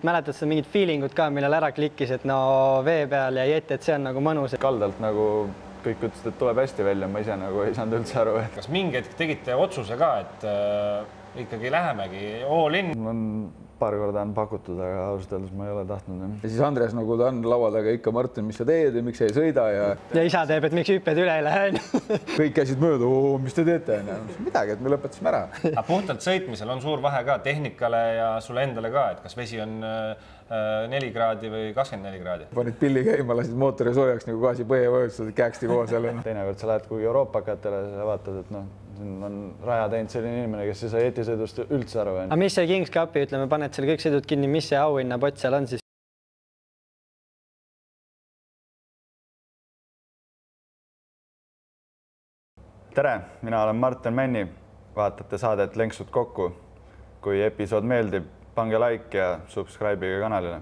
mäletad sa mingid feelingut ka, millal ära klikkis, et no vee peal ja jett, et see on nagu mõnus. Kaldalt nagu kõik ütlesid, et tuleb hästi välja, ma ise nagu ei saanud üldse aru. Kas mingi hetk tegite otsuse ka, et ikkagi lähemegi all in? Mul on paar korda on pakutud, aga ausalt öeldes ma ei ole tahtnud. Ja siis Andres nagu ta on laua taga ikka, Martin, mis sa teed ja miks sa ei sõida ja isa teeb, et miks hüpped üle ei lähe. Kõik käisid mööda, mis te teete? Midagi, et me lõpetasime ära. Aga puhtalt sõitmisel on suur vahe ka tehnikale ja sulle endale ka, et kas vesi on 4 kraadi või 24 kraadi? Panid pilli käima, lasid mootori soojaks nagu gaasi põhjavõjutused, käeksti koos jälle. Teinekord sa lähed kuhugi Euroopakatele, sa vaatad, et noh, siin on raja teinud selline inimene, kes ei saa jetisõidust üldse aru. Aga mis see Kings Cupi, ütleme, paned seal kõik sõidud kinni, mis see auhinnapott seal on siis? Tere, mina olen Martin Männi. Vaatate saadet Lenksud kokku. Kui episood meeldib, pange like ja subscribe'iga kanalile.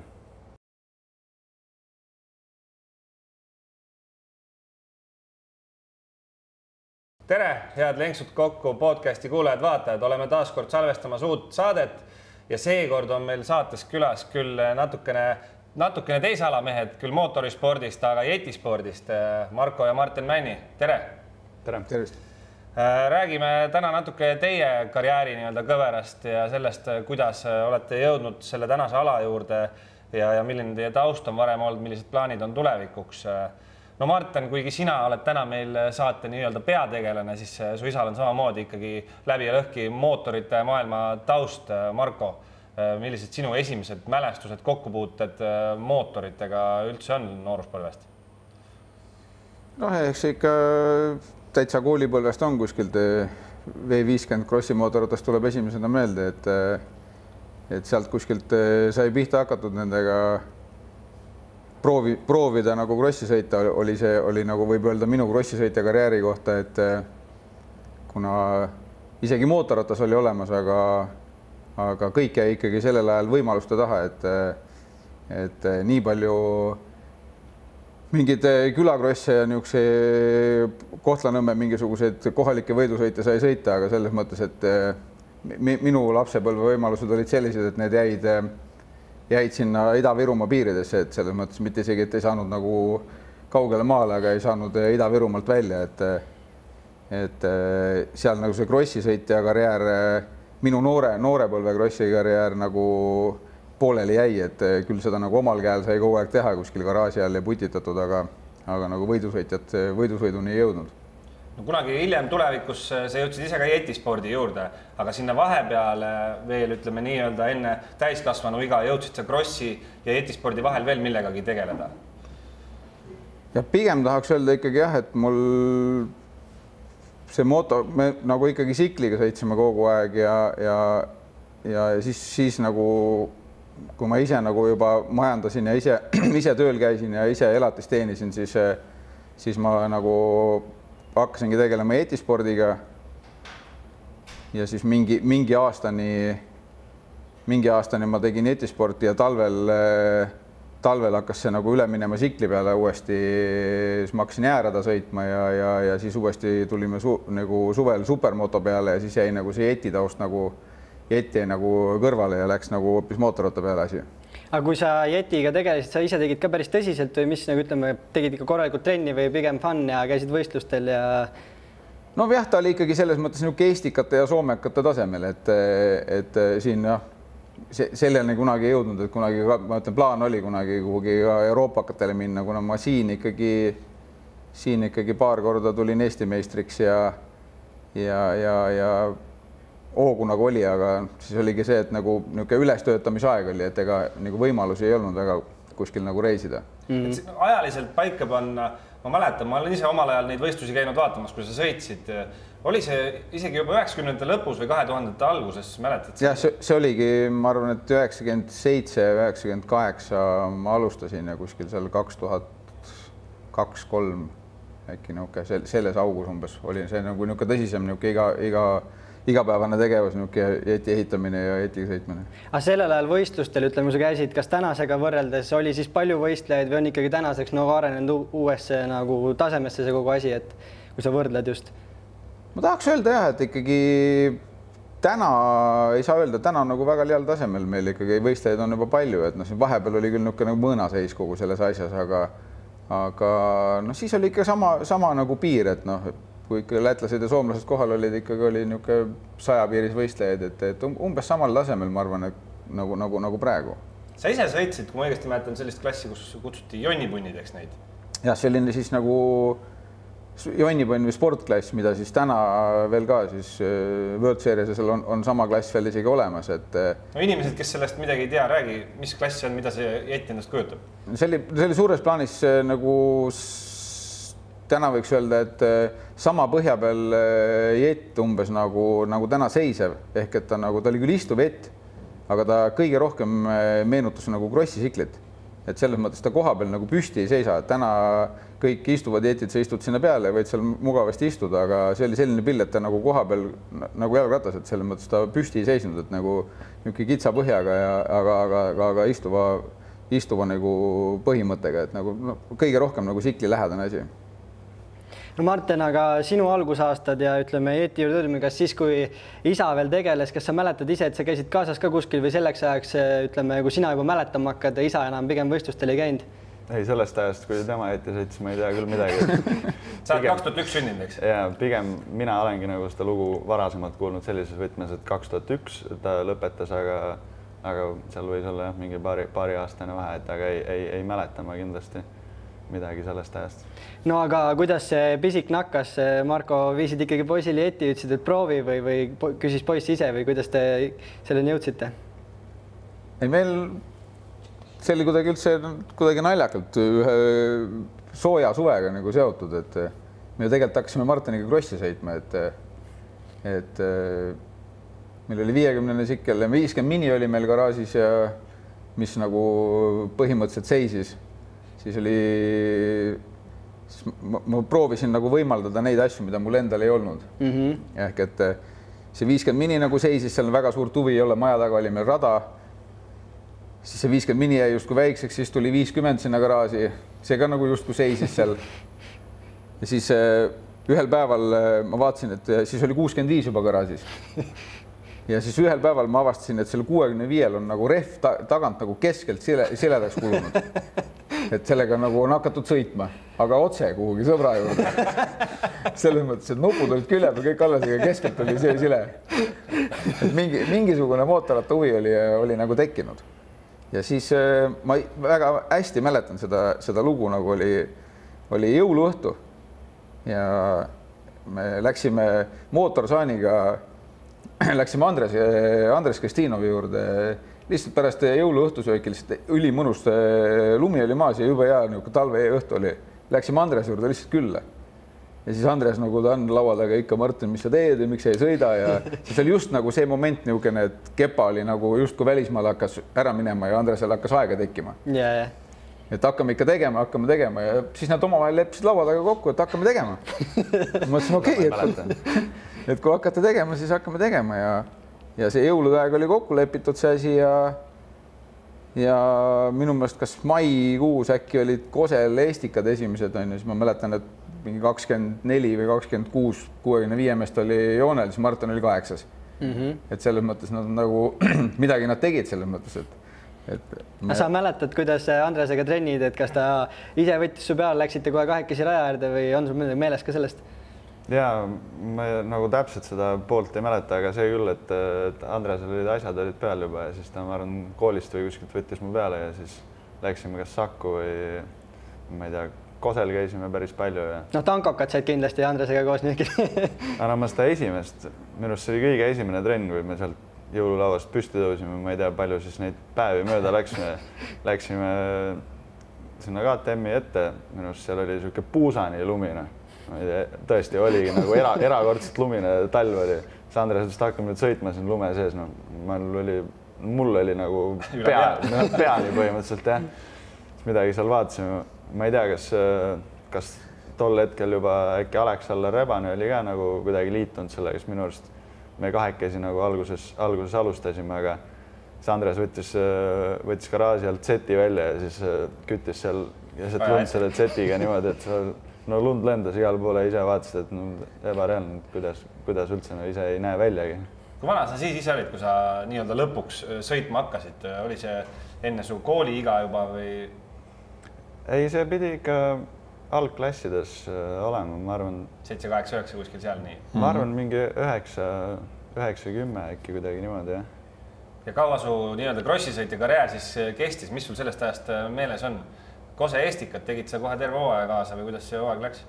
Tere, head Lenksud kokku podcasti kuulajad-vaatajad. Oleme taas kord salvestamas uut saadet ja seekord on meil saates külas küll natukene teise ala mehed, küll mootorispordist, aga jetispordist. Marko ja Martin Männi. Tere! Tere! Tervist! Räägime täna natuke teie karjääri kõverast ja sellest, kuidas olete jõudnud selle tänase ala juurde ja milline teie taust on varem olnud, millised plaanid on tulevikuks. No Martin, kuigi sina oled täna meil saate peategelane, siis su isal on samamoodi ikkagi läbi ja lõhki mootorite maailma taust. Marko, millised sinu esimesed mälestused, kokkupuuted mootoritega üldse on nooruspõlvest? No eks ikka täitsa koolipõlvest on kuskilt V50 krossi mootorratast tuleb esimesena meelde, et sealt kuskilt sai pihta hakatud nendega proovida nagu krossi sõita, oli nagu võib öelda minu krossisõitja karjääri kohta, et kuna isegi mootorratas oli olemas, aga kõik jäi ikkagi sellel ajal võimaluste taha, et nii palju mingid külakrosse ja niisuguse Kohtla-Nõmme mingisuguseid kohalikke võidusõite sai sõita, aga selles mõttes, et minu lapsepõlve võimalused olid sellised, et need jäid sinna Ida-Virumaa piiridesse, et selles mõttes mitte isegi, et ei saanud nagu kaugele maale, aga ei saanud Ida-Virumaalt välja, et seal nagu see krossisõitja karjäär, minu noorepõlve krossi karjäär nagu pooleli jäi, et küll seda nagu omal käel sai kogu aeg teha kuskil garaaži all ja putitatud, aga nagu võidusõiduni ei jõudnud. No kunagi hiljem tulevikus sa jõudsid ise ka jetispordi juurde, aga sinna vahepeale veel ütleme nii-öelda enne täiskasvanu iga jõudsid sa krossi ja jetispordi vahel veel millegagi tegeleda? Ja pigem tahaks öelda ikkagi jah, et mul see moto, me nagu ikkagi sikliga sõitsime kogu aeg ja siis nagu kui ma ise nagu juba majandasin ja ise tööl käisin ja ise elatist teenisin, siis ma nagu hakkasingi tegelema jetispordiga ja siis mingi aastani ma tegin jetisporti ja talvel hakkas see nagu üle minema sikli peale uuesti, siis ma hakkasin jäärada sõitma ja siis uuesti tulime nagu suvel supermoto peale ja siis jäi nagu see jetitaust nagu jäi nagu kõrvale ja läks nagu hoopis mootorratta peale asi. Aga kui sa jetiga tegelesid, sa ise tegid ka päris tõsiselt või mis, nagu ütleme, tegid ikka korralikult trenni või pigem fun ja käisid võistlustel ja... No jah, ta oli ikkagi selles mõttes niisugune eestikate ja soomekate tasemel, et siin selleni kunagi ei jõudnud, et kunagi, ma ütlen, plaan oli kunagi kuhugi Euroopakatele minna, kuna ma siin ikkagi paar korda tulin Eesti meistriks ja hoogu nagu oli, aga siis oligi see, et nagu niisugune ülestöötamisaeg oli, et ega nagu võimalusi ei olnud väga kuskil nagu reisida. Ajaliselt paika panna, ma mäletan, ma olen ise omal ajal neid võistlusi käinud vaatamas, kui sa sõitsid. Oli see isegi juba 90-ndate lõpus või 2000-ndate alguses, mäletad? Jah, see oligi, ma arvan, et 97-98 ma alustasin ja kuskil seal 2002-2003 äkki selles augus umbes oli see nagu niisugune tõsisem igapäevane tegevus, jeti ehitamine ja jetiga sõitmine. Aga sellel ajal võistlustel, ütleme, sa käisid, kas tänasega võrreldes oli siis palju võistlejaid või on ikkagi tänaseks nagu arenenud uuesse nagu tasemesse see kogu asi, et kui sa võrdled just? Ma tahaks öelda jah, et ikkagi täna ei saa öelda, täna on nagu väga heal tasemel meil ikkagi võistlejaid on juba palju, et noh, siin vahepeal oli küll niisugune nagu mõõnaseis kogu selles asjas, aga noh, siis oli ikka sama nagu piir, et noh, kui ikka lätlased ja soomlased kohal olid, ikkagi oli niisugune 100 piiris võistlejaid, et umbes samal tasemel, ma arvan, et nagu praegu. Sa ise sõitsid, kui ma õigesti mäletan, sellist klassi, kus kutsuti jonnipunnideks neid. Jah, selline siis nagu jonnipunn või sportklass, mida siis täna veel ka siis World Serieses on sama klass veel isegi olemas, et no inimesed, kes sellest midagi ei tea, räägi, mis klass see on, mida see jett endast kujutab? See oli suures plaanis nagu täna võiks öelda, et sama põhja peal jett umbes nagu täna seisev, ehk et ta oli küll istuv jett, aga ta kõige rohkem meenutus nagu krossisiklit. Et selles mõttes ta koha peal nagu püsti ei seisa, et täna kõik istuvad jetid, sa istud sinna peale ja võid seal mugavasti istuda, aga see oli selline pill, et ta nagu koha peal nagu jalgratas, et selles mõttes ta püsti ei seisnud, et nagu niisugune kitsa põhjaga ja aga istuva nagu põhimõttega, et nagu kõige rohkem nagu sikli lähedane asi. No Martin, aga sinu algusaastad ja ütleme jeti juurde ütleme, kas siis, kui isa veel tegeles, kas sa mäletad ise, et sa käisid kaasas ka kuskil või selleks ajaks, ütleme, kui sina juba mäletama hakkad, isa enam pigem võistlustel ei käinud? Ei, sellest ajast, kui tema jeti sõitis, ma ei tea küll midagi. Sa oled 2001 sündinud, eks? Ja pigem mina olengi nagu seda lugu varasemalt kuulnud sellises võtmes, et 2001 ta lõpetas, aga seal võis olla jah, mingi paari aastane vahe, et aga ei mäleta ma kindlasti midagi sellest ajast. No aga kuidas see pisik nakkas? Marko, viisid ikkagi poisile jeti, ütlesid, et proovi või küsis poiss ise või kuidas te selleni jõudsite? Ei, meil see oli kuidagi naljakalt ühe sooja suvega nagu seotud, et me tegelikult hakkasime Martiniga krossi sõitma, et meil oli 50 sikkel ja 50 mini oli meil garaažis ja mis nagu põhimõtteliselt seisis. Siis ma proovisin nagu võimaldada neid asju, mida mul endal ei olnud. Ehk et see 50 mini nagu seisis, seal väga suurt huvi ei ole, maja taga oli meil rada. Siis see 50 mini jäi justkui väikseks, siis tuli 50 sinna garaaži. See ka nagu justkui seisis seal. Ja siis ühel päeval ma vaatasin, et siis oli 65 juba garaažis. Ja siis ühel päeval ma avastasin, et selle 65 on nagu rehv tagant nagu keskelt seledaks kulunud. Et sellega nagu on hakatud sõitma, aga otse kuhugi sõbra juurde. Selles mõttes, et nupud olid külje peal kõik alles, aga keskelt oli see sile. Et mingisugune mootorratta huvi oli nagu tekkinud. Ja siis ma väga hästi mäletan seda lugu, nagu oli jõuluõhtu. Ja me läksime mootorsaaniga, läksime Andres Kristinovi juurde lihtsalt pärast jõuluõhtusööki, lihtsalt ülimõnus lumi oli maas ja jube hea niisugune talveõhtu oli. Läksime Andres juurde lihtsalt külla. Ja siis Andres nagu ta on laua taga ikka, Martin, mis sa teed ja miks ei sõida ja siis oli just nagu see moment niisugune, et kepa oli nagu just kui välismaal hakkas ära minema ja Andresel hakkas aega tekkima. Et hakkame ikka tegema ja siis nad omavahel leppisid laua taga kokku, et hakkame tegema. Mõtlesin, okei, et kui hakkate tegema, siis hakkame tegema ja see jõulutäeg oli kokku lepitud see asi ja minu meelest kas maikuus äkki olid Kosel Eestikad esimesed on ja siis ma mäletan, et mingi 24 või 26, 65 meest oli joonel, siis Martin oli 8. Et selles mõttes nad nagu midagi nad tegid selles mõttes, Sa mäletad, kuidas Andresega trennid, et kas ta ise võttis su peal, läksite kohe kahekesi raja äärde või on sul midagi meeles ka sellest? Jaa, ma nagu täpselt seda poolt ei mäleta, aga see küll, et Andresel olid asjad olid peal juba ja siis ta, ma arvan, koolist või kuskilt võttis mu peale ja siis läksime kas Saku või ma ei tea, Kosel käisime päris palju. No tankokad said kindlasti Andresega koos nüüdki. Aga ma seda esimest, minust see oli kõige esimene trenn, kui me sealt jõululauast püsti tõusime, ma ei tea, palju siis neid päevi mööda läksime sinna KTM-i ette, minust seal oli niisugune puusani lumine. Tõesti oligi nagu erakordselt lumine talv oli. Andres ütles, et hakkame nüüd sõitma siin lume sees. No, mul oli nagu peani põhimõtteliselt. Jah. Midagi seal vaatasime. Ma ei tea, kas tol hetkel juba äkki Aleksander Rebane oli ka nagu kuidagi liitunud selle, kes minu arust me kahekesi nagu alguses alustasime, aga see Andres võttis garaaži alt seti välja ja siis küttis seal ja see lund selle setiga niimoodi, et no lund lendas igal poole, ise vaatasid, et no, ebareaalne, kuidas üldse no, ise ei näe väljagi. kui vana sa siis ise olid, kui sa nii-öelda lõpuks sõitma hakkasid, oli see enne su kooliiga juba või? Ei, see pidi ikka algklassides olema, ma arvan. 7, 8, 9 kuskil seal nii? Ma arvan mingi 9-10 äkki kuidagi niimoodi, jah. Ja kaua su nii-öelda krossisõitja karjäär siis kestis, mis sul sellest ajast meeles on? Kose Estikat tegid sa kohe terve hooaja kaasa või kuidas see hooaeg läks?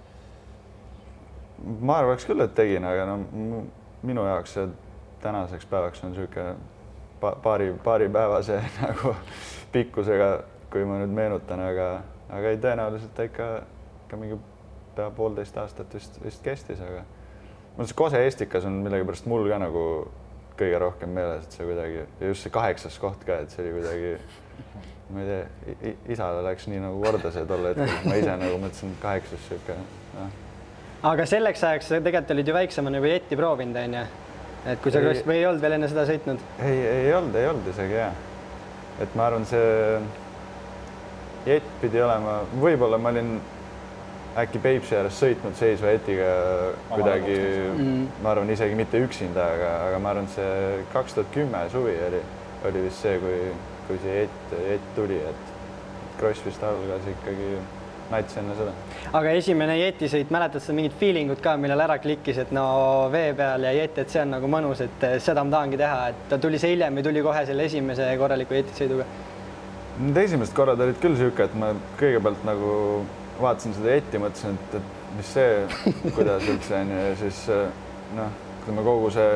Ma arvaks küll, et tegin, aga no minu jaoks see tänaseks päevaks on niisugune paaripäevase nagu pikkusega, kui ma nüüd meenutan, aga ei tõenäoliselt ikka mingi pea 1,5 aastat vist kestis, aga see Kose Estikas on millegipärast mul ka nagu kõige rohkem meeles, et see kuidagi, ja just see 8. koht ka, et see oli kuidagi, ma ei tea, isale läks nii nagu korda see tol hetkel, ma ise nagu mõtlesin 8. siuke. Aga selleks ajaks sa tegelikult olid ju väiksema nagu jetti proovinud, on ju? Et kui sa või ei olnud veel enne seda sõitnud? Ei olnud isegi, jah. Et ma arvan, see jett pidi olema, võib-olla ma olin äkki Peipsi ääres sõitnud seisva jetiga kuidagi, ma arvan, isegi mitte üksinda, aga ma arvan, see 2010 suvi oli vist see, kui see jett tuli, et kross vist algas ikkagi nats enne seda. Aga esimene jetisõit, mäletad sa mingid feelingut ka, millel ära klikkis, et no vee peal ja jett, et see on nagu mõnus, et seda ma tahangi teha, et ta tuli see hiljem või tuli kohe selle esimese korraliku jetisõiduga? Need esimesed korrad olid küll siuke, et ma kõigepealt nagu vaatasin seda jetti, mõtlesin, et mis see, kuidas üldse on ja siis ütleme kogu see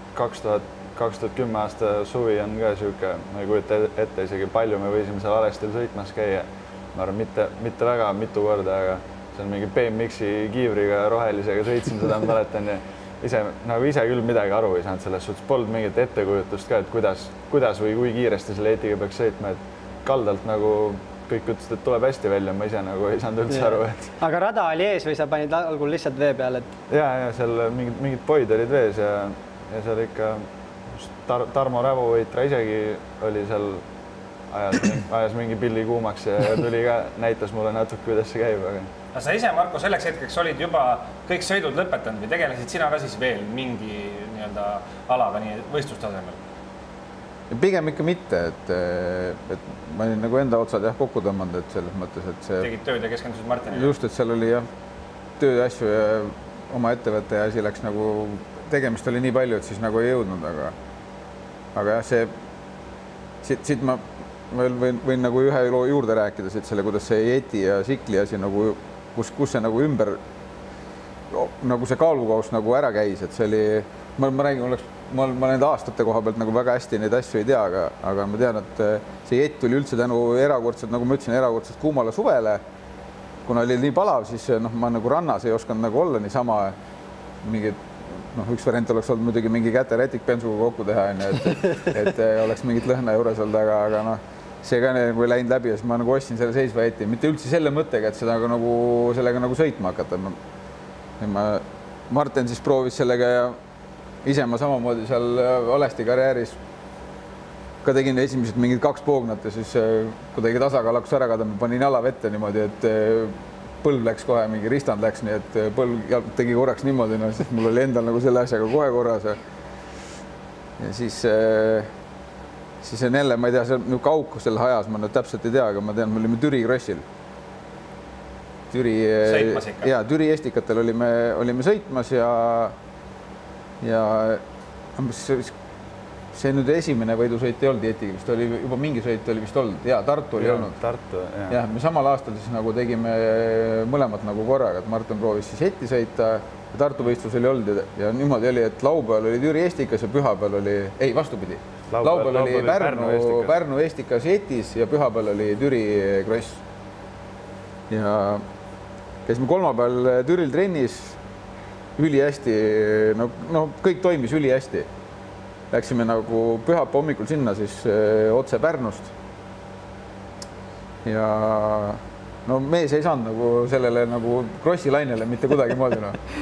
2010 aasta suvi on ka siuke, ma ei kujuta ette isegi palju me võisime seal Alestil sõitmas käia. Ma arvan, mitte väga mitu korda, aga see on mingi BMX-i kiivriga rohelisega sõitsin seda, ma mäletan ja ise küll midagi aru ei saanud selles suhtes, polnud mingit ettekujutust ka, et kuidas või kui kiiresti selle jetiga peaks sõitma, et kaldalt nagu kõik ütlesid, et tuleb hästi välja, ma ise nagu ei saanud üldse aru, et... Aga rada oli ees või sa panid algul lihtsalt vee peal, et... Ja seal mingid poid olid vees ja seal ikka Tarmo Rävuveitra isegi oli seal, ajas mingi pilli kuumaks ja tuli ka, näitas mulle natuke, kuidas see käib, aga... Aga sa ise, Marko, selleks hetkeks olid juba kõik sõidud lõpetanud või tegelesid sina ka siis veel mingi nii-öelda alaga nii võistlustasemel? Pigem ikka mitte, et ma olin nagu enda otsad kokku tõmmanud, et selles mõttes, et see... Tegid tööd ja keskendusid Martinile? Just, et seal oli tööd asju ja oma ettevõtte ja asi läks nagu, tegemist oli nii palju, et siis nagu ei jõudnud, aga jah, siit ma võin nagu ühe loo juurde rääkida, selle, kuidas see jeti ja sikli asi nagu, kus see nagu ümber, nagu see kaalukaus nagu ära käis, et see oli, ma räägin, ma nende aastate koha pealt nagu väga hästi neid asju ei tea, aga ma tean, et see jett tuli üldse tänu erakordselt, nagu ma ütlesin, erakordselt kuumale suvele. Kuna oli nii palav, siis ma nagu rannas ei osanud nagu olla niisama mingid, üks variant oleks olnud muidugi mingi käterätik bensuga kokku teha, et oleks mingit lõhna juures olnud, aga see ka nagu ei läinud läbi ja siis ma nagu ostsin selle seisva jeti, mitte üldse selle mõttega, et sellega nagu sõitma hakata. Martin siis proovis sellega ja ise ma samamoodi seal Alesti karjääris ka tegin esimesed mingid 2 poognat ja siis kuidagi tasakaal hakkas ära kadama, panin jala vette niimoodi, et põlv läks kohe, mingi ristand läks, nii et põlv tegi korraks niimoodi, siis mul oli endal nagu selle asjaga kohe korras. Ja siis on jälle, ma ei tea, see on kauku selle hajas, ma nüüd täpselt ei tea, aga ma tean, me olime Türi krossil. Türi Estikatel olime sõitmas ja see nüüd esimene võidusõit ei olnud jetiga, vist oli juba mingi sõit oli vist olnud. Ja Tartu oli olnud. Ja me samal aastal siis nagu tegime mõlemat nagu korraga, et Martin proovis siis jeti sõita ja Tartu võistlus oli olnud ja niimoodi oli, et laupäeval oli Türi Estikas ja pühapäeval oli, ei vastupidi, laupäeval oli Pärnu Estikas jetis ja pühapäeval oli Türi kross. Ja käisime kolmapäeval Türil trennis, üli hästi, kõik toimis üli hästi. Läksime nagu pühapäeva hommikul sinna siis otse Pärnust. Ja mees ei saanud nagu sellele nagu krossilainele mitte kuidagi moodi.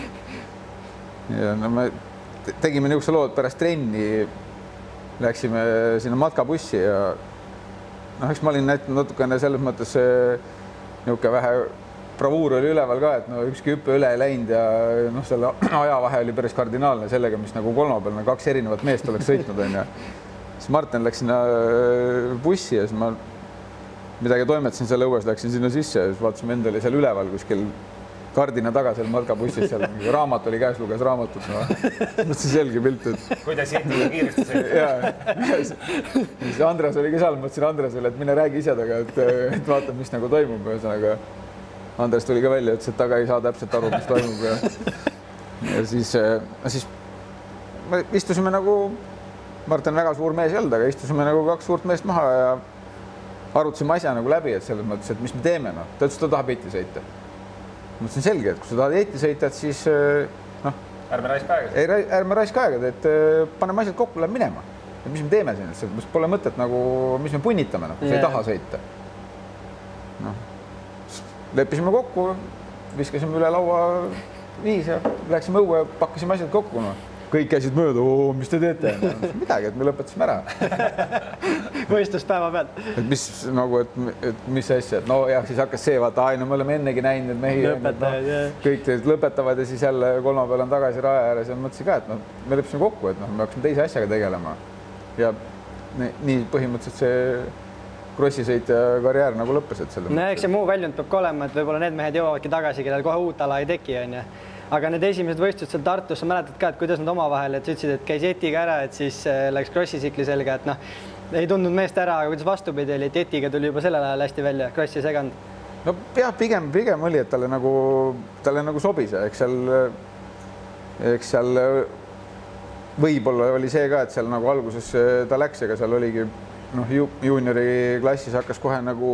Ja me tegime niisuguse loo, et pärast trenni läksime sinna matkabussi ja eks ma olin natukene selles mõttes niisugune vähe bravuur oli üleval ka, et no ükski hüppe üle ei läinud ja noh, selle ajavahe oli päris kardinaalne sellega, mis nagu kolmapäeval 2 erinevat meest oleks sõitnud, onju. Siis Martin läks sinna bussi ja siis ma midagi toimetasin seal õues, läksin sinna sisse ja siis vaatasime, enda oli seal üleval kuskil kardina taga seal matkabussis, seal raamat oli käes, luges raamatut. Mõtlesin selge pilt, et kuidas Jetiga kiiresti sõidab. Ja siis Andres oli ka seal, mõtlesin Andresele, et mine räägi ise taga, et vaata, mis nagu toimub. Ühesõnaga Andres tuli ka välja, ütles, et taga ei saa täpselt aru, mis toimub. Ja siis me istusime nagu, Martin väga suur mees ei olnud, aga istusime nagu 2 suurt meest maha ja arutasime asja nagu läbi, et selles mõttes, et mis me teeme. No. Ta ütles, ta tahab Jeti sõita. Mõtlesin selge, et kui sa tahad Jeti sõita, et siis noh, ärme raiska aega. Ärme raiska aega, et paneme asjad kokku, läheb minema. Et mis me teeme siin, et pole mõtet nagu, mis me punnitame, kui sa ei taha sõita. No. Leppisime kokku, viskasime üle laua 5 ja läksime õue, pakkasime asjad kokku. No. Kõik käisid mööda, mis te teete? Midagi, et me lõpetasime ära. Võistluspäeva pealt. Et mis nagu, et mis asja, et no jah, siis hakkas see, vaata, no me oleme ennegi näinud, et mehi lõpetavad, kõik lõpetavad ja siis jälle kolmapäeval on tagasi raja ääres ja mõtlesin ka, et no, me leppisime kokku, et noh, me hakkasime teise asjaga tegelema. Ja nii põhimõtteliselt see krossisõitja karjäär nagu lõppes, et selle. No eks see muu väljund peab ka olema, et võib-olla need mehed jõuavadki tagasi, kellel kohe uut ala ei teki, on ju. Aga need esimesed võistlused seal Tartus, sa mäletad ka, et kuidas nad omavahel, et sa ütlesid, et käis Jetiga ära, et siis läks krossisikli selga, et noh, ei tundnud meest ära, aga kuidas vastupidi oli, et Jetiga tuli juba sellel ajal hästi välja, krossi seganud. No jah, pigem oli, et talle nagu sobis ja eks seal võib-olla oli see ka, et seal nagu alguses ta läks, ega seal oligi noh, juuniori klassis hakkas kohe nagu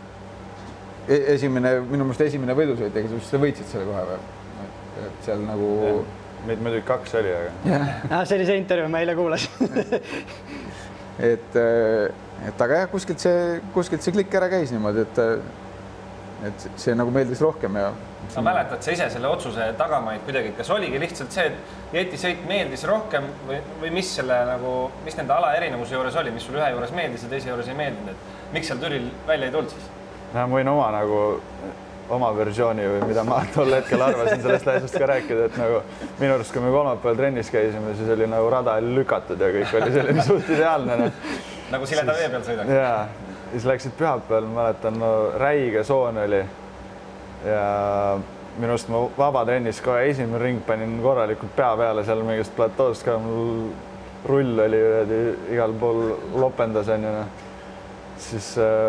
minu meelest esimene võidusõit, ega sa võitsid selle kohe või? Et seal nagu... Meid muidugi 2 oli, aga... See oli see intervjuu, ma eile kuulasin. et aga jah, kuskilt see klikk ära käis niimoodi, et see nagu meeldis rohkem ja... Sa mäletad sa ise selle otsuse tagamaid kuidagi, kas oligi lihtsalt see, et Jeti sõit meeldis rohkem või mis nende ala erinevuse juures oli, mis sul ühe juures meeldis ja teise juures ei meeldinud, et miks seal Türil välja ei tulnud siis? Ma võin oma versiooni või mida ma tol hetkel arvasin sellest asjast ka rääkida, et nagu minu arust, kui me kolmapäeval trennis käisime, siis oli nagu rada lükatud ja kõik oli selline suht ideaalne. Nagu sileda vee peal sõidaks. Jaa, siis läksid pühapäeval, mäletan, räige soon oli ja minu arust ma vabatrennis ka esimene ring panin korralikult pea peale seal mingist platoost ka, mul rull oli igal pool lopendas, siis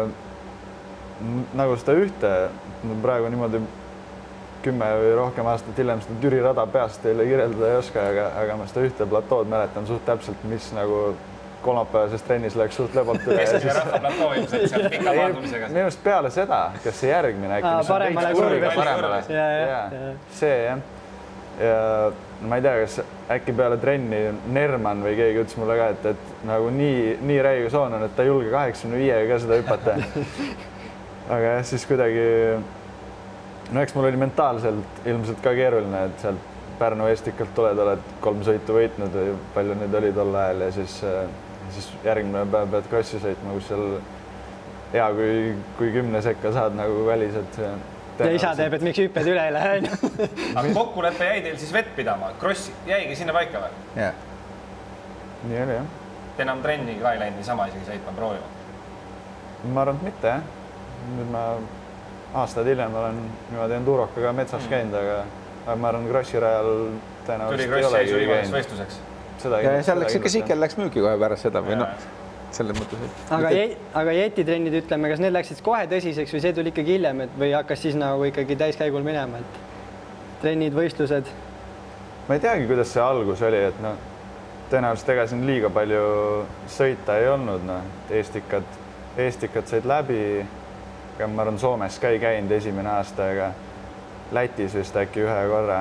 nagu seda ühte, praegu niimoodi 10 või rohkem aastat hiljem seda Türi rada peast teile kirjeldada ei oska, aga ma seda ühte platood mäletan suht täpselt, mis nagu kolmapäevases trennis läks suht lebalt üle. Kes see rahva platoo ilmselt seal pika maandumisega? Minu arust peale seda, kas see järgmine äkki? Paremale. See jah. Ja ma ei tea, kas äkki peale trenni Nerman või keegi ütles mulle ka, et nagu nii räige soon on, et ta ei julge 85 ka seda hüpata. Aga jah, siis kuidagi, no eks mul oli mentaalselt ilmselt ka keeruline, et sealt Pärnu Estikalt tuled, oled 3 sõitu võitnud või palju neid oli tol ajal ja siis järgmine päev pead krossi sõitma, kus seal hea, kui 10 sekka saad nagu välised. Ja isa teeb, et miks hüpped üle ei lähe. Aga kokkulepe jäi teil siis vett pidama, krossi jäigi sinna paika või? Jah. Nii oli jah. Enam trenni ka ei läinud niisama isegi sõitma proovima? Ma arvan, et mitte jah. Nüüd ma aastaid hiljem olen niimoodi endurokaga metsas käinud, aga ma arvan, krossirajal tõenäoliselt ei olegi käinud. Võistluseks? Ja seal läks ikka Sikel läks müüki kohe pärast seda või noh, selles mõttes. Aga Jeti trennid, ütleme, kas need läksid kohe tõsiseks või see tuli ikkagi hiljem, või hakkas siis nagu ikkagi täiskäigul minema, et trennid, võistlused? Ma ei teagi, kuidas see algus oli, et noh, tõenäoliselt ega siin liiga palju sõita ei olnud, Eestikad said läbi. Ma arvan, Soomes ka ei käinud esimene aasta, aga Lätis vist äkki ühe korra.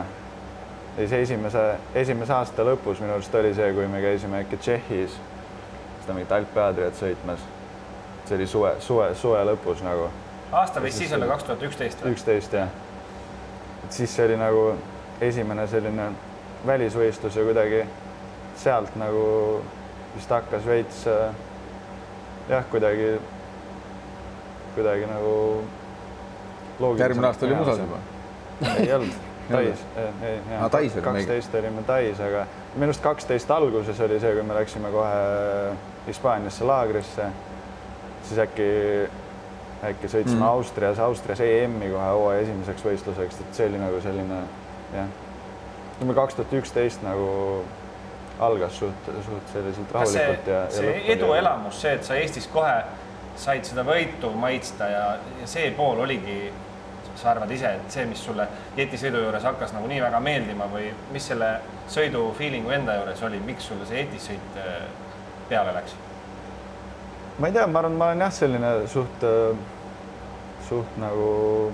Esimese aasta lõpus minu arust oli see, kui me käisime äkki Tšehhis, seda mingit Alpe-Adriat sõitmas. See oli suve lõpus nagu. Aasta vist siis oli 2011 või? 11, jah. Siis see oli nagu esimene selline välisvõistlus ja kuidagi sealt nagu vist hakkas veits jah, kuidagi nagu järgmine aasta oli Musas juba. Ei olnud, Tais. 12 olime Tais, aga minu arust 12 alguses oli see, kui me läksime kohe Hispaaniasse laagrisse, siis äkki sõitsime Austrias EM-i kohe hooaja esimeseks võistluseks, et see oli nagu selline, jah. 2011 nagu algas suht selliselt rahulikult ja see eduelamus, see, et sa Eestis kohe said seda võitu maitsta ja see pool oligi, sa arvad ise, et see, mis sulle jetisõidu juures hakkas nagu nii väga meeldima või mis selle sõidu feelingu enda juures oli, miks sulle see jetisõit peale läks? Ma ei tea, ma arvan, ma olen jah selline suht nagu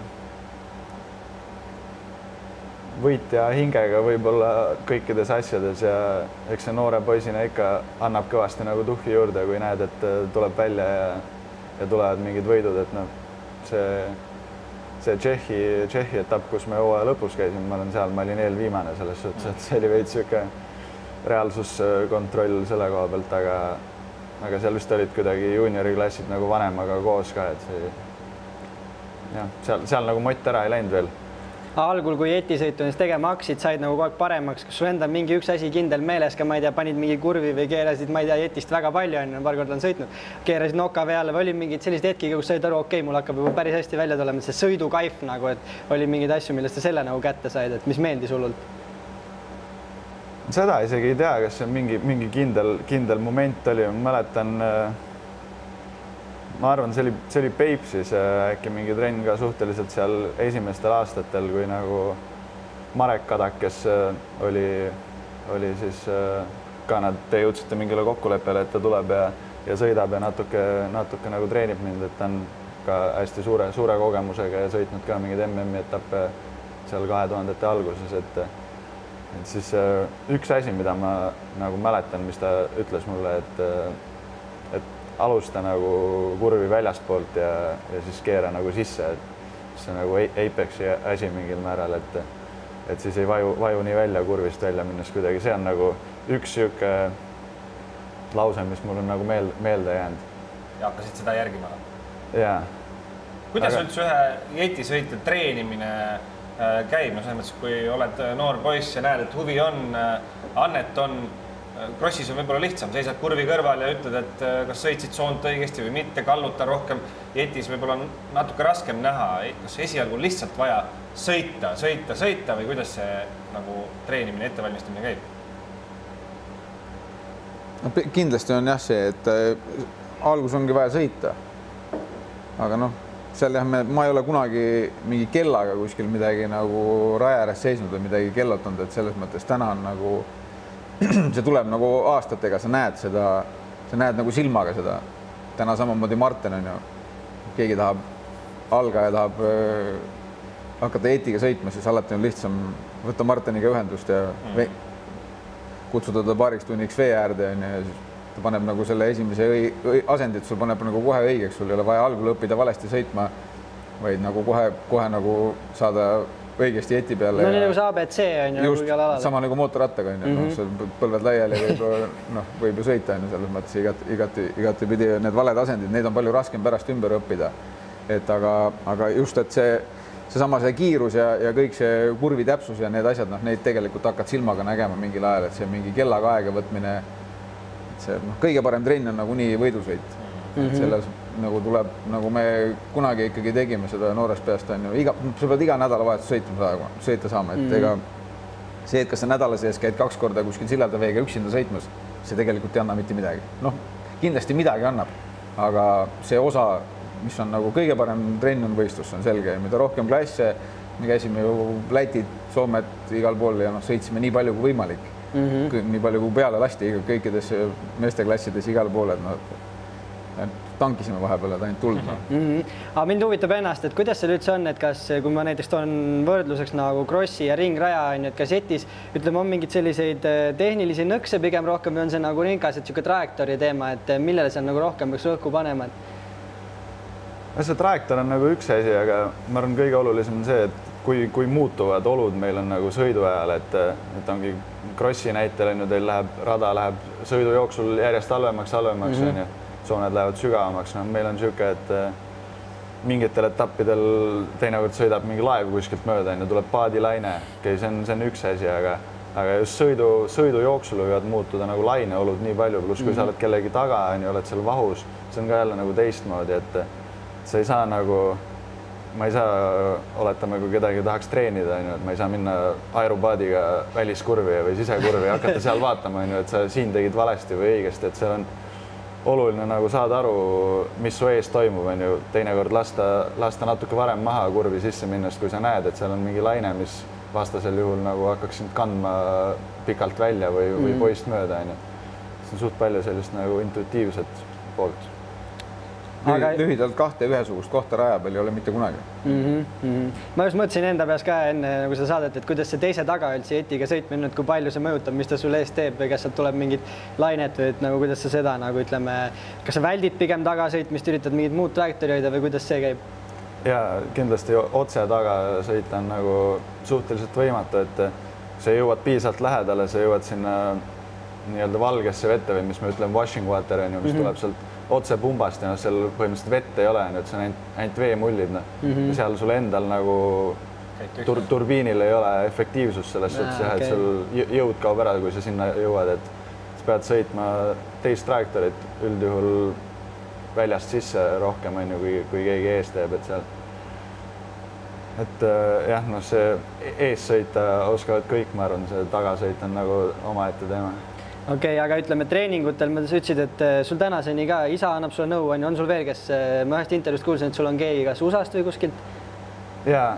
võitja hingega võib-olla kõikides asjades ja eks see noore poisina ikka annab kõvasti nagu tuhhi juurde, kui näed, et tuleb välja ja tulevad mingid võidud, et noh, see Tšehhi etapp, kus me hooaja lõpus käisime, ma olen seal, ma olin eelviimane selles suhtes, et see oli veits sihuke reaalsuskontroll selle koha pealt, aga seal vist olid kuidagi juunioriklassid nagu vanemaga koos ka, et see jah, seal nagu mott ära ei läinud veel. Algul, kui jetisõitu tegema hakkasid, said nagu kogu aeg paremaks, kas sul enda mingi üks asi kindel meeles ka, ma ei tea, panid mingi kurvi või keerasid, ma ei tea, jetist väga palju on, paar korda on sõitnud, keerasid noka peale või oli mingid sellised hetkiga, kus said aru, okei, mul hakkab juba päris hästi välja tulema, see sõidukaif nagu, et oli mingeid asju, millest sa selle nagu kätte said, et mis meeldis hullult? Seda isegi ei tea, kas see mingi kindel moment oli, ma mäletan, ma arvan, see oli Peipsis äkki mingi trenn ka suhteliselt seal esimestel aastatel, kui nagu Marek Kadak, kes oli siis ka te jõudsite mingile kokkuleppele, et ta tuleb ja sõidab ja natuke nagu treenib mind, et ta on ka hästi suure kogemusega ja sõitnud ka mingeid MM-i etappe seal 2000-te alguses, et siis üks asi, mida ma nagu mäletan, mis ta ütles mulle, et alusta nagu kurvi väljastpoolt ja siis keera nagu sisse, et see nagu Apexi asi mingil määral, et siis ei vaju nii välja kurvist välja minnes kuidagi. See on nagu üks sihuke lause, mis mul on nagu meelde jäänud. Ja hakkasid seda järgima? Jaa. Kuidas üldse ühe jetisõitja treenimine käib? No selles mõttes, kui oled noor poiss ja näed, et huvi on, annet on, Krossis on võib-olla lihtsam, seisad kurvi kõrval ja ütled, et kas sõitsid soont õigesti või mitte, kalluta rohkem. Jetis võib-olla on natuke raskem näha, kas esialgu lihtsalt vaja sõita või kuidas see nagu treenimine, ettevalmistamine käib? No, kindlasti on jah see, et algus ongi vaja sõita. Aga noh, seal jah, ma ei ole kunagi mingi kellaga kuskil midagi nagu raja ääres seisnud või midagi kellotanud, et selles mõttes täna on nagu see tuleb nagu aastatega, sa näed nagu silmaga seda. Täna samamoodi Marten on ju, keegi tahab algaja, tahab hakata jetiga sõitma, siis alati on lihtsam võtta Marteniga ühendust ja kutsuda ta paariks tunniks vee äärde ja siis ta paneb nagu selle esimese asendit, sul paneb nagu kohe õigeks, sul ei ole vaja algul õppida valesti sõitma, vaid nagu kohe nagu saada õigesti jeti peale. No nii nagu saab, et see on ju just, igal alal. Sama nagu mootorrattaga on ju, sul põlved laiali võib ju sõita on ju selles mõttes igati pidi need valed asendid, neid on palju raskem pärast ümber õppida. Et aga just, et seesama see kiirus ja kõik see kurvi täpsus ja need asjad, neid tegelikult hakkad silmaga nägema mingil ajal, et see mingi kellaga aega võtmine, see kõige parem trenn on nagu nii võidusõit. Selles nagu tuleb, nagu me kunagi ikkagi tegime seda noorest peast on ju, sa pead iga nädalavahetus sõita saama, et ega see, et kas sa nädala sees käid 2 korda kuskil Sillarda veega üksinda sõitmas, see tegelikult ei anna mitte midagi. Noh, kindlasti midagi annab, aga see osa, mis on nagu kõige parem trenn on võistlus, on selge, mida rohkem klasse, me käisime ju Lätit, Soomet igal pool ja sõitsime nii palju kui võimalik, nii palju kui peale lasti kõikides meesteklassides igal pool, et tankisime vahepeal, et ainult tuld. Aga mind huvitab ennast, et kuidas see üldse on, et kas, kui ma näiteks toon võrdluseks nagu krossi ja ringraja, et kas jetis, ütleme, on mingid selliseid tehnilisi nõkse pigem rohkem või on see nagu rinkas, et sihuke trajektoori teema, et millele see on nagu rohkem peaks rõhku panema? See trajektoor on nagu üks asi, aga ma arvan, kõige olulisem on see, et kui muutuvad olud meil on nagu sõidu ajal, et ongi krossi näitel on ju, teil rada läheb sõidujooksul järjest halvemaks, on ju. Sooned lähevad sügavamaks, meil on sihuke, mingitel etappidel teinekord sõidab mingi laev kuskilt mööda, tuleb paadilaine, see on üks asi, aga just sõidujooksul võivad muutuda nagu laineolud nii palju, pluss kui sa oled kellegi taga, oled seal vahus, see on ka jälle nagu teistmoodi, et sa ei saa nagu, ma ei saa oletama, kui kedagi tahaks treenida, et ma ei saa minna aeropaadiga väliskurvi või sisekurvi ja hakata seal vaatama, et sa siin tegid valesti või õigesti, et seal on oluline nagu saada aru, mis su ees toimub, teinekord lasta natuke varem maha kurvi sisse minnast, kui sa näed, et seal on mingi laine, mis vastasel juhul nagu hakkaks sind kandma pikalt välja või poist mööda, see on suht palju sellist nagu intuitiivset poolt. Lühidalt kahte ühesugust kohta raja peal ei ole mitte kunagi. Ma just mõtlesin enda peas ka enne nagu seda saadet, et kuidas see teise taga üldse Yetiga sõitmine, kui palju see mõjutab, mis ta sul ees teeb või kas sealt tuleb mingit lainet või et nagu kuidas sa seda nagu ütleme, kas sa väldid pigem tagasõitmist, üritad mingit muud trajektoori hoida või kuidas see käib? Ja kindlasti otse taga sõita on nagu suhteliselt võimatu, et sa jõuad piisavalt lähedale, sa jõuad sinna nii-öelda valgesse vette või mis me ütleme washing water, mis tuleb sealt otse pumbast ja seal põhimõtteliselt vett ei ole, see on ainult veemullid. Seal sul endal nagu turbiinil ei ole efektiivsust selles suhtes, et sul jõud kaob ära, kui sa sinna jõuad, et sa pead sõitma teist trajektorit üldjuhul väljast sisse rohkem, kui keegi ees teeb, et seal. Et jah, see ees sõita oskavad kõik, ma arvan, see tagasõit on nagu omaette teema. Okei, aga ütleme treeningutel, sa ütlesid, et sul tänaseni ka isa annab sulle nõu, on sul veel, kes ma ühest intervjuust kuulsin, et sul on keegi kas USA-st või kuskilt? Ja,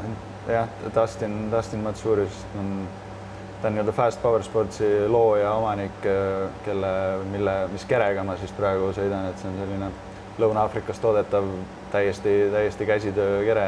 Dustin Matsuris, ta on nii-öelda Fast Power Sportsi looja omanik, mis kerega ma siis praegu sõidan, et see on selline Lõuna-Aafrikas toodetav täiesti käsitöö kere.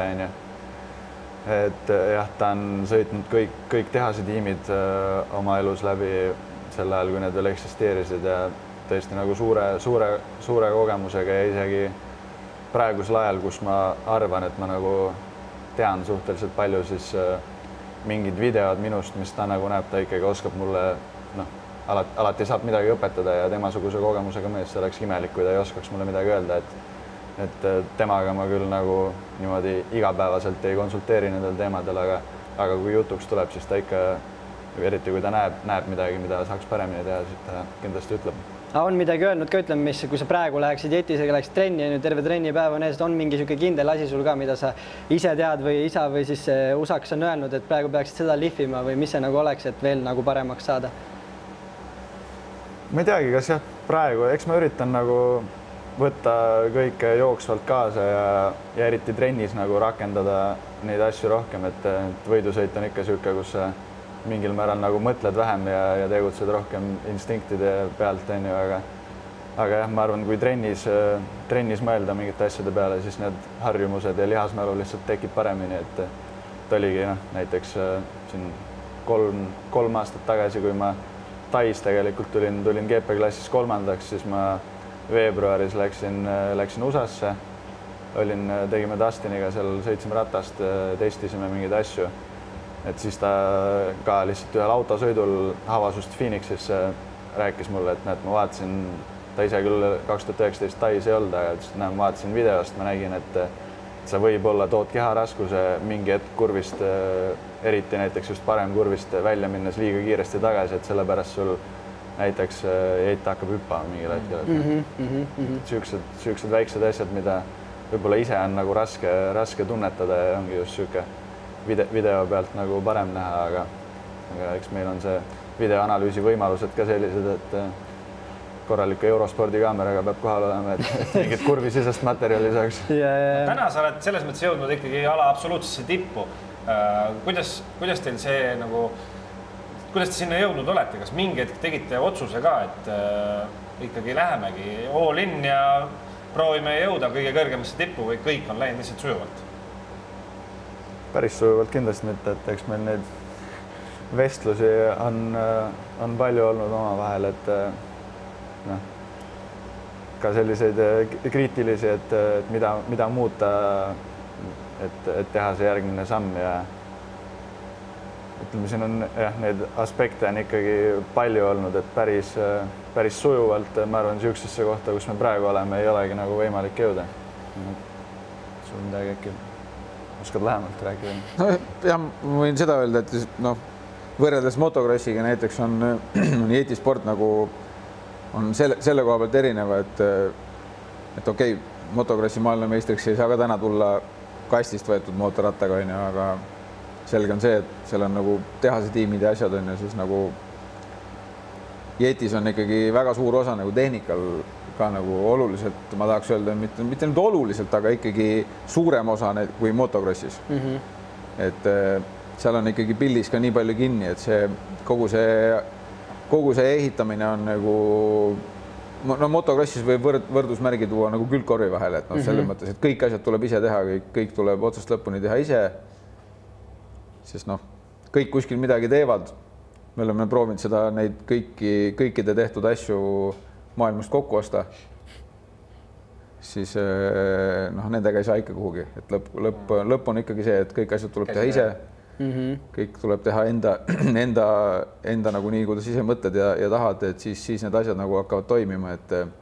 Et jah, ta on sõitnud kõik tehasetiimid oma elus läbi sel ajal, kui need veel eksisteerisid ja tõesti nagu suure kogemusega ja isegi praegusel ajal, kus ma arvan, et ma nagu tean suhteliselt palju, siis mingid videod minust, mis ta nagu näeb, ta ikkagi oskab mulle, alati saab midagi õpetada ja temasuguse kogemusega mees, see oleks imelik, kui ta ei oskaks mulle midagi öelda, et temaga ma küll nagu niimoodi igapäevaselt ei konsulteeri nendel teemadel, aga kui jutuks tuleb, siis ta ikka, eriti kui ta näeb midagi, mida saaks paremini teha, siis ta kindlasti ütleb. On midagi öelnud ka, ütleme, mis, kui sa praegu läheksid Yetisega, läheksid trenni ja terve trennipäev on ees, on mingi niisugune kindel asi sul ka, mida sa ise tead või isa või siis usaks on öelnud, et praegu peaksid seda lihvima või mis see nagu oleks, et veel nagu paremaks saada? Ma ei teagi, kas jah, praegu, eks ma üritan nagu võtta kõike jooksvalt kaasa ja eriti trennis nagu rakendada neid asju rohkem, et võidusõit on ikka niisugune, kus sa mingil määral nagu mõtled vähem ja tegutsed rohkem instinktide pealt, aga jah, ma arvan, kui trennis mõelda mingite asjade peale, siis need harjumused ja lihasmälu lihtsalt tekib paremini, et oligi näiteks siin kolm aastat tagasi, kui ma Tais tegelikult tulin GP-klassis 3., siis ma veebruaris läksin USA-sse, tegime Dustiniga seal, sõitsime ratast, testisime mingeid asju, et siis ta ka lihtsalt ühel autosõidul Havasust Phoenixisse rääkis mulle, et näed, ma vaatasin, ta ise küll 2019 Tais ei olnud, aga ma vaatasin videost, ma nägin, et sa võib-olla tood keharaskuse mingi hetk kurvist, eriti näiteks just parem kurvist välja minnes liiga kiiresti tagasi, et sellepärast sul näiteks Eit hakkab hüppama mingil hetkel. Siuksed väiksed asjad, mida võib-olla ise on nagu raske tunnetada ja ongi just siuke video pealt nagu parem näha, aga eks meil on see videoanalüüsi võimalused ka sellised, et korraliku Eurospordi kaameraga peab kohal olema, et mingit kurvisisest materjali saaks. Täna sa oled selles mõttes jõudnud ikkagi ala absoluutsesse tippu. Kuidas teil see nagu, kuidas te sinna jõudnud olete? Kas mingi hetk tegite otsuse ka, et ikkagi lähemegi all in ja proovime jõuda kõige kõrgemasse tippu või kõik on läinud lihtsalt sujuvalt? Päris sujuvalt kindlasti mitte, et eks meil neid vestlusi on palju olnud oma vahel, et ka selliseid kriitilisi, et mida muuta, et teha see järgmine samm ja ütleme, siin on jah, neid aspekte on ikkagi palju olnud, et päris sujuvalt, ma arvan, niisugusesse kohta, kus me praegu oleme, ei olegi nagu võimalik jõuda. sul midagi äkki oskad lähemalt rääkida? No jah, ma võin seda öelda, et noh, võrreldes motocrossiga näiteks on Yeti sport nagu on selle koha pealt erinev, et okei, motocrossi maailmameistriks ei saa ka täna tulla kastist võetud mootorrattaga, on ju, aga selge on see, et seal on nagu tehase tiimid ja asjad on ju, siis nagu Yetis on ikkagi väga suur osa nagu tehnikal ka nagu oluliselt, ma tahaks öelda, mitte nüüd oluliselt, aga ikkagi suurem osa kui motocrossis. Et seal on ikkagi pillis ka nii palju kinni, et see kogu see ehitamine on nagu no motocrossis võib võrdusmärgi tuua nagu külgkorvi vahele, et selles mõttes, et kõik asjad tuleb ise teha, kõik tuleb otsast lõpuni teha ise. Sest noh, kõik kuskil midagi teevad. Me oleme proovinud seda neid kõikide tehtud asju maailmast kokku osta. Siis noh, nendega ei saa ikka kuhugi, et lõpp on ikkagi see, et kõik asjad tuleb teha ise. Kõik tuleb teha enda nagu nii, kuidas ise mõtled ja tahad, et siis need asjad nagu hakkavad toimima,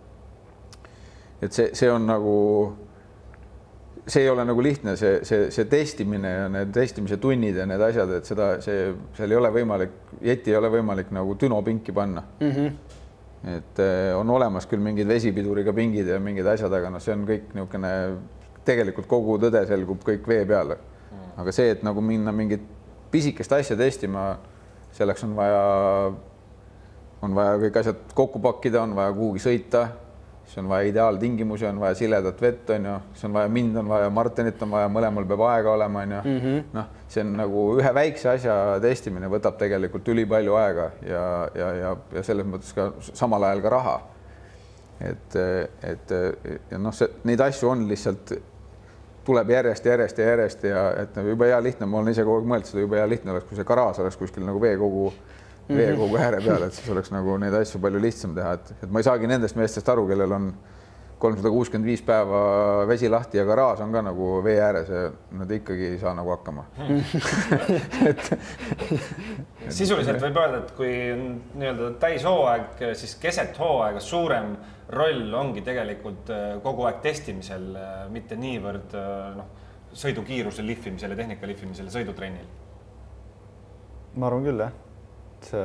et see on nagu, see ei ole nagu lihtne, see testimine ja need testimise tunnid ja need asjad, et seal ei ole võimalik, Yeti ei ole võimalik nagu dünopinki panna. Et on olemas küll mingid vesipiduriga pingid ja mingid asjad, aga see on kõik niisugune, tegelikult kogu tõde selgub kõik vee peale. Aga see, et nagu minna mingit pisikest asja testima, selleks on vaja kõik asjad kokku pakkida, on vaja kuhugi sõita, siis on vaja ideaaltingimusi, on vaja siledat vett, on ju, siis on vaja mind, on vaja Martinit, on vaja, mõlemal peab aega olema, on ju. Noh, see on nagu ühe väikse asja testimine võtab tegelikult üli palju aega ja selles mõttes ka samal ajal ka raha. Et noh, neid asju on lihtsalt tuleb järjest ja et juba hea lihtne, ma olen ise kogu aeg mõelnud seda, juba hea lihtne oleks, kui see garaaž oleks kuskil nagu veekogu ääre peal, et siis oleks nagu neid asju palju lihtsam teha, et ma ei saagi nendest meestest aru, kellel on 365 päeva vesi lahti ja garaaž on ka nagu vee ääres ja nad ikkagi ei saa nagu hakkama. Sisuliselt võib öelda, et kui nii-öelda täishooaeg, siis keset hooaega suurem roll ongi tegelikult kogu aeg testimisel, mitte niivõrd sõidukiiruse lihvimisel ja tehnika lihvimisel ja sõidutrennil. Ma arvan küll, jah. See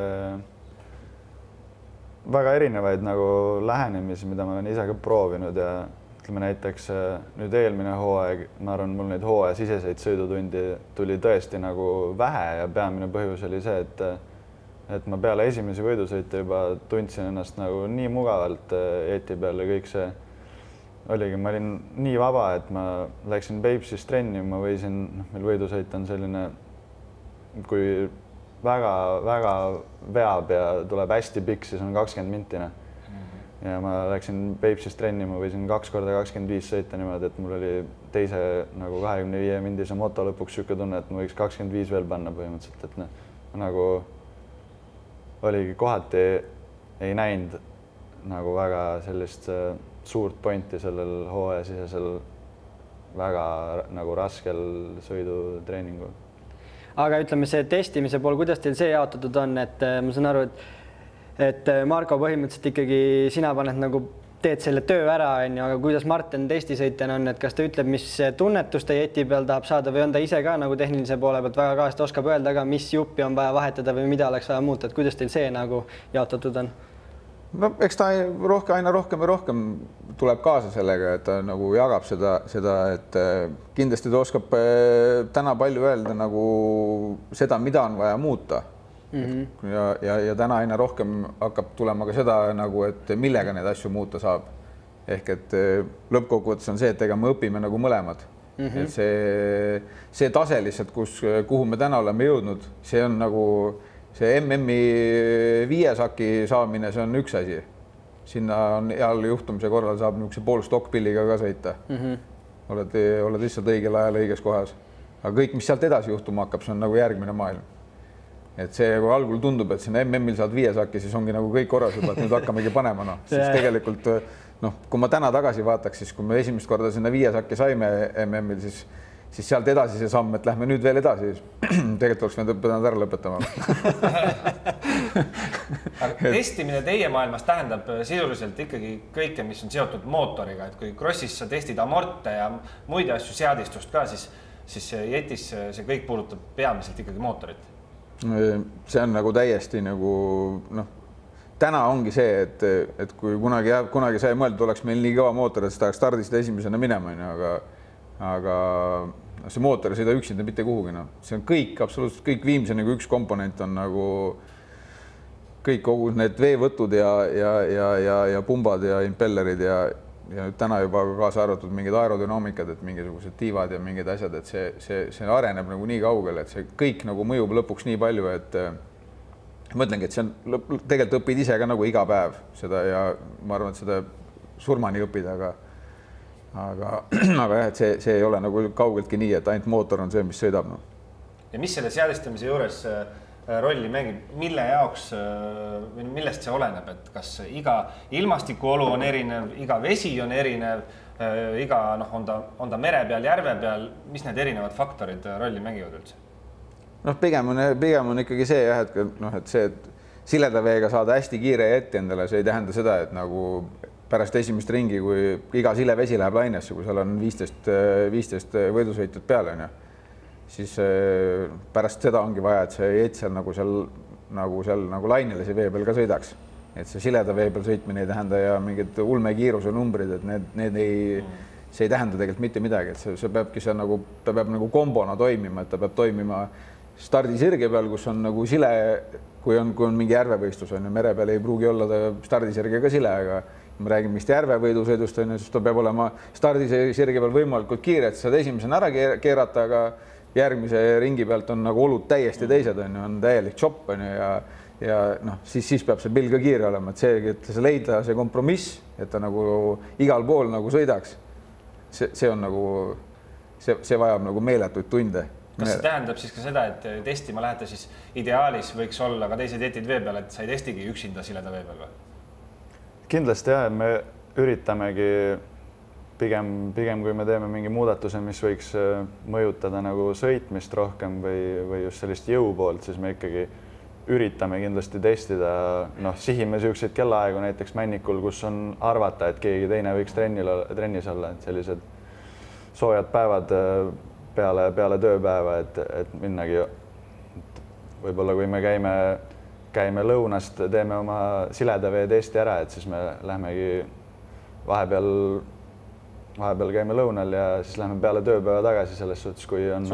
väga erinevaid nagu lähenemisi, mida ma olen ise ka proovinud ja ütleme näiteks nüüd eelmine hooaeg, ma arvan, mul neid hooajasiseseid sõidutundi tuli tõesti nagu vähe ja peamine põhjus oli see, et ma peale esimesi võidusõite juba tundsin ennast nagu nii mugavalt Yeti peal ja kõik see oligi, ma olin nii vaba, et ma läksin Peipsis trenni, ma võisin, meil võidusõit on selline, kui väga veab ja tuleb hästi pikk, siis on 20 mintine. Ja ma läksin Peipsis trenni, ma võisin 2 korda 25 sõita niimoodi, et mul oli teise nagu 25 mindise moto lõpuks siuke tunne, et ma võiks 25 veel panna põhimõtteliselt, et nagu oligi kohati ei näinud nagu väga sellist suurt pointi sellel hooajasisesel väga nagu raskel sõidutreeningul. Aga ütleme, see testimise pool, kuidas teil see jaotatud on, et ma saan aru, et Marko põhimõtteliselt ikkagi sina paned nagu teed selle töö ära, aga kuidas Martin testisõitjana on, et kas ta ütleb, mis tunnetus ta Yeti peal tahab saada või on ta ise ka nagu tehnilise poole pealt väga kaast oskab öelda ka, mis juppi on vaja vahetada või mida oleks vaja muuta, et kuidas teil see nagu jaotatud on? No eks ta aina rohkem ja rohkem tuleb kaasa sellega, et ta nagu jagab seda, et kindlasti ta oskab täna palju öelda nagu seda, mida on vaja muuta. Ja täna aina rohkem hakkab tulema ka seda nagu, et millega neid asju muuta saab. Ehk et lõppkokkuvõttes on see, et ega me õpime nagu mõlemad. Et see tase lihtsalt, kuhu me täna oleme jõudnud, see on nagu see MM-i 5 saki saamine, see on üks asi. Sinna on heal juhtumise korral saab niisuguse pool stockpilliga ka sõita. Oled lihtsalt õigel ajal õiges kohas. Aga kõik, mis sealt edasi juhtuma hakkab, see on nagu järgmine maailm. Et see, kui algul tundub, et sinna MM-il saad 5 saki, siis ongi nagu kõik korras juba, et nüüd hakkamegi panema. Siis tegelikult, kui ma täna tagasi vaataks, siis kui me esimest korda sinna 5 saki saime MM-il, siis siis sealt edasi see samm, et lähme nüüd veel edasi. Tegelikult oleks pidanud ära lõpetama. Testimine teie maailmas tähendab sisuliselt ikkagi kõike, mis on seotud mootoriga, et kui Crossis sa testid amorte ja muid asju, seadistust ka, siis Yetis see kõik puudutab peamiselt ikkagi mootorit. See on nagu täiesti nagu täna ongi see, et kui kunagi sai mõeldud, oleks meil nii kõva mootor, et tahaks stardist esimesena minema, aga see mootor ei sõida üksinda mitte kuhugi. See on kõik, absoluutselt kõik viimse nagu üks komponent on nagu kõik kogu need veevõtud ja pumbad ja impellerid ja täna juba kaasa arvatud mingid aerodünaamikad, et mingisugused tiivad ja mingid asjad, et see areneb nagu nii kaugele, et see kõik nagu mõjub lõpuks nii palju, et mõtlengi, et see on tegelikult õpid ise ka nagu iga päev seda ja ma arvan, et seda surmani õppida, aga jah, et see ei ole nagu kaugeltki nii, et ainult mootor on see, mis sõidab. Ja mis selle seadistamise juures rolli mängib, mille jaoks, millest see oleneb, et kas iga ilmastikuolu on erinev, iga vesi on erinev, iga on ta mere peal, järve peal, mis need erinevad faktorid rolli mängivad üldse? Pigem on ikkagi see, et see, et sileda veega saada hästi kiire ette endale, see ei tähenda seda, et nagu pärast esimest ringi, kui iga sile vesi läheb lainesse, kui seal on 15 võidusõitjat peale, siis pärast seda ongi vaja, et see jett seal nagu lainelise vee peal ka sõidaks. Et see sileda vee peal sõitmine ei tähenda ja mingid ulmekiiruse numbrid, et see ei tähenda tegelikult mitte midagi, et see peabki ta peab nagu kombona toimima, et ta peab toimima stardisirge peal, kus on nagu sile, kui on mingi järvevõistlus, mere peal ei pruugi olla ta stardisirge ka sile, aga me räägime mingist järvevõidusõidust, siis ta peab olema stardisirge peal võimalikult kiire, et saad esimesena ära keerata, aga järgmise ringi pealt on nagu olud täiesti teised, on täielik chopp ja siis peab see pill ka kiire olema, et see leida see kompromiss, et ta nagu igal pool nagu sõidaks. See on nagu, see vajab nagu meeletuid tunde. Kas see tähendab siis ka seda, et testima lähete, siis ideaalis võiks olla ka teised jetid vee peal, et sa ei testigi üksinda sileda vee peal või? Kindlasti jah, me üritamegi pigem, kui me teeme mingi muudatuse, mis võiks mõjutada nagu sõitmist rohkem või just sellist jõu poolt, siis me ikkagi üritame kindlasti testida, sihime selliseid kellaaegu näiteks Männikul, kus on arvata, et keegi teine võiks trennis olla, et sellised soojad päevad peale tööpäeva, et minnagi. Võib-olla kui me käime lõunast, teeme oma sileda vee testi ära, et siis me lähmegi vahepeal käime lõunal ja siis lähme peale tööpäeva tagasi selles suhtes, kui on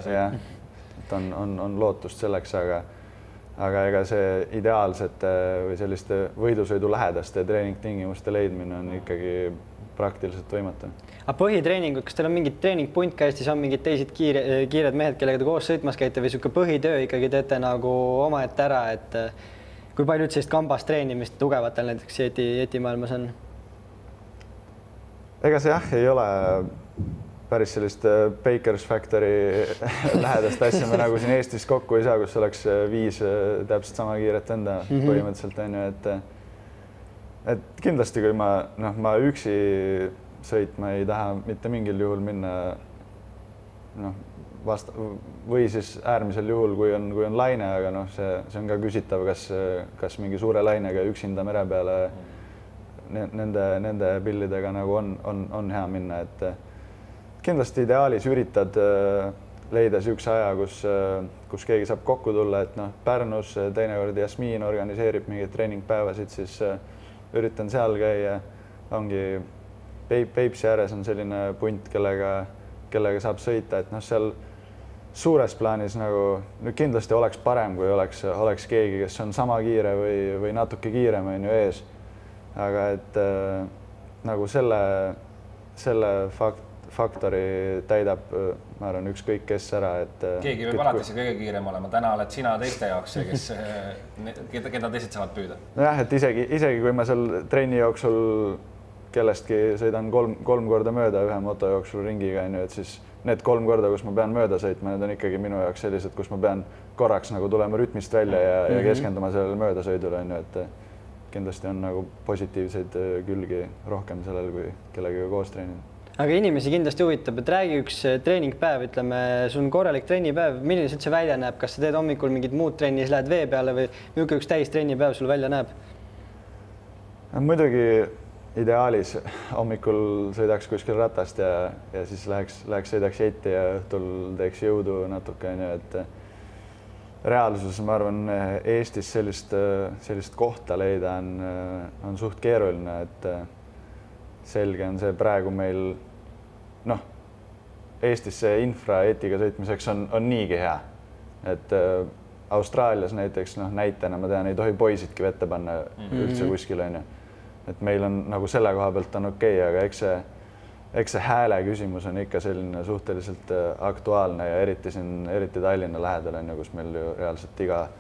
on lootust selleks, aga ega see ideaalsete või selliste võidusõidu lähedaste treeningtingimuste leidmine on ikkagi praktiliselt võimatu. Aga põhitreeningud, kas teil on mingid treeningpunt ka Eestis, on mingid teised kiired mehed, kellega te koos sõitmas käite või siuke põhitöö ikkagi teete nagu omaette ära, et kui palju sellist kambast treenimist tugevatel näiteks jeti maailmas on? Ega see jah, ei ole päris sellist Baker's Factory lähedast asja me nagu siin Eestis kokku ei saa, kus oleks 5 täpselt sama kiiret enda põhimõtteliselt on ju, et kindlasti, kui ma üksi sõitma ei taha mitte mingil juhul minna või siis äärmisel juhul, kui on laine, aga see on ka küsitav, kas mingi suure lainega üksinda mere peale nende pillidega nagu on hea minna, et kindlasti ideaalis üritad leida siukse aja, kus keegi saab kokku tulla, et Pärnus teinekord Jasmiin organiseerib mingeid treeningpäevasid, siis üritan seal käia, ongi Peipsi ääres on selline punt, kellega saab sõita, et seal suures plaanis nagu kindlasti oleks parem, kui oleks keegi, kes on sama kiire või natuke kiirem on ju ees. Aga et nagu selle faktori täidab, ma arvan, ükskõik kes ära, et keegi võib alati see kõige kiirem olema. Täna oled sina teiste jaoks see, keda teised saavad püüda. Jah, et isegi kui ma seal trenni jooksul kellestki sõidan kolm korda mööda ühe moto jooksul ringiga, et siis need 3 korda, kus ma pean mööda sõitma, need on ikkagi minu jaoks sellised, kus ma pean korraks nagu tulema rütmist välja ja keskenduma sellele möödasõidule, et kindlasti on nagu positiivseid külgi rohkem sellel, kui kellegagi koos treenida. aga inimesi kindlasti huvitab, et räägi üks treeningpäev, ütleme, sul on korralik trennipäev, milline see üldse välja näeb, kas sa teed hommikul mingit muud trenni, siis lähed vee peale või niisugune üks täistrennipäev sul välja näeb? Muidugi ideaalis hommikul sõidaks kuskil ratast ja siis läheks sõidaks jetti ja õhtul teeks jõudu natuke, et reaalsuses ma arvan, Eestis sellist kohta leida on suht keeruline, et selge on see praegu meil, Eestis see infra jetiga sõitmiseks on niigi hea, et Austraalias näiteks, näitena ma tean, ei tohi poisidki vette panna üldse kuskil, on ju. Et meil on nagu selle koha pealt on okei, aga eks see hääle küsimus on ikka selline suhteliselt aktuaalne ja eriti Tallinna lähedal on ju, kus meil ju reaalselt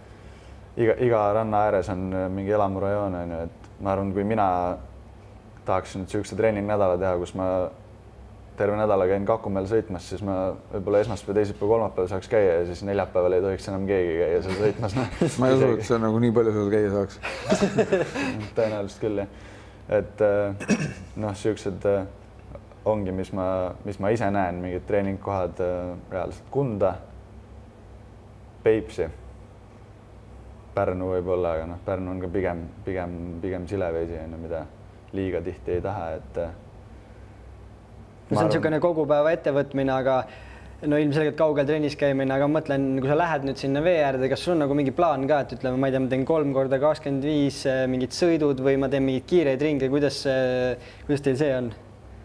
iga ranna ääres on mingi elamurajoon, on ju, et ma arvan, kui mina tahaksin nüüd siukse treeningnädala teha, kus ma terve nädala käin Kakumäel sõitmas, siis ma võib-olla esmaspäev, teisipäev, kolmapäev saaks käia ja siis neljapäeval ei tohiks enam keegi käia seal sõitmas. Ma ei usu, et see nagu nii palju seal käia saaks. Tõenäoliselt küll, jah. Et siuksed ongi, mis ma ise näen, mingid treeningkohad reaalselt Kunda, Peipsi, Pärnu võib-olla, aga Pärnu on ka pigem sileveisi, mida liiga tihti ei taha, et see on niisugune kogupäeva ettevõtmine, aga ilmselgelt kaugel trennis käimine, aga mõtlen, kui sa lähed nüüd sinna vee äärde, kas sul on nagu mingi plaan ka, et ütleme, ma ei tea, ma teen 3x25 mingid sõidud või ma teen mingeid kiireid ringe, kuidas teil see on?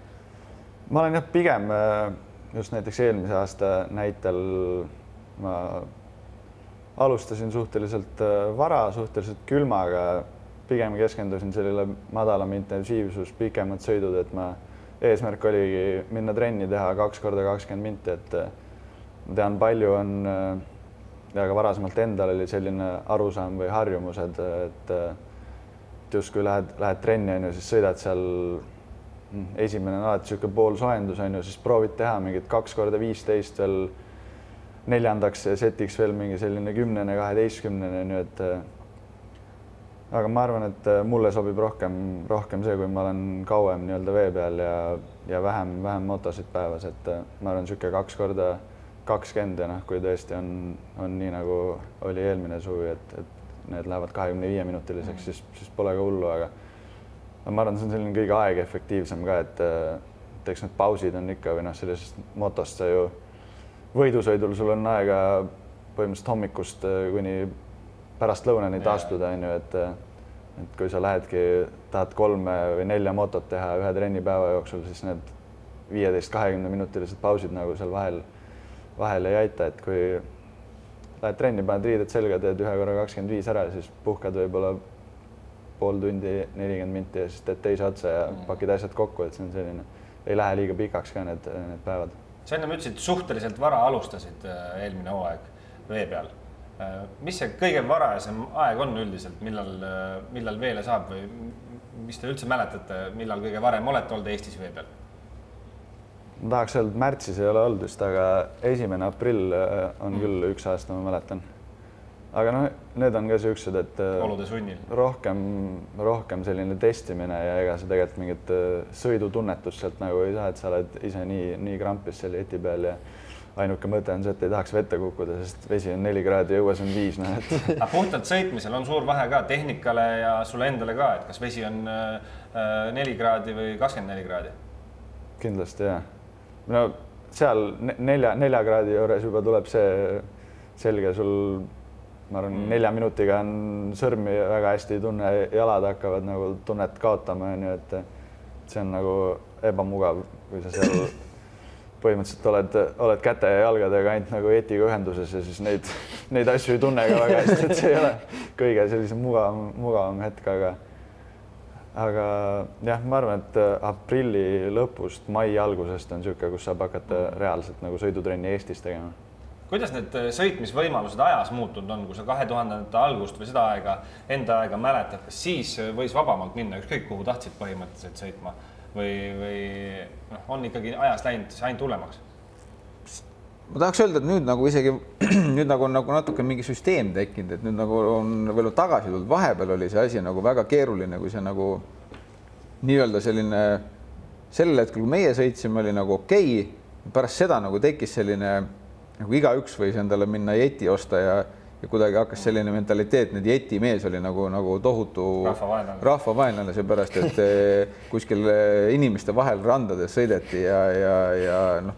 Ma olen jah, pigem just näiteks eelmise aasta näitel ma alustasin suhteliselt vara, suhteliselt külmaga, pigem keskendusin sellele madalam intensiivsus, pikemad sõidud, et eesmärk oligi minna trenni teha 2x20 minti, et ma tean, palju on ja ka varasemalt endal oli selline arusaam või harjumused, et justkui lähed trenni, siis sõidad seal, esimene on alati niisugune poolsoojendus, siis proovid teha mingid 2x15 veel neljandaks setiks veel mingi selline 10-12, et aga ma arvan, et mulle sobib rohkem see, kui ma olen kauem nii-öelda vee peal ja vähem motosid päevas, et ma arvan, niisugune 2x20 ja kui tõesti on nii, nagu oli eelmine suvi, et need lähevad 25-minutiliseks, siis pole ka hullu, aga ma arvan, see on selline kõige aegefektiivsem ka, et eks need pausid on ikka või sellisest motost sa ju võidusõidul sul on aega põhimõtteliselt hommikust kuni pärast lõunani taastuda, on ju, et kui sa lähedki, tahad 3 või 4 motot teha ühe trennipäeva jooksul, siis need 15-20 minutilised pausid nagu seal vahel ei aita, et kui lähed trenni, paned riided selga, teed 1x25 ära, siis puhkad võib-olla pool tundi, 40 minti ja siis teed teise otsa ja pakid asjad kokku, et see on selline, ei lähe liiga pikaks ka need päevad. Sa enne ütlesid, suhteliselt vara alustasid eelmine hooaeg vee peal. Mis see kõige varajasem aeg on üldiselt, millal veele saab või mis te üldse mäletate, millal kõige varem olete olnud Eestis vee peal? Ma tahaks öelda, et märtsis ei ole olnud just, aga 1. aprill on küll üks aasta, ma mäletan. Aga need on ka siuksed, et olude sunnil rohkem selline testimine ja ega sa tegelikult mingit sõidutunnetust sealt nagu ei saa, et sa oled ise nii krampis selle jeti peal ja ainuke mõte on see, et ei tahaks vette kukkuda, sest vesi on 4 kraadi ja õues on 5. Aga puhtalt sõitmisel on suur vahe ka tehnikale ja sulle endale ka, et kas vesi on 4 kraadi või 24 kraadi? Kindlasti, jah. No seal 4 kraadi juures juba tuleb see selge, sul ma arvan, 4 minutiga on sõrmi väga hästi ei tunne, jalad hakkavad nagu tunnet kaotama, et see on nagu ebamugav, kui sa seal põhimõtteliselt oled käte ja jalgadega ainult nagu jetiga ühenduses ja siis neid asju ei tunne ka väga hästi, et see ei ole kõige sellise mugavam hetk, aga jah, ma arvan, et aprilli lõpust, mai algusest on niisugune, kus saab hakata reaalselt nagu sõidutrenni Eestis tegema. Kuidas need sõitmisvõimalused ajas muutunud on, kui sa 2000-ndate algust või seda enda aega mäletad, kas siis võis vabamalt minna ükskõik kuhu tahtsid põhimõtteliselt sõitma või on ikkagi ajas läinud ainult hullemaks? Ma tahaks öelda, et nüüd nagu isegi nüüd nagu on nagu natuke mingi süsteem tekkinud, et nüüd nagu on veel tagasi tulnud, vahepeal oli see asi nagu väga keeruline, kui see nagu nii-öelda selline sellel hetkel, kui meie sõitsime, oli nagu okei. Pärast seda nagu tekkis selline nagu igaüks võis endale minna jeti osta ja kuidagi hakkas selline mentaliteet, need jeti mees oli nagu tohutu rahvavaenlane, seepärast, et kuskil inimeste vahel randades sõideti ja noh,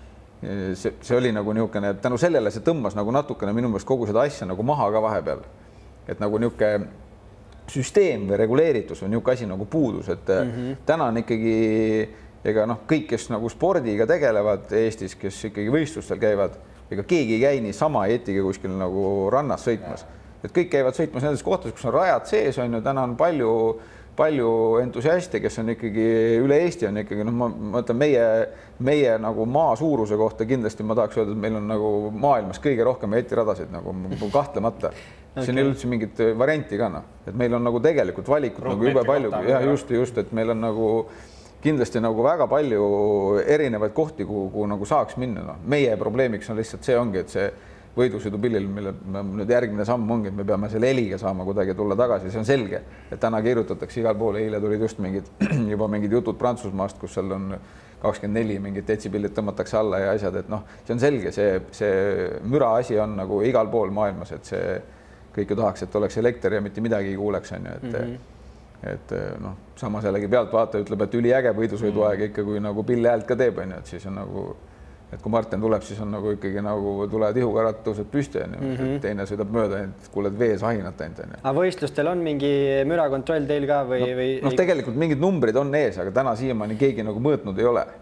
see oli nagu niisugune, tänu sellele see tõmbas nagu natukene minu meelest kogu seda asja nagu maha ka vahepeal. Et nagu niisugune süsteem või reguleeritus on niisugune asi nagu puudus, et täna on ikkagi ega noh, kõik, kes nagu spordiga tegelevad Eestis, kes ikkagi võistlustel käivad, ega keegi ei käi nii sama jetiga kuskil nagu rannas sõitmas. Et kõik käivad sõitmas nendes kohtades, kus on rajad sees, on ju, täna on palju entusiaste, kes on ikkagi üle Eesti on ikkagi, noh, ma mõtlen meie nagu maa suuruse kohta kindlasti ma tahaks öelda, et meil on nagu maailmas kõige rohkem jetiradasid nagu kahtlemata. See on üldse mingit varianti ka, et meil on nagu tegelikult valikut nagu jube palju. Ja just, et meil on nagu kindlasti nagu väga palju erinevaid kohti, kuhu nagu saaks minna. No, meie probleemiks on lihtsalt see ongi, et see võidusõidupillil, mille nüüd järgmine samm ongi, et me peame selle heliga saama kuidagi tulla tagasi. See on selge, et täna kirjutatakse igal pool. Eile tulid just juba mingid jutud Prantsusmaast, kus seal on 24 mingid detsibillid tõmmatakse alla ja asjad, et noh, see on selge, see müra asi on nagu igal pool maailmas, et see kõik ju tahaks, et oleks elekter ja mitte midagi ei kuuleks, on ju, et noh, samas jällegi pealtvaataja ütleb, et üliäge võidusõiduaeg ikka, kui nagu Pille häält ka teeb, on ju, et siis on nagu, et kui Martin tuleb, siis on nagu ikkagi nagu tulevad ihukarad, tõused püsti, on ju, teine sõidab mööda, et kuuled vees ahinat ainult, on ju. Aga võistlustel on mingi mürakontroll teil ka või? Noh, tegelikult mingid numbrid on ees, aga täna siiamaani keegi nagu mõõtnud ei ole.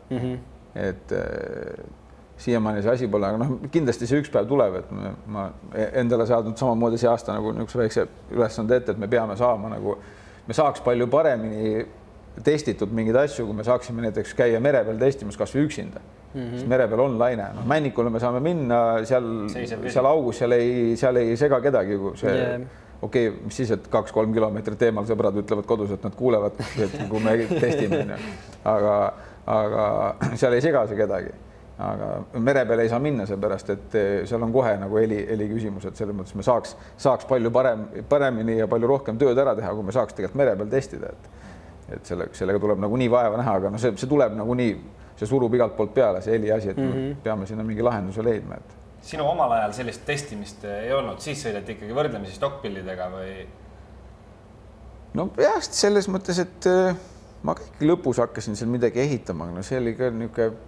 Et siiamaani see asi pole, aga noh, kindlasti see üks päev tuleb, et ma endale saadnud samamoodi see aasta nagu niisuguse väikse ülesande ette, et me peame saama nagu me saaks palju paremini testitud mingeid asju, kui me saaksime näiteks käia mere peal testimas kas või üksinda. Sest mere peal on laine. No, Männikule me saame minna seal augus, seal ei sega kedagi. Okei, mis siis, et 2-3 kilomeetrit eemal sõbrad ütlevad kodus, et nad kuulevad, et kui me testime. Aga seal ei sega see kedagi. Aga mere peal ei saa minna seepärast, et seal on kohe nagu heli küsimus, et selles mõttes me saaks palju paremini ja palju rohkem tööd ära teha, kui me saaks tegelikult mere peal testida. Et sellega tuleb nagu nii vaeva näha, aga no see tuleb nagu nii, see surub igalt poolt peale, see heli asi, et peame sinna mingi lahenduse leidma. Sinu omal ajal sellist testimist ei olnud, siis sõideti ikkagi võrdlemisi stockpillidega või? No jah, selles mõttes, et ma kõik lõpus hakkasin seal midagi ehitama, no see oli ka niisugune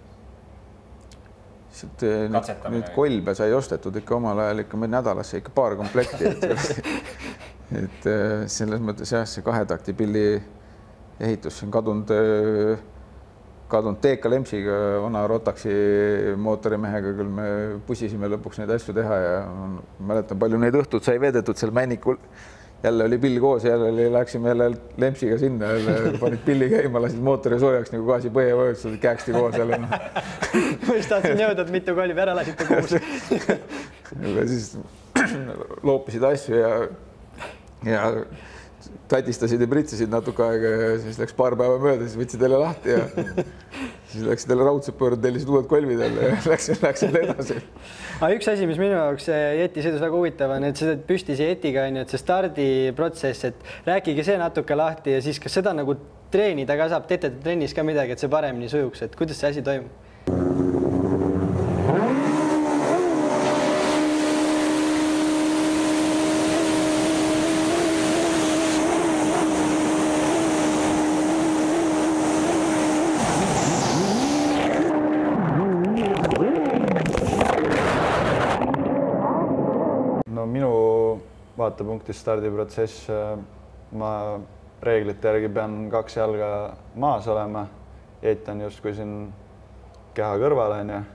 nüüd kolbe sai ostetud ikka omal ajal ikka meil nädalasse ikka paar komplekti. Et selles mõttes jah, see 2-takti pilli ehitus on kadunud TK Lemsiga, vana Rotaxi mootorimehega, küll me pusisime lõpuks neid asju teha ja mäletan, palju neid õhtud sai veedetud seal Männikul. Jälle oli pill koos, jälle läksime jälle Lemsiga sinna, panid pilli käima, lasid mootori soojaks nagu gaasi põhjavõjus, käeksti koos jälle. Ma just tahtsin jõuda, et mitu kolbi ära lasite koos. Siis loopisid asju ja tatistasid ja pritsesid natuke aega ja siis läks paar päeva mööda, siis võtsid jälle lahti ja siis läksid jälle raudselt pöörd, tellisid uued kolvid jälle ja läksid edasi. Aga üks asi, mis minu jaoks jetisõidus väga huvitav on, et sa teed püstise jetiga, et see stardiprotsess, et rääkige see natuke lahti ja siis kas seda nagu treenida ka saab, teete trennis ka midagi, et see paremini sujuks, et kuidas see asi toimub? Vaatepunktis stardiprotsess, ma reeglite järgi pean 2 jalga maas olema, eetan justkui siin keha kõrval, on ju.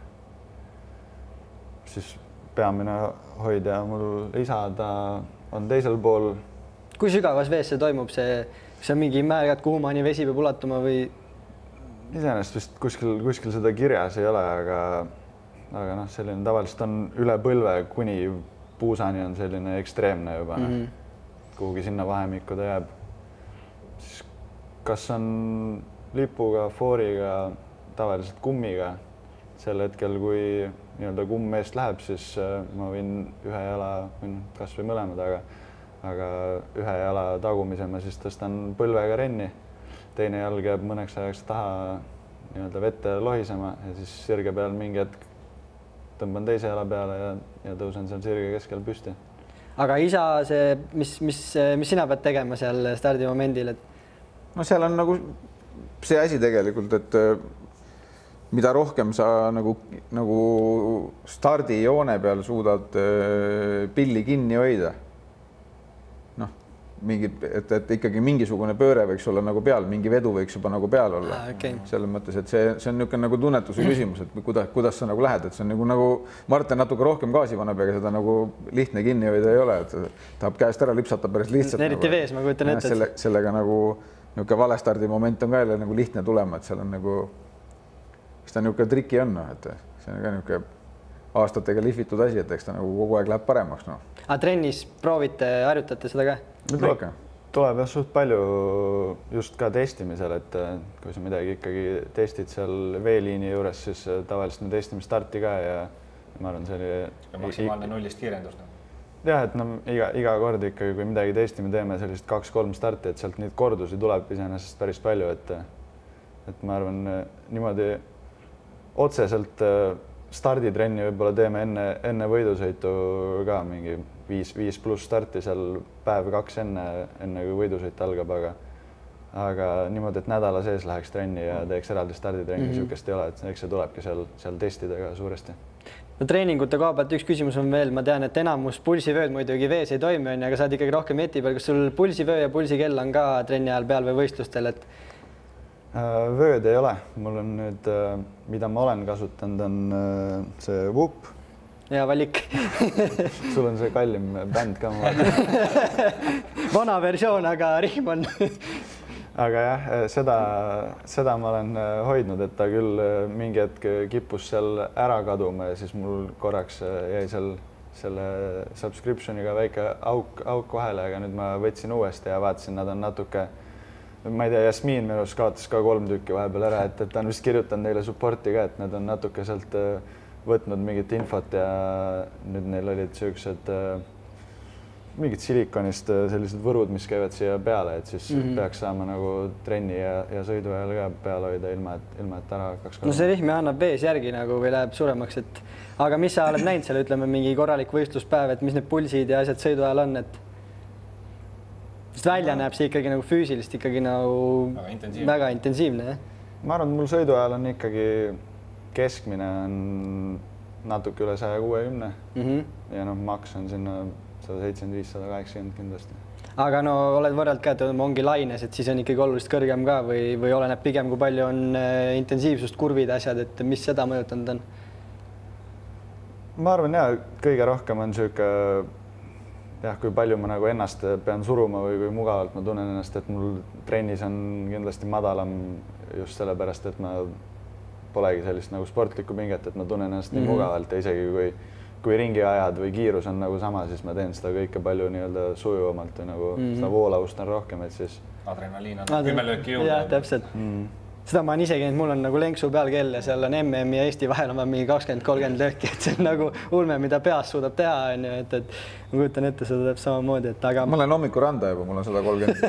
Siis peamine hoidja mul isa, ta on teisel pool. Kui sügavas vees see toimub, see on mingi märgad, kuhu maani vesi peab ulatuma või? Iseenesest vist kuskil seda kirjas ei ole, aga noh, selline tavaliselt on üle põlve kuni puusani on selline ekstreemne juba, kuhugi sinna vahemikku ta jääb. Siis kas on lipuga, fooriga, tavaliselt kummiga. Sel hetkel, kui nii-öelda kumm eest läheb, siis ma võin ühe jala, kas või mõlemad, aga ühe jala tagumise ma siis tõstan põlvega renni. Teine jalg jääb mõneks ajaks taha nii-öelda vette lohisema ja siis sirge peal mingi hetk tõmban teise jala peale ja tõusen seal sirge keskel püsti. Aga isa, see, mis sina pead tegema seal stardimomendil, et? No seal on nagu see asi tegelikult, et mida rohkem sa nagu stardijoone peal suudad pilli kinni hoida, noh, et ikkagi mingisugune pööre võiks olla nagu peal, mingi vedu võiks juba nagu peal olla. Okay. Selles mõttes, et see on niisugune nagu tunnetuse küsimus, et kuidas sa nagu lähed, et see on nagu Martin natuke rohkem gaasi paneb, ega seda nagu lihtne kinni hoida ei ole, et tahab käest ära lipsata päris lihtsalt. Eriti vees, ma kujutan ette. Sellega nagu niisugune valestardi moment on ka jälle nagu lihtne tulema, et seal on nagu eks ta niisugune triki on, et see on ka niisugune aastatega lihvitud asi, et eks ta nagu kogu aeg läheb paremaks. No. Aga trennis proovite, harjutate seda ka? Tuleb jah suht palju just ka testimisel, et kui sa midagi ikkagi testid seal veeliini juures, siis tavaliselt me testime starti ka ja ma arvan, see oli maksimaalne nullist kiirendus. Jah, et no iga kord ikkagi, kui midagi testime, teeme sellist 2-3 starti, et sealt neid kordusi tuleb iseenesest päris palju, et ma arvan niimoodi otseselt starditrenni võib-olla teeme enne võidusõitu ka mingi 5+ starti seal päev-2 enne kui võidusõit algab, aga niimoodi, et nädala sees läheks trenni ja teeks eraldi starditrenni, niisugust ei ole, et eks see tulebki seal testida ka suuresti. No treeningute koha pealt üks küsimus on veel, ma tean, et enamus pulsivööd muidugi vees ei toimi, aga sa oled ikkagi rohkem jeti peal, kas sul pulsivöö ja pulsikell on ka trenni ajal peal või võistlustel, et? Vööd ei ole, mul on nüüd, mida ma olen kasutanud, on see Whoop. Hea valik. Sul on see kallim bänd ka. Vana versioon, aga rihm on. Aga jah, seda ma olen hoidnud, et ta küll mingi hetk kippus seal ära kaduma ja siis mul korraks jäi seal selle subscriptioniga väike auk vahele, aga nüüd ma võtsin uuesti ja vaatasin, nad on natuke, ma ei tea, Jasmin minu arust kaotas ka 3 tükki vahepeal ära, et ta on vist kirjutanud neile supporti ka, et nad on natuke sealt võtnud mingit infot ja nüüd neil olid sellised mingid silikonist sellised võrud, mis käivad siia peale, et siis peaks saama nagu trenni ja sõidu ajal ka peale hoida ilma, et ära hakkaks. No see rihm annab vees järgi nagu või läheb suuremaks, et aga mis sa oled näinud seal, ütleme mingi korralik võistluspäev, et mis need pulsid ja asjad sõidu ajal on, et sest välja näeb see ikkagi nagu füüsilist ikkagi nagu väga intensiivne, jah? Ma arvan, et mul sõidu ajal on ikkagi keskmine on natuke üle 160 ja noh, maks on sinna 175-180 kindlasti. Aga no oled võrreld ka, et ongi laines, et siis on ikkagi oluliselt kõrgem ka või oleneb pigem, kui palju on intensiivsust, kurvid, asjad, et mis seda mõjutanud on? Ma arvan, jah, kõige rohkem on sihuke jah, kui palju ma nagu ennast pean suruma või kui mugavalt ma tunnen ennast, et mul trennis on kindlasti madalam just sellepärast, et ma polegi sellist nagu sportlikku pinget, et ma tunnen ennast nii mugavalt ja isegi kui ringiajad või kiirus on nagu sama, siis ma teen seda kõike palju nii-öelda sujuvamalt või nagu seda voolavust on rohkem, et siis adrenaliin on 10 lööki juurde. Jah, täpselt. Seda ma olen ise käinud, mul on nagu lenksu peal kell ja seal on MM ja Eesti vahel on mingi 20-30 lööki, et see on nagu ulme, mida peas suudab teha, et ma kujutan ette seda täpselt samamoodi, et aga... Ma olen hommiku randa juba, mul on 130.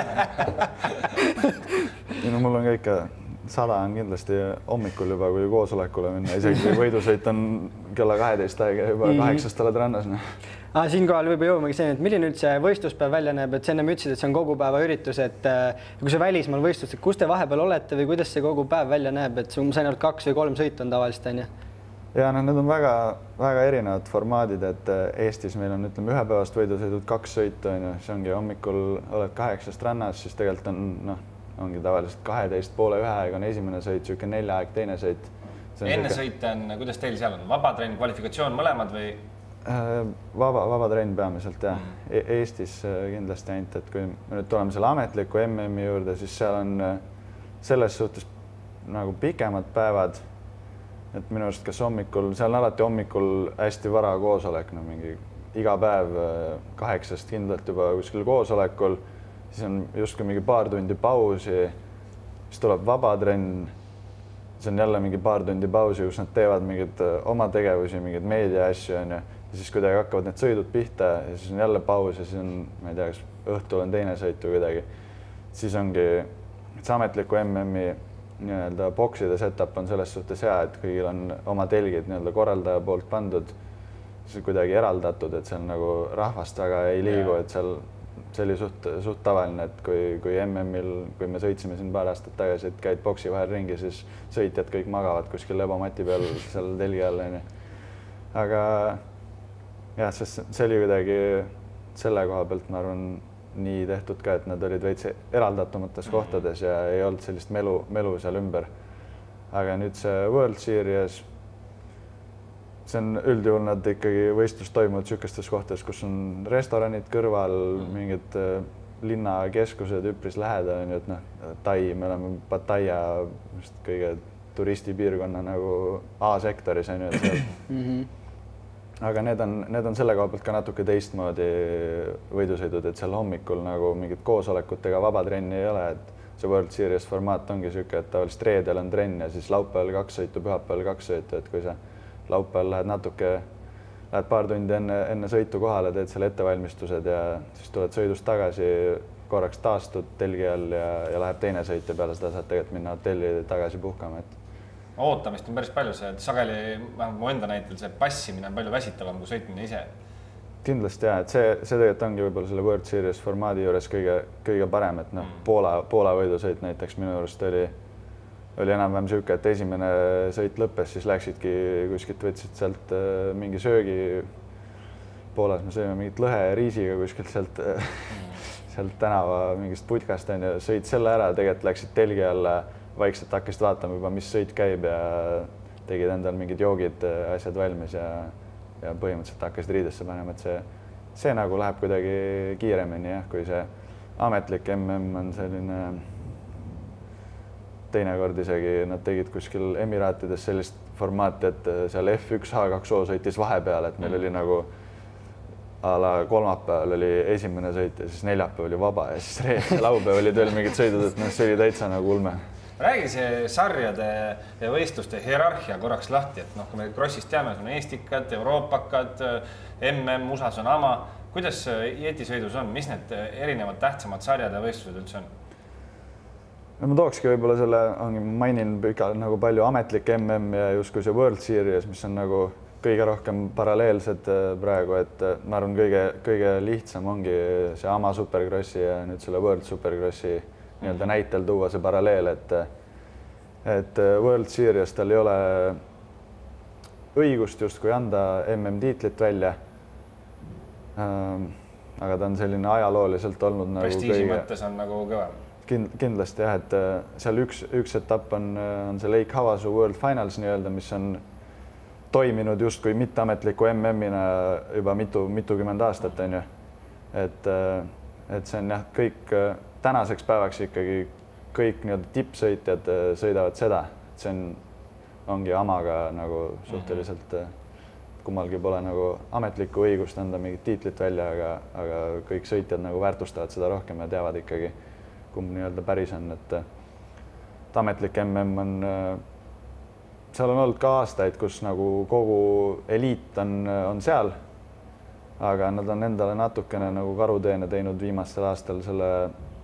Ja no mul on ka ikka 100 on kindlasti hommikul juba, kui koosolekule minna, isegi kui võidusõit on kella 12 aega juba 8 oled rannas. Siinkohal võib jõumagi see, et milline üldse võistluspäev välja näeb, et enne ütlesid, et see on kogu päeva üritus, et kui see välismaal võistlus, et kus te vahepeal olete või kuidas see kogu päev välja näeb, et ma sain ainult 2 või 3 sõitu on tavaliselt, on ju? Ja no need on väga erinevad formaadid, et Eestis meil on, ütleme, ühepäevast võidusõidud 2 sõitu, on ju, see ongi hommikul oled 8 rannas, siis tegelikult on, noh, ongi tavaliselt 12,5 aeg on esimene sõit, siuke 4 aeg teine sõit. Enne sõit on, kuidas teil seal on? Vabatrenn, kvalifikatsioon, mõlemad või? Vaba trenn peamiselt, jah. Eestis kindlasti ainult, et kui me nüüd tuleme selle ametliku MM-i juurde, siis seal on selles suhtes nagu pikemad päevad, et minu arust kas hommikul, seal on alati hommikul hästi vara koosolek, no mingi iga päev 8 kindlalt juba kuskil koosolekul, siis on justkui mingi paar tundi pausi, siis tuleb vabatrenn, siis on jälle mingi paar tundi pausi, kus nad teevad mingid oma tegevusi, mingid meedia asju, on ju, ja siis kuidagi hakkavad need sõidud pihta ja siis on jälle paus ja siis on, ma ei tea, kas õhtul on teine sõit või kuidagi. Siis ongi see ametliku MM-i nii-öelda bokside setup on selles suhtes hea, et kõigil on oma telgid nii-öelda korraldaja poolt pandud, siis kuidagi eraldatud, et seal nagu rahvast väga ei liigu, et seal see oli suht tavaline, et kui MM-il, kui me sõitsime siin paar aastat tagasi, et käid boksi vahel ringi, siis sõitjad kõik magavad kuskil lebomati peal seal telgi all. Aga jah, sest see oli kuidagi selle koha pealt, ma arvan, nii tehtud ka, et nad olid veits eraldatumates kohtades ja ei olnud sellist melu seal ümber. Aga nüüd see World Series, see on üldjuhul nad ikkagi võistlus toimuvad niisugustes kohtades, kus on restoranid kõrval, mingid linnakeskused üpris lähedal, nii et Tai, me oleme Pattaya kõige turistipiirkonna nagu A-sektoris, on ju, et seal. Aga need on selle koha pealt ka natuke teistmoodi võidusõidud, et seal hommikul nagu mingit koosolekut ega vaba trenni ei ole, et see World Series formaat ongi niisugune, et tavaliselt reedel on trenn ja siis laupäeval 2 sõitu, pühapäeval 2 sõitu, et kui sa laupäeval lähed paar tundi enne sõitu kohale, teed seal ettevalmistused ja siis tuled sõidust tagasi, korraks taastud telgi all ja läheb teine sõit ja peale seda saad tegelikult minna hotelli tagasi puhkama, et ootamist on päris palju, see sageli, mu enda näitel see passimine on palju väsitavam kui sõitmine ise. Kindlasti jah, et see tegelikult ongi võib-olla selle World Series formaadi juures kõige parem, et Poola võidusõit näiteks minu juurest oli enam-vähem niisugune, et esimene sõit lõppes, siis läksidki kuskilt, võtsid sealt mingi söögi. Poolas me sõime mingit lõhe riisiga kuskilt sealt tänava mingist putkast ja sõid selle ära, tegelikult läksid telgi alla, vaikselt hakkasid vaatama juba, mis sõit käib ja tegid endal mingid joogid, asjad valmis ja põhimõtteliselt hakkasid riidesse panema, et see nagu läheb kuidagi kiiremini, jah, kui see ametlik MM on selline teinekord isegi nad tegid kuskil Emiraatides sellist formaati, et seal F1 H2O sõitis vahepeal, et meil oli nagu a la kolmapäeval oli esimene sõit ja siis neljapäev oli vaba ja siis laupäev olid veel mingid sõidud, et see oli täitsa nagu ulme. Räägi see sarjade ja võistluste hierarhia korraks lahti, et kui me Krossist teame, on eestikad, euroopakad, MM, USAs on AMA. Kuidas jetisõidus on? Mis need erinevad tähtsamad sarjad ja võistlused üldse on? Ma tookski võib-olla selle, mainin nagu palju ametlik MM ja justkui see World Series, mis on nagu kõige rohkem paralleelsed praegu, et ma arvan, kõige lihtsam ongi see AMA Supercrossi ja nüüd selle World Supercrossi nii-öelda näitel tuua see paralleel, et World Series tal ei ole õigust justkui anda MM-tiitlit välja. Aga ta on selline ajalooliselt olnud nagu prestiiži mõttes on nagu kõvem. Kindlasti jah, et seal üks etapp on see Lake Havasu World Finals nii-öelda, mis on toiminud justkui mitteametliku MM-ina juba mitukümmend aastat, on ju. Et see on jah, kõik tänaseks päevaks ikkagi kõik nii-öelda tippsõitjad sõidavad seda, et see ongi AMAga nagu suhteliselt, kummalgi pole nagu ametlikku õigust anda mingit tiitlit välja, aga kõik sõitjad nagu väärtustavad seda rohkem ja teavad ikkagi, kumb nii-öelda päris on, et ametlik MM on, seal on olnud ka aastaid, kus nagu kogu eliit on seal, aga nad on endale natukene nagu karuteene teinud viimastel aastal selle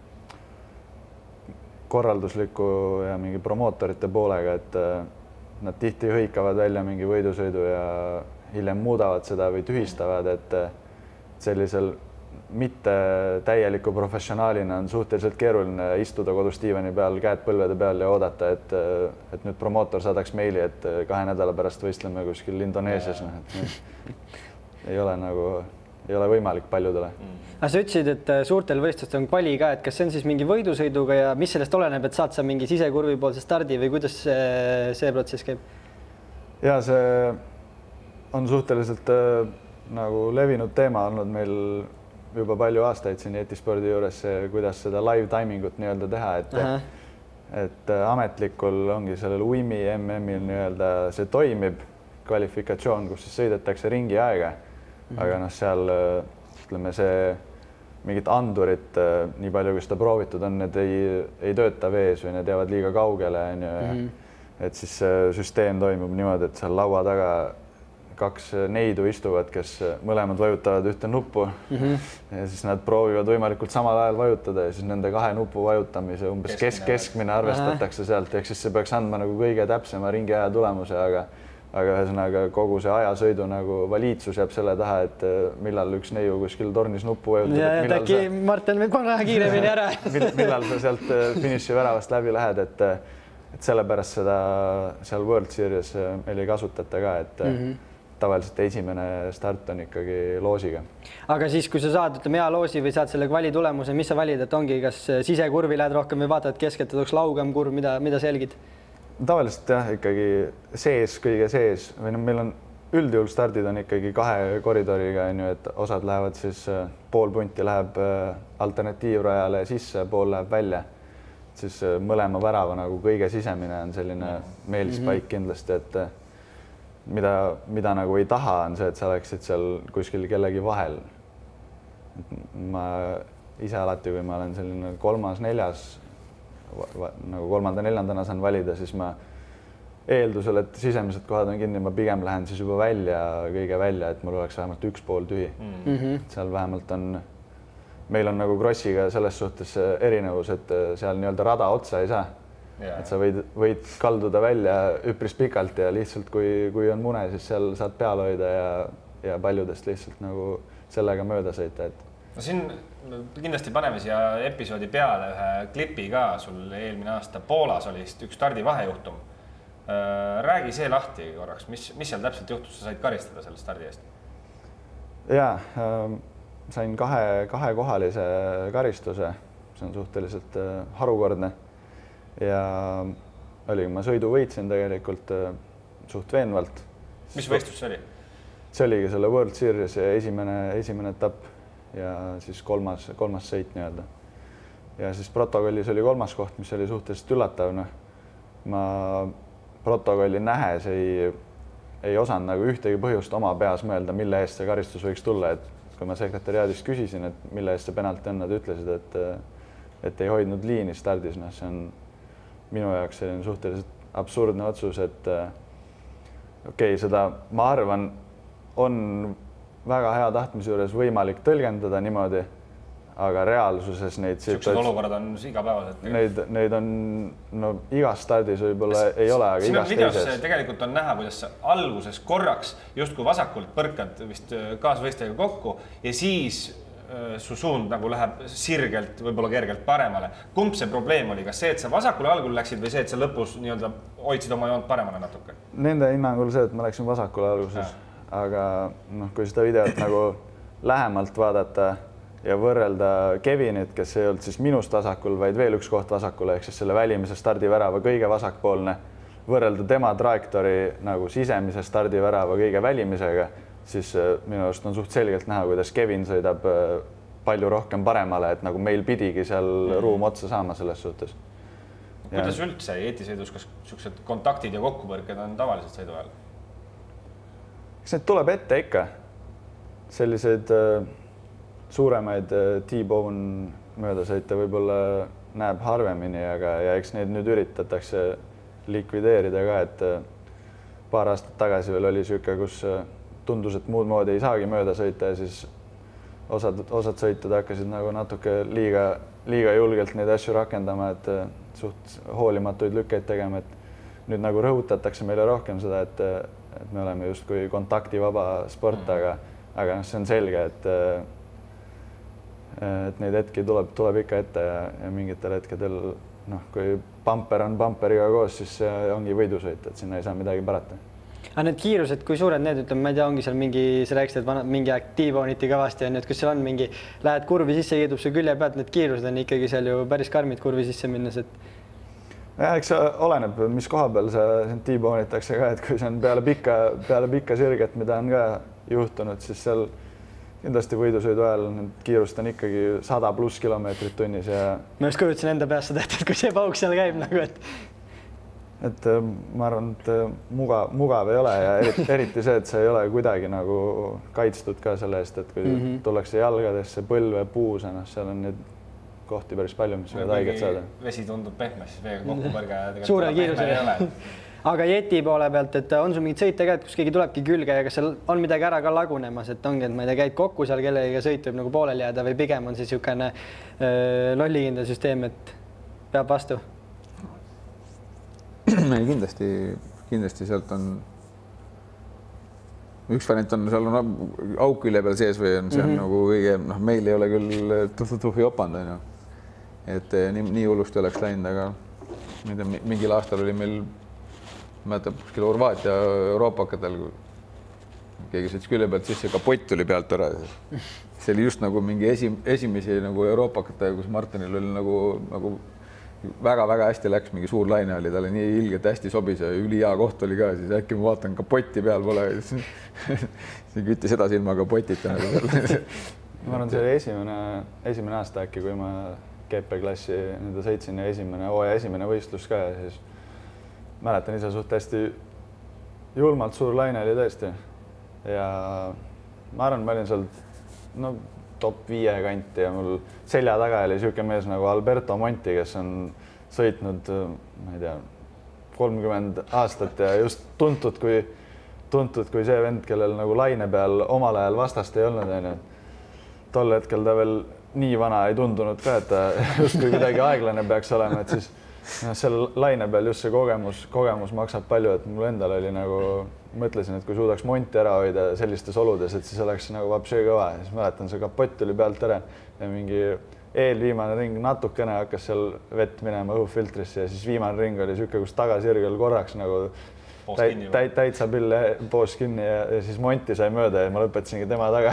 korraldusliku ja mingi promootorite poolega, et nad tihti hõikavad välja mingi võidusõidu ja hiljem muudavad seda või tühistavad, et sellisel mitte täieliku professionaalina on suhteliselt keeruline istuda kodus diivani peal, käed põlvede peal ja oodata, et nüüd promootor saadaks meili, et 2 nädala pärast võistleme kuskil Indoneesias. Ei ole võimalik paljudele. Sa ütlesid, et suurtel võistlustel on kvali ka, et kas see on siis mingi võidusõiduga ja mis sellest oleneb, et saad sa mingi sisekurvi poolse stardi või kuidas see protsess käib? Ja see on suhteliselt nagu levinud teema olnud meil juba palju aastaid siin jetispordi juures, kuidas seda live timingut nii-öelda teha, et ametlikul ongi sellel UIMi MM-il nii-öelda see toimib kvalifikatsioon, kus siis sõidetakse ringi aega, aga seal ütleme see mingit andurit, nii palju, kui seda proovitud on, need ei tööta vees või need jäävad liiga kaugele, et siis see süsteem toimub niimoodi, et seal laua taga kaks neidu istuvad, kes mõlemad vajutavad ühte nuppu ja siis nad proovivad võimalikult samal ajal vajutada ja siis nende kahe nupu vajutamise umbes keskmine arvestatakse sealt, ehk siis see peaks andma nagu kõige täpsema ringiaja tulemuse, aga ühesõnaga kogu see ajasõidu nagu valiidsus jääb selle taha, et millal üks neiu kuskil tornis nuppu vajutab. Ja äkki Martin võib panna kiiremini ära. Millal sa sealt finiši väravast läbi lähed, et sellepärast seda seal World Series meil ei kasutata ka, et tavaliselt esimene start on ikkagi loosiga. Aga siis, kui sa saad, ütleme, hea loosi või saad selle kvali tulemuse, mis sa valid, et ongi, kas sisekurvi lähed rohkem või vaatad keskelt, et oleks laugem kurv, mida selgid? Tavaliselt jah, ikkagi kõige sees või meil on üldjuhul stardid on ikkagi kahe koridoriga, et osad lähevad siis pool punti läheb alternatiivrajale sisse, pool läheb välja. Siis mõlema värava nagu kõige sisemine on selline meelispaik kindlasti, et mida nagu ei taha, on see, et sa oleksid seal kuskil kellegi vahel. Ma ise alati, kui ma olen selline kolmas, neljas, nagu kolmanda-neljandana saan valida, siis ma eeldusel, et sisemised kohad on kinni, ma pigem lähen siis juba kõige välja, et mul oleks vähemalt üks pool tühi. Seal vähemalt on, meil on nagu krossiga selles suhtes erinevus, et seal nii-öelda rada otsa ei saa. Et sa võid kalduda välja üpris pikalt ja lihtsalt kui on mune, siis seal saad peal hoida ja paljudest lihtsalt nagu sellega mööda sõita. No siin kindlasti paneme siia episoodi peale ühe klipi ka, sul eelmine aasta Poolas oli üks stardi vahejuhtum. Räägi see lahti korraks, mis seal täpselt juhtus, sa said karistada selle stardi eest? Jaa, sain kahekohalise karistuse, see on suhteliselt harukordne ja oligi, ma sõidu võitsin tegelikult suht veenvalt. Mis võistlus see oli? See oligi selle World Series esimene etapp ja siis kolmas sõit nii-öelda. Ja siis protokollis oli kolmas koht, mis oli suhteliselt üllatav. Ma protokolli nähes ei osanud nagu ühtegi põhjust oma peas mõelda, mille eest see karistus võiks tulla. Et kui ma sekretäriaadist küsisin, et mille eest see penalti on, nad ütlesid, et ei hoidnud liini stardis. See on minu jaoks selline suhteliselt absurdne otsus, et okei, seda ma arvan, on väga hea tahtmise juures võimalik tõlgendada niimoodi, aga reaalsuses neid Siuksed olukorrad on igapäevaselt. Neid on igas stardis võib-olla ei ole, aga igas teises. Tegelikult on näha, kuidas alguses korraks justkui vasakult põrkad vist kaasvõistega kokku ja siis su suund nagu läheb sirgelt, võib-olla kergelt paremale. Kumb see probleem oli? Kas see, et sa vasakule algul läksid või see, et sa lõpus nii-öelda hoidsid oma joont paremale natuke? Nende hinnangul see, et ma läksin vasakule alguses, aga kui seda videot nagu lähemalt vaadata ja võrrelda Kevinit, kes ei olnud siis minust vasakul, vaid veel üks koht vasakule, ehk siis selle välimise stardivärava kõige vasakpoolne, võrrelda tema trajektoori nagu sisemise stardivärava kõige välimisega, siis minu arust on suht selgelt näha, kuidas Kevin sõidab palju rohkem paremale, et nagu meil pidigi seal ruum otsa saama selles suhtes. Kuidas üldse eetisõidus, kas niisugused kontaktid ja kokkupõrked on tavaliselt sõidu ajal? Eks need tuleb ette ikka. Selliseid suuremaid T-bone möödasõite võib-olla näeb harvemini, aga eks neid nüüd üritatakse likvideerida ka, et paar aastat tagasi veel oli niisugune, kus tundus, et muud moodi ei saagi mööda sõita ja siis osad sõitjad hakkasid nagu natuke liiga julgelt neid asju rakendama, et suht hoolimatuid lükkeid tegema, et nüüd nagu rõhutatakse meile rohkem seda, et me oleme justkui kontaktivaba sport, aga see on selge, et neid hetki tuleb ikka ette ja mingitel hetkedel, kui bumper on bumperiga koos, siis see ongi võidusõit, et sinna ei saa midagi parata. Aga need kiirused, kui suured need, ütleme, ma ei tea, ongi seal mingi, sa rääkisid, et mingi aeg T-bone'iti kõvasti on, et kus seal on mingi, lähed kurvi sisse, kiidub see külje pealt, need kiirused on ikkagi seal ju päris karmid kurvi sisse minnes, et... Ja, eks oleneb, mis koha peal see T-bone'itakse ka, et kui see on peale pikka sirget, mida on ka juhtunud, siis seal kindlasti võidusõidu ajal need kiirust on ikkagi 100+ kilomeetrit tunnis ja... Ma just kujutasin enda peast seda, et kui see pauk seal käib nagu, et ma arvan, et mugav ei ole ja eriti see, et see ei ole kuidagi nagu kaitstud ka selle eest, et kui tullakse jalgadesse, põlve, puusa, seal on neid kohti päris palju, mis võivad haiget saada. Vesi tundub pehme, siis veega kokkupõrge suure kiirusega. aga Jeti poole pealt, et on sul mingid sõite ka, et kus keegi tulebki külge ja kas seal on midagi ära ka lagunemas, et ongi, et ma ei tea, käid kokku seal kellegiga, sõit võib nagu pooleli jääda või pigem on siis niisugune lollikindel süsteem, et peab vastu? kindlasti sealt on üks variant on, seal on auk külje peal sees või on see on nagu kõige, noh, meil ei ole küll tuhhi jopand, on ju. Et nii hullusti oleks läinud, aga ma ei tea, mingil aastal oli meil, mäletab, kuskil Horvaatia Euroopakatel, keegi sõitis külje pealt sisse, kapott tuli pealt ära. See oli just nagu mingi esimesi nagu Euroopakate, kus Martinil oli nagu väga-väga hästi läks, mingi suur laine oli, talle nii ilgelt hästi sobis ja ülihea koht oli ka, siis äkki ma vaatan, kapotti peal pole. See küttis seda silma kapotita nagu seal. Ma arvan, see oli esimene aasta äkki, kui ma GP-klassi sõitsin ja hooaja esimene võistlus ka ja siis mäletan ise suht hästi julmalt suur laine oli tõesti. Ja ma arvan, ma olin seal top 5 kanti ja mul selja taga oli niisugune mees nagu Alberto Monti, kes on sõitnud, ma ei tea, 30 aastat ja just tuntud kui see vend, kellel nagu laine peal omal ajal vastast ei olnud. Tol hetkel ta veel nii vana ei tundunud ka, et ta justkui kuidagi aeglane peaks olema, et siis selle laine peal just see kogemus maksab palju, et mul endal oli nagu, mõtlesin, et kui suudaks Monti ära hoida sellistes oludes, et siis oleks nagu vapsee kõva. Siis mäletan, see kapott tuli pealt ära ja mingi eelviimane ring natukene hakkas seal vett minema õhufiltrisse ja siis viimane ring oli niisugune, kus tagasirgel korraks nagu täitsa pille poos kinni ja siis Monti sai mööda ja ma lõpetasingi tema taga.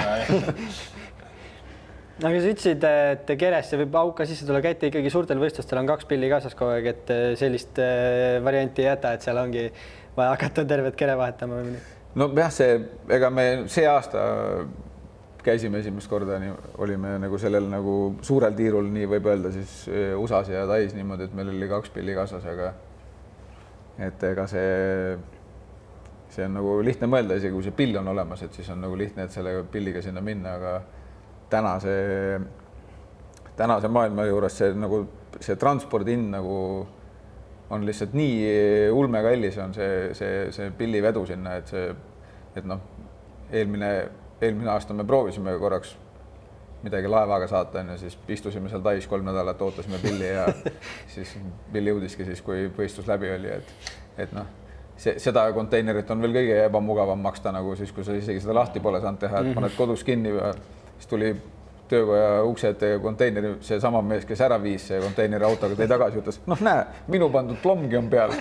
Aga sa ütlesid, et keresse võib auka sisse tulla, käite ikkagi suurtel võistlustel on 2 pilli kaasas kogu aeg, et sellist varianti ei jäta, et seal ongi vaja hakata tervet kere vahetama või midagi? No jah, ega me see aasta käisime esimest korda, olime nagu sellel nagu suurel tiirul, nii võib öelda siis USAs ja Tais niimoodi, et meil oli 2 pilli kaasas, aga et ega see on nagu lihtne mõelda, isegi kui see pill on olemas, et siis on nagu lihtne, et selle pilliga sinna minna, aga tänase maailma juures see transpordi hind nagu on lihtsalt nii ulmekallis on see pillivedu sinna, et noh, eelmine aasta me proovisime korraks midagi laevaga saata, siis istusime seal Tais 3 nädalat, ootasime pilli ja siis pill jõudiski siis, kui võistlus läbi oli, et noh, seda konteinerit on veel kõige ebamugavam maksta nagu siis, kui sa isegi seda lahti pole saanud teha, et paned kodus kinni ja siis tuli töökoja ukse ette konteineri, see sama mees, kes ära viis see konteineri autoga tõi tagasi, ütles, noh näe, minu pandud plomgi on peal.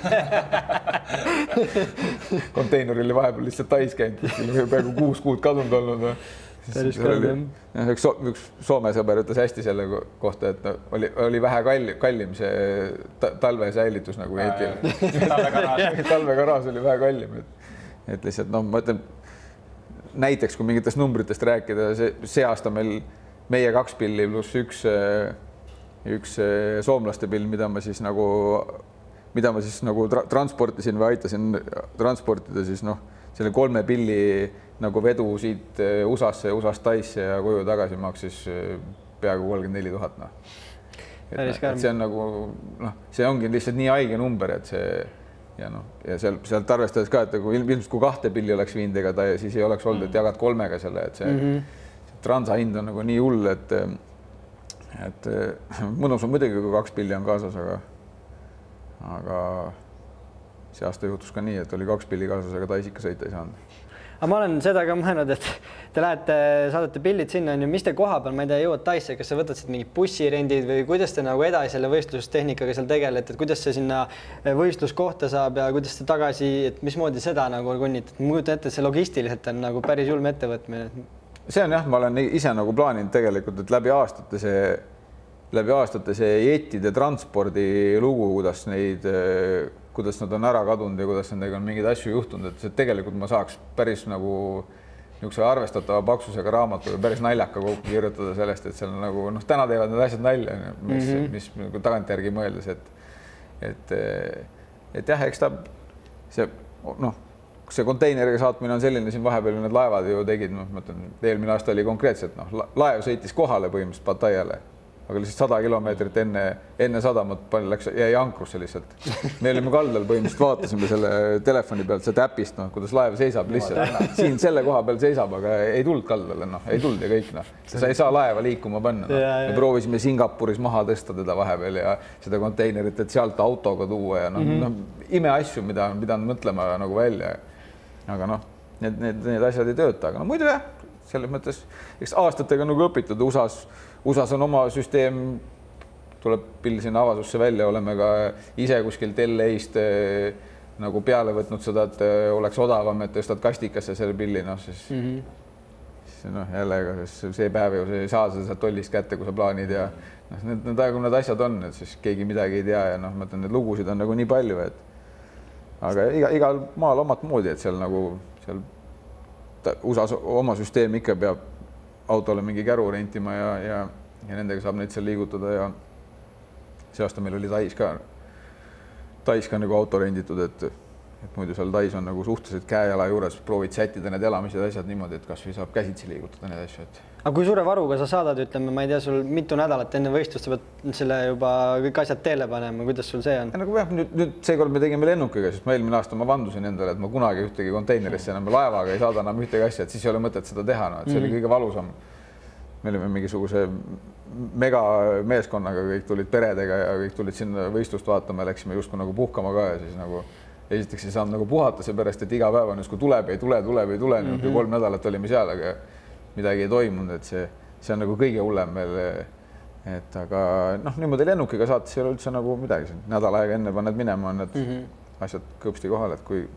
Konteiner oli vahepeal lihtsalt Tais käinud, peaaegu 6 kuud kadunud olnud. Üks Soome sõber ütles hästi selle kohta, et oli vähe kallim see talve säilitus nagu Eetil. Talvegaraaž oli vähe kallim, et lihtsalt noh, ma ütlen, näiteks kui mingitest numbritest rääkida, see aasta meie 2 pilli pluss üks soomlaste pill, mida ma siis nagu transportisin või aitasin transportida, siis noh, selle 3 pilli nagu vedu siit USA-sse ja USA-st Taisse ja koju tagasi maksis peaaegu 34 000. Et see on nagu, noh, see ongi lihtsalt nii haige number, et see ja noh, ja sealt arvestades ka, et ilmselt kui 2 pilli oleks viinud, ega ta siis ei oleks olnud, et jagad 3-ga selle, et see transa hind on nagu nii hull, et mõnus on muidugi, kui 2 pilli on kaasas, aga see aasta juhtus ka nii, et oli 2 pilli kaasas, aga Tais ikka sõita ei saanud. Aga ma olen seda ka mõelnud, et te lähete, saadate pillid sinna, mis te koha peal, ma ei tea, jõuad Taisse, kas sa võtad siit mingid bussirendid või kuidas te nagu edasi selle võistlustehnikaga seal tegelete, et kuidas see sinna võistluskohta saab ja kuidas te tagasi, et mismoodi seda nagu kunnite? Ma kujutan ette, et see logistiliselt on nagu päris julm ettevõtmine. See on jah, ma olen ise nagu plaaninud tegelikult, et läbi aastate see jettide transpordi lugu, kuidas nad on ära kadunud ja kuidas nendega on mingeid asju juhtunud, et tegelikult ma saaks päris nagu niisuguse arvestatava paksusega raamatu ja päris naljaka kokku kirjutada sellest, et seal nagu noh, täna teevad need asjad nalja, mis nagu tagantjärgi mõeldes, et jah, eks ta see konteineriga saatmine on selline, siin vahepeal need laevad ju tegid, noh, ma ütlen, eelmine aasta oli konkreetselt, noh, laev sõitis kohale põhimõtteliselt Pataiale aga lihtsalt 100 kilomeetrit enne sadamat jäi ankrusse lihtsalt. Me olime kaldal, põhimõtteliselt vaatasime selle telefoni pealt, seda äpist, kuidas laev seisab lihtsalt. Siin selle koha peal seisab, aga ei tulnud kaldale, ei tulnud ja kõik. Sa ei saa laeva liikuma panna. Me proovisime Singapuris maha tõsta teda vahepeal ja seda konteinerit, et sealt autoga tuua ja imeasju, mida on pidanud mõtlema nagu välja. Aga need asjad ei tööta, aga muidu jah, selles mõttes, eks aastatega nagu õpitud, USA-s on oma süsteem, tuleb pill sinna avasusse välja, oleme ka ise kuskilt LA-st nagu peale võtnud seda, et oleks odavam, et tõstad kastikasse selle pilli, siis jälle see päev ju ei saa seda tollist kätte, kui sa plaanid ja need asjad on, et siis keegi midagi ei tea ja ma ütlen, need lugusid on nagu nii palju, et aga igal maal omat moodi, et seal USA-s oma süsteem ikka peab autole mingi käru rentima ja nendega saab neid seal liigutada ja see aasta meil oli Tais ka nagu auto renditud, et muidu seal Tais on nagu suhteliselt käe-jala juures, proovid sättida need elamised ja asjad niimoodi, et kas või saab käsitsi liigutada need asju. Aga kui suure varuga sa saadad, ütleme, ma ei tea, sul mitu nädalat enne võistlust, sa pead selle juba kõik asjad teele panema, kuidas sul see on? Nagu jah, nüüd seekord me tegime lennukiga, sest ma eelmine aasta ma vandusin endale, et ma kunagi ühtegi konteinerisse enam laevaga ei saada enam ühtegi asja, et siis ei ole mõtet seda teha, et see oli kõige valusam. Me olime mingisuguse mega meeskonnaga, kõik tulid peredega ja kõik tulid sinna võistlust vaatama, läksime justkui nagu puhkama ka ja siis nagu esiteks ei saanud nagu puhata seepärast, et iga päev on justkui tuleb, ei tule, 3 nädalat olime seal, aga midagi ei toimunud, et see on nagu kõige hullem veel, et aga niimoodi lennukiga saates ei ole üldse nagu midagi, nädal aega enne paned minema, on need asjad kõpsti kohal, et kui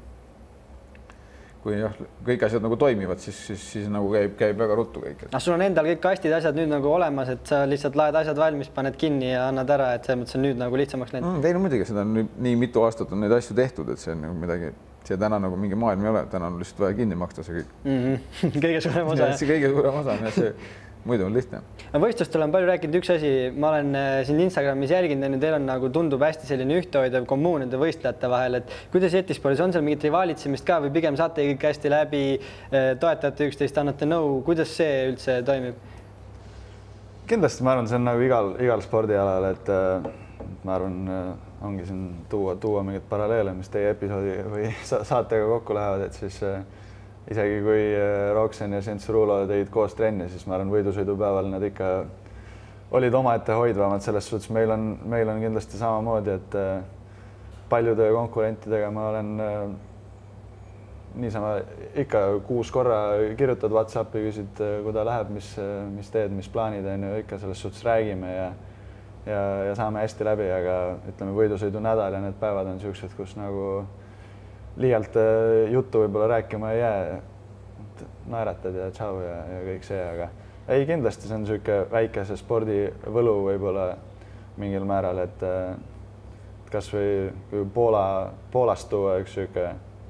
kõik asjad nagu toimivad, siis nagu käib väga ruttu kõik. Sul on endal kõik kastid asjad nüüd nagu olemas, et sa lihtsalt laed asjad valmis, paned kinni ja annad ära, et selles mõttes on nüüd nagu lihtsamaks läinud. Teil muidugi seda on nii mitu aastat on neid asju tehtud, et see on nagu midagi, see täna nagu mingi maailm ei ole, täna on lihtsalt vaja kinni maksta see kõik. Kõige suurem osa. See kõige suurem osa, see muidu on lihtne. Võistlustel on palju rääkinud üks asi, ma olen siin Instagramis jälginud, teil on nagu tundub hästi selline ühtehoidev kommuun nende võistlejate vahel, et kuidas jetispordis on seal mingit rivaalitsemist ka või pigem saate kõik hästi läbi, toetate üksteist, annate nõu, kuidas see üldse toimib? Kindlasti ma arvan, see on nagu igal spordialal, et ma arvan, ongi siin tuua mingit paralleele, mis teie episoodi või saatega kokku lähevad, et siis isegi kui Roxen ja Sensurulo tegid koos trenni, siis ma arvan, võidusõidupäeval nad ikka olid omaette hoidvamad selles suhtes. Meil on kindlasti samamoodi, et paljude konkurentidega ma olen niisama ikka 6 korra kirjutad WhatsAppi, küsid, kui ta läheb, mis teed, mis plaanid on ju, ikka selles suhtes räägime ja saame hästi läbi, aga ütleme, võidusõidu nädal ja need päevad on niisugused, kus nagu liialt juttu võib-olla rääkima ei jää, naeratad ja tšau ja kõik see, aga ei, kindlasti see on niisugune väikese spordivõlu võib-olla mingil määral, et kas või Poolast tuua üks niisugune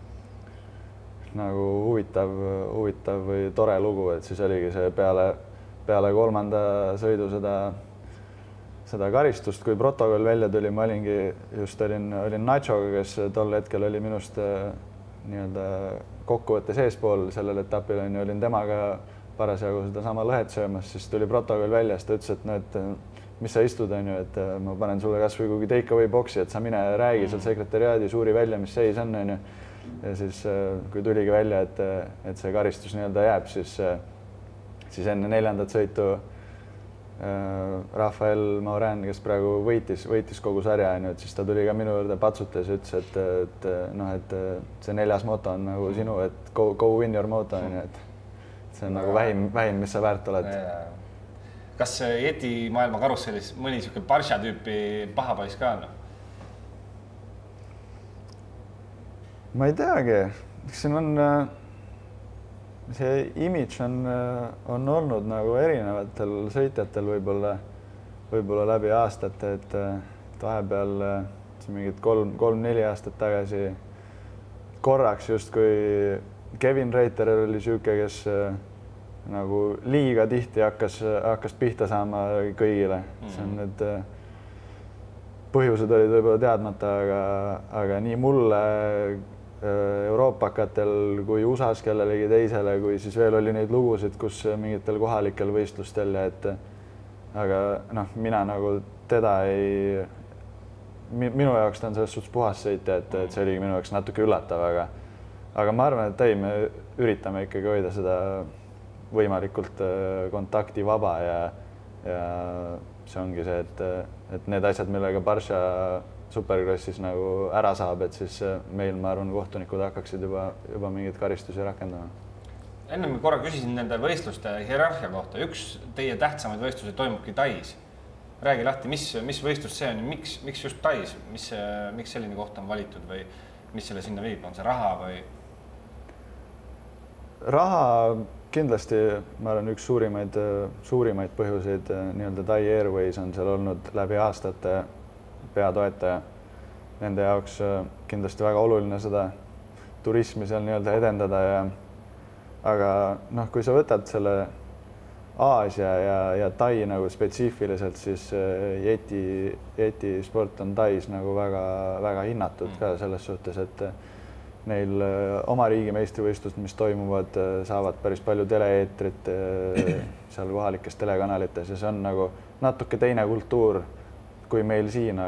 nagu huvitav või tore lugu, et siis oligi see peale 3. sõidu seda karistust, kui protokoll välja tuli, ma olin Nachoga, kes tol hetkel oli minust nii-öelda kokkuvõttes eespool sellel etapil, olin temaga parasjagu seda sama lõhet söömas, siis tuli protokoll välja, siis ta ütles, et mis sa istud, et ma panen sulle kas või kuhugi takeaway boksi, et sa mine räägi seal sekretäriaadis, uuri välja, mis seis on. Ja siis, kui tuligi välja, et see karistus nii-öelda jääb, siis enne 4. sõitu Rafael Maurin, kes praegu võitis kogu sarja, et siis ta tuli ka minu juurde patsutas ja ütles, et see 4. moto on nagu sinu, et go win your moto, et see on nagu vähim, mis sa väärt oled. Kas Yeti maailma karussellis mõni niisugune Barsha tüüpi pahapoiss ka on? Ma ei teagi, siin on see imidž on olnud nagu erinevatel sõitjatel võib-olla läbi aastate, et vahepeal mingid 3-4 aastat tagasi korraks justkui Kevin Reiter oli siuke, kes nagu liiga tihti hakkas pihta saama kõigile. See on need põhjused olid võib-olla teadmata, aga nii mulle euroopakatel kui USAs kellelegi teisele, kui siis veel oli neid lugusid, kus mingitel kohalikel võistlustel, et aga noh, mina nagu teda minu jaoks ta on selles suhtes puhas sõitja, et see oligi minu jaoks natuke üllatav, aga ma arvan, et me üritame ikkagi hoida seda võimalikult kontaktivaba ja see ongi see, et need asjad, millega Barcia superkrossis nagu ära saab, et siis meil, ma arvan, kohtunikud hakkaksid juba mingeid karistusi rakendama. Enne ma korra küsisin nende võistluste hierarhia kohta. Üks teie tähtsamaid võistlusi toimubki Tais. Räägi lahti, mis võistlus see on, miks just Tais, miks selline koht on valitud või mis selle sinna viib, on see raha või? Raha kindlasti, ma arvan, üks suurimaid põhjuseid nii-öelda Thai Airways on seal olnud läbi aastate peatoetaja. Nende jaoks kindlasti väga oluline seda turismi seal nii-öelda edendada aga noh, kui sa võtad selle Aasia ja Tai nagu spetsiifiliselt, siis Yeti sport on Tais nagu väga hinnatud ka selles suhtes, et neil oma riigi meistrivõistlused, mis toimuvad, saavad päris palju tele-eetrit seal kohalikes telekanalites ja see on nagu natuke teine kultuur kui meil siin,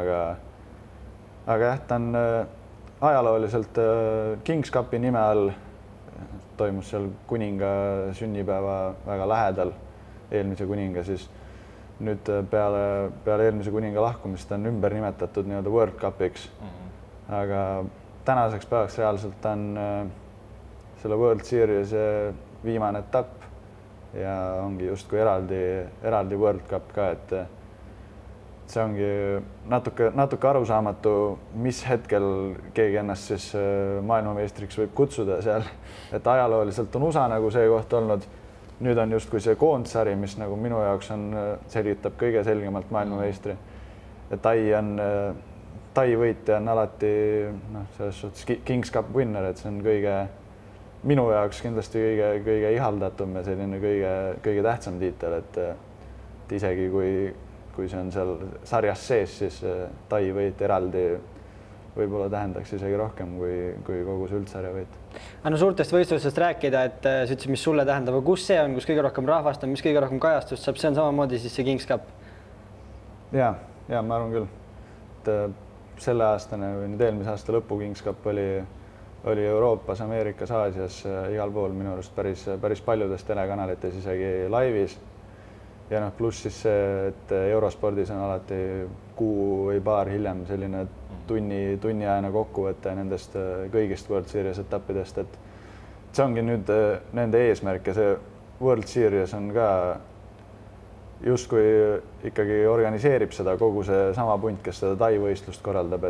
aga jah, ta on ajalooliselt Kings Cupi nime all toimus seal kuninga sünnipäeva väga lähedal, eelmise kuninga, siis nüüd peale eelmise kuninga lahkumist on ümber nimetatud nii-öelda World Cupiks. Aga tänaseks päevaks reaalselt on selle World Series viimane etapp ja ongi justkui eraldi World Cup ka, et see ongi natuke arusaamatu, mis hetkel keegi ennast siis maailmameistriks võib kutsuda seal, et ajalooliselt on USA nagu see koht olnud. Nüüd on justkui see koondsari, mis nagu minu jaoks selgitab kõige selgemalt maailmameistri. Ja Tai võitja on alati selles suhtes Kings Cup winner, et see on minu jaoks kindlasti kõige ihaldatum ja selline kõige tähtsam tiitel, et isegi kui see on seal sarjas sees, siis Tai võit eraldi võib-olla tähendaks isegi rohkem kui kogu see üldsarja võit. No suurtest võistlustest rääkida, et sa ütlesid, mis sulle tähendab, kus see on, kus kõige rohkem rahvast on, mis kõige rohkem kajastust saab, see on samamoodi siis see Kings Cup? Ja ma arvan küll, et selle aastane või nüüd eelmise aasta lõpu Kings Cup oli Euroopas, Ameerikas, Aasias igal pool minu arust päris paljudes telekanalites isegi laivis. Ja pluss siis see, et Eurospordis on alati kuu või paar hiljem selline tunniajane kokkuvõte nendest kõigist World Series etappidest, et see ongi nüüd nende eesmärk ja see World Series on ka justkui ikkagi organiseerib seda kogu see sama punt, kes seda Tai võistlust korraldab,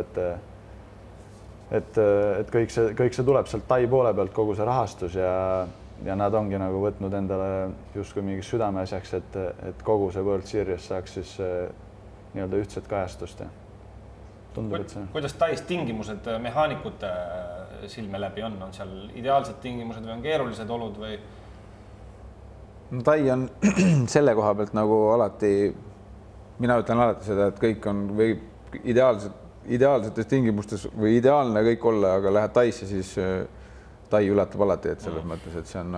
et kõik see tuleb sealt Tai poole pealt, kogu see rahastus ja nad ongi nagu võtnud endale justkui mingi südameasjaks, et kogu see World Series saaks siis nii-öelda ühtset kajastust. Tundub, et see. Kuidas Tais tingimused mehaanikute silme läbi on seal ideaalsed tingimused või on keerulised olud või? No Tai on selle koha pealt nagu alati, mina ütlen alati seda, et kõik on või ideaalsetes tingimustes või ideaalne kõik olla, aga lähed Taisse, siis Tai üllatab alati, et selles mõttes, et see on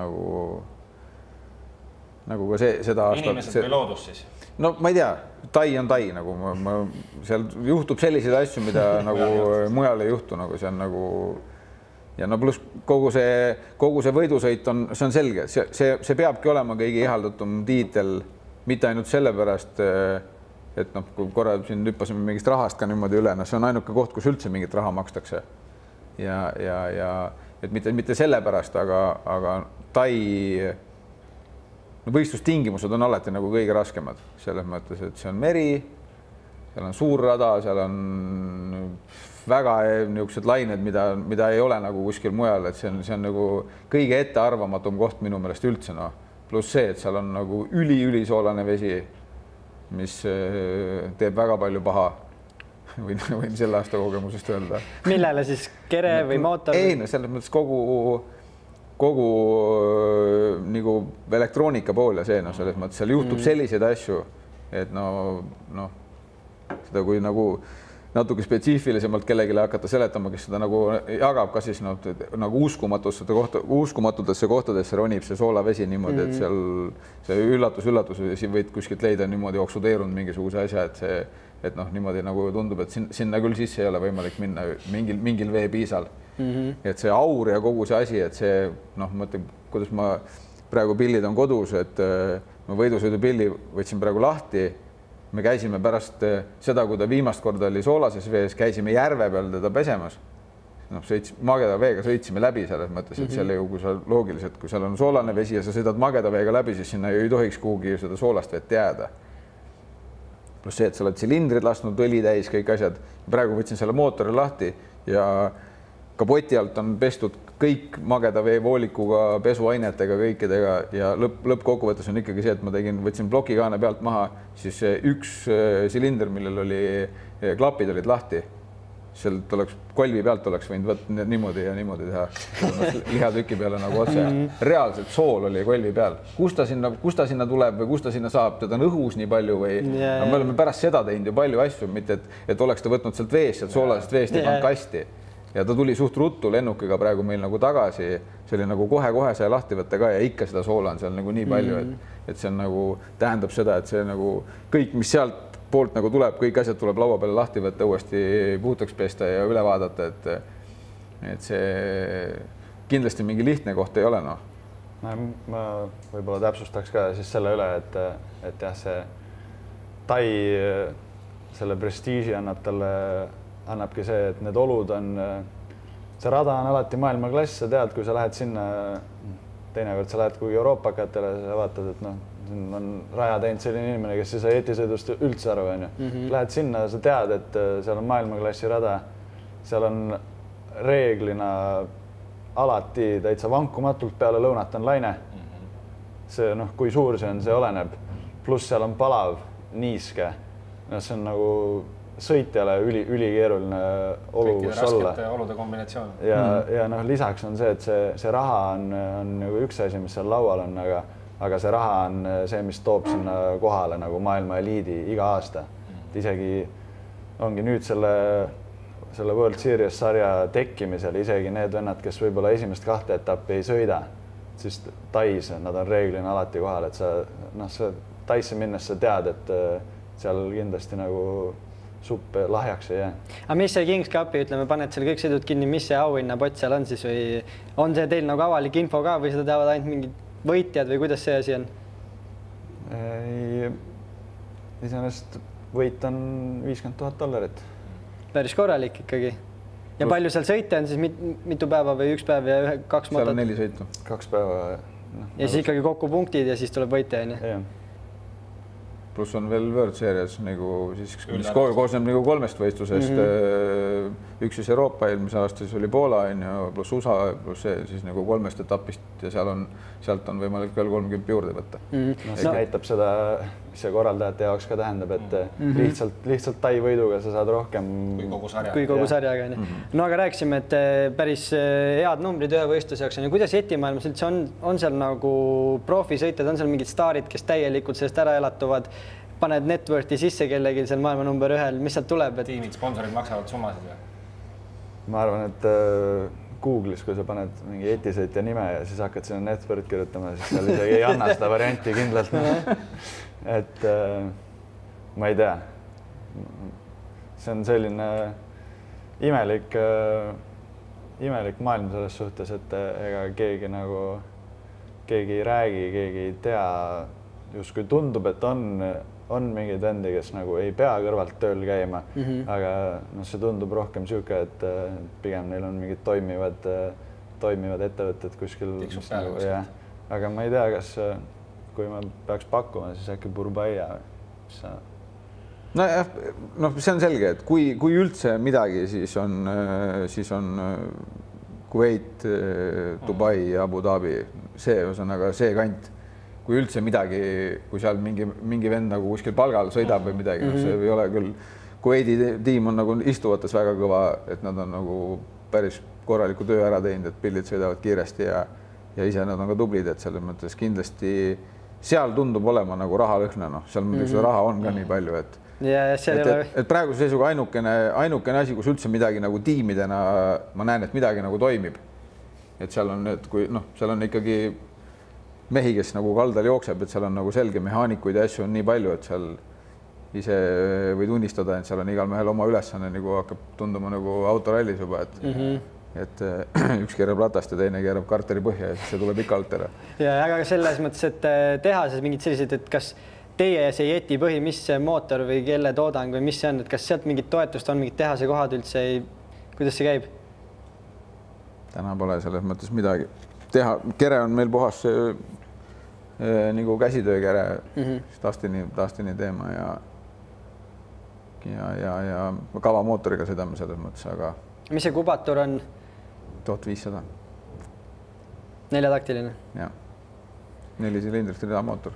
nagu ka seda aastat. Inimesed või loodus siis? No ma ei tea, Tai on Tai, nagu seal juhtub selliseid asju, mida nagu mujal ei juhtu, nagu see on nagu ja no pluss kogu see võidusõit on, see on selge, see peabki olema kõige ihaldatum tiitel, mitte ainult sellepärast, et kui korra siin hüppasime mingist rahast ka niimoodi üle, see on ainuke koht, kus üldse mingit raha makstakse ja et mitte sellepärast, aga Tai võistlustingimused on alati nagu kõige raskemad selles mõttes, et see on meri, seal on suur rada, seal on väga niisugused lained, mida ei ole nagu kuskil mujal, et see on nagu kõige ettearvamatum koht minu meelest üldse. Pluss see, et seal on nagu ülisoolane vesi, mis teeb väga palju paha. Võin selle aasta kogemusest öelda. Millele siis kere või mootor? Ei, selles mõttes kogu nagu elektroonika pool ja see, selles mõttes seal juhtub selliseid asju, et seda kui nagu natuke spetsiifilisemalt kellelegi hakata seletama, kes seda nagu jagab, kas siis nagu uskumatutesse kohtadesse ronib see soolavesi niimoodi, et seal see üllatus, siin võid kuskilt leida niimoodi oksudeerunud mingisuguse asja, et noh, niimoodi nagu tundub, et sinna küll sisse ei ole võimalik minna mingil veepiisal. Et see aur ja kogu see asi, et see noh, mõtlen, kuidas ma praegu pillid on kodus, et ma võidusõidupilli võtsin praegu lahti. Me käisime pärast seda, kui ta viimast korda oli soolases vees, käisime järve peal teda pesemas. Noh, mageda veega sõitsime läbi selles mõttes, et selle ju, kui sa loogiliselt, kui seal on soolane vesi ja sa sõidad mageda veega läbi, siis sinna ei tohiks kuhugi seda soolast vett jääda. Plus see, et sa oled silindrid lasknud õli täis, kõik asjad. Praegu võtsin selle mootori lahti ja kapoti alt on pestud kõik mageda vee voolikuga, pesuainetega, kõikidega ja lõppkokkuvõttes on ikkagi see, et ma võtsin plokikaane pealt maha, siis üks silinder, millel oli klapid olid lahti. Sealt oleks kolvi pealt oleks võinud võtta niimoodi ja niimoodi teha. Lihatüki peale nagu otse. Reaalselt sool oli kolvi peal. Kus ta sinna tuleb või kus ta sinna saab? Teda on õhus nii palju või me oleme pärast seda teinud ju palju asju, mitte et oleks ta võtnud sealt veest, sealt soolasest veest ja pannud kasti. Ja ta tuli suht ruttu lennukiga praegu meil nagu tagasi, see oli nagu kohe sai lahti võtta ka ja ikka seda soola on seal nagu nii palju, et see on nagu, tähendab seda, et see nagu kõik, mis sealt poolt nagu tuleb, kõik asjad tuleb laua peale lahti võtta, uuesti puhtaks pesta ja üle vaadata, et see kindlasti mingi lihtne koht ei ole, noh. Ma võib-olla täpsustaks ka siis selle üle, et jah, see Tai selle prestiiži annabki see, et need olud on, see rada on alati maailmaklass, sa tead, kui sa lähed sinna, teinekord sa lähed kuhugi Euroopakatele, sa vaatad, et noh, siin on raja teinud selline inimene, kes ei saa etisõidust üldse aru, on ju. Lähed sinna, sa tead, et seal on maailmaklassi rada, seal on reeglina alati täitsa vankumatult peale lõunat on laine. See, noh, kui suur see on, see oleneb. Pluss seal on palav, niiske. No, see on nagu sõitjale ülikeeruline olu, kus olla. Raskete olude kombinatsioon. Ja noh, lisaks on see, et see raha on nagu üks asi, mis seal laual on, aga see raha on see, mis toob sinna kohale nagu maailma eliidi iga aasta. Isegi ongi nüüd selle World Series sarja tekkimisel isegi need vennad, kes võib-olla esimest 2 etappi ei sõida, siis Tais nad on reeglina alati kohal, et sa Taisse minnes sa tead, et seal kindlasti nagu supp lahjaks ei jää. Aga mis see Kings Cupi, ütleme, paned seal kõik sõidud kinni, mis see auhinnapott seal on siis või on see teil nagu avalik info ka või seda teavad ainult mingid võitjad või kuidas see asi on? Iseenesest võit on $50,000. Päris korralik ikkagi. Ja palju seal sõite on siis mitu päeva või üks päev ja 2 motot? Seal on 4 sõitu. 2 päeva. Ja siis ikkagi kokku punktid ja siis tuleb võitja, on ju? Pluss on veel World Series, nagu siis koosneb nagu 3 võistlusest. Üks siis Euroopa eelmise aasta, siis oli Poola, pluss USA, pluss see siis nagu 3 etapist ja sealt on võimalik veel 30 juurde võtta. See näitab seda, mis see korraldajate jaoks ka tähendab, et lihtsalt Tai võiduga sa saad rohkem kui kogu sarjaga. No aga rääkisime, et päris head numbrid ühe võistluse jaoks on ja kuidas jetimaailmas üldse on seal nagu profisõitjad, on seal mingid staarid, kes täielikult sellest ära elatuvad, paned networthi sisse kellegi seal maailma number 1, mis sealt tuleb? Tiimid, sponsorid maksavad summasid või? Ma arvan, et Google'is, kui sa paned mingi etisõitja nime ja siis hakkad sinna networth kirjutama, siis seal isegi ei anna seda varianti kindlalt. Et ma ei tea. See on selline imelik maailm selles suhtes, et ega keegi ei räägi, keegi ei tea, justkui tundub, et on mingeid vendi, kes nagu ei pea kõrvalt tööl käima, aga see tundub rohkem siuke, et pigem neil on mingid toimivad ettevõtted kuskil. Aga ma ei tea, kas kui ma peaks pakkuma, siis äkki Burbaia. Nojah, see on selge, et kui üldse midagi, siis on Kuwait, Dubai, Abu Dhabi, see kant. Kui üldse midagi, kui seal mingi vend nagu kuskil palgal sõidab või midagi, see ei ole küll. Kuwaiti tiim on nagu istuvates väga kõva, et nad on nagu päris korraliku töö ära teinud, et pildid sõidavad kiiresti ja ise nad on ka tublid, et selles mõttes kindlasti seal tundub olema nagu rahalõhna, seal muidugi seda raha on ka nii palju, et praeguse seisuga ainukene asi, kus üldse midagi nagu tiimidena ma näen, et midagi nagu toimib. Et seal on, et kui seal on ikkagi mehi, kes nagu kaldal jookseb, et seal on nagu selge mehaanikuid ja asju on nii palju, et seal ise võid unistada, et seal on igal mehel oma ülesanne, nagu hakkab tunduma nagu autorallis juba, et üks keerab ratast ja teine keerab karteri põhja ja siis see tuleb ikka alt ära. Ja aga selles mõttes, et tehases mingid sellised, et kas teie see Yeti põhi, mis see mootor või kelle toodang või mis see on, et kas sealt mingit toetust on, mingid tehase kohad üldse, kuidas see käib? Täna pole selles mõttes midagi teha. Kere on meil puhas nagu käsitöökere, Dustini teema ja kavamootoriga sõidame selles mõttes, aga... Mis see kubatur on? 1500. 4-taktiline? Jah. 4 silindrist ridamootor.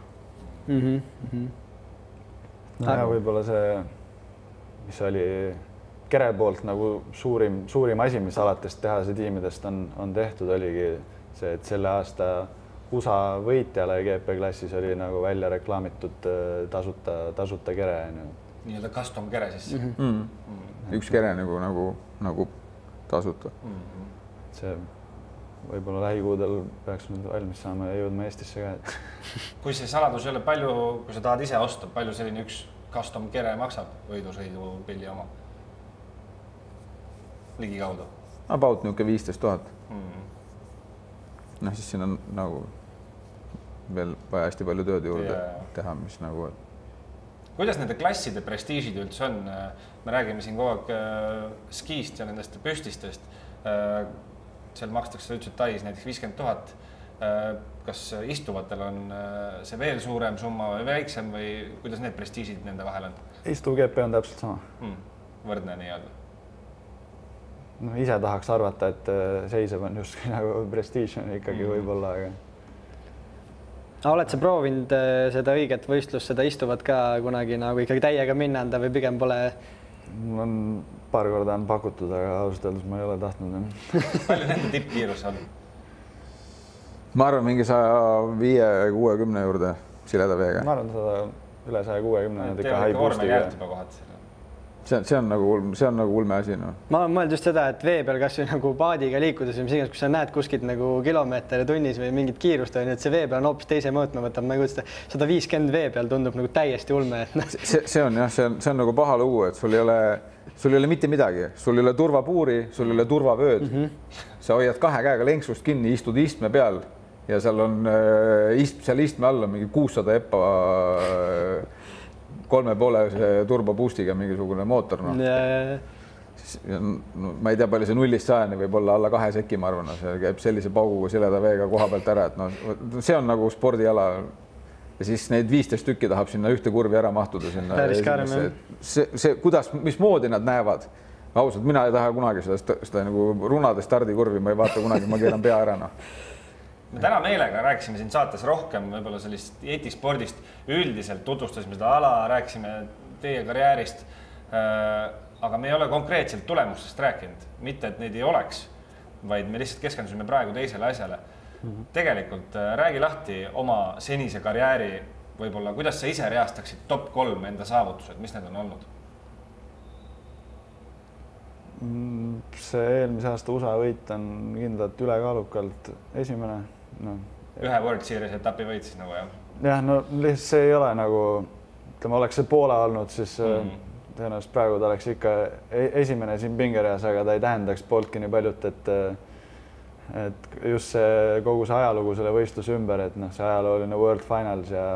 Ja võib-olla see, mis oli Kere poolt nagu suurim asi, mis alates tehase tiimidest on tehtud, oligi see, et selle aasta USA võitjale GP-klassis oli nagu välja reklaamitud tasuta kere. Nii-öelda custom kere siis? Üks kere nagu tasuta. See võib-olla lähikuudel peaks nüüd valmis saama ja jõudma Eestisse ka. Kui see saladus ei ole palju, kui sa tahad ise osta, palju selline üks custom kere maksab võidusõidu pilli oma? Ligi kaudu? About niuke 15 000. Siis siin on nagu veel vaja hästi palju tööd juurde teha, mis nagu... Kuidas nende klasside prestiižid üldse on? Me räägime siin kogu aeg skiist ja nendest püstistest. Seal makstakse üldse tais näiteks 50 000. Kas istuvatel on see veel suurem summa või väiksem või kuidas need prestiižid nende vahel on? Istuv GP on täpselt sama. Võrdne nii-öelda. Ise tahaks arvata, et seisev on just nagu prestiiž on ikkagi võib-olla, aga... Oled sa proovinud seda õiget võistlust, seda istuvat ka kunagi nagu ikkagi täiega minna anda või pigem pole? On paar korda on pakutud, aga ausalt öeldes ma ei ole tahtnud. Palju nende tippkiirus on? Ma arvan, mingi 105-60 juurde sileda veega. Ma arvan, üle 160 ikka high-boostiga. See on nagu ulme asi. Ma olen mõelnud just seda, et vee peal kas või nagu paadiga liikudes või mis iganes, kui sa näed kuskilt nagu kilomeeter tunnis või mingit kiirust, et see vee peal on hoopis teise mõõtme võtab. Ma ei kujuta, 150 vee peal tundub nagu täiesti ulme. See on nagu paha lugu, et sul ei ole mitte midagi. Sul ei ole turvapuuri, sul ei ole turvavööd. Sa hoiad 2 käega lenksust kinni, istud istme peal ja seal istme all on mingi 600 EPA 3,5 turbobustiga mingisugune mootor. Ma ei tea, palju see 0-100 võib olla alla 2 sekki, ma arvan. See käib sellise pauguga sileda veega koha pealt ära. Et see on nagu spordiala. Ja siis neid 15 tükki tahab sinna ühte kurvi ära mahtuda. Mismoodi nad näevad? Ausalt, mina ei taha kunagi seda nagu runade stardikurvi, ma ei vaata kunagi, ma keeran pea ära. Me täna meelega rääkisime siin saates rohkem võib-olla sellist Yeti spordist. Üldiselt tutvustasime seda ala, rääkisime teie karjäärist, aga me ei ole konkreetselt tulemustest rääkinud. Mitte, et neid ei oleks, vaid me lihtsalt keskendusime praegu teisele asjale. Tegelikult räägi lahti oma senise karjääri, võib-olla, kuidas sa ise reastaksid top 3 enda saavutused, mis need on olnud? See eelmise aasta USA võit on kindlalt ülekaalukalt esimene. Ühe World Series etapi võit siis nagu, jah? Jah, lihtsalt see ei ole nagu, ütleme, oleks see Poola olnud, siis tõenäoliselt praegu ta oleks ikka esimene siin pingereas, aga ta ei tähendaks pooltki nii paljut, et just see kogu see ajalugu selle võistluse ümber, et see ajalooline World Finals ja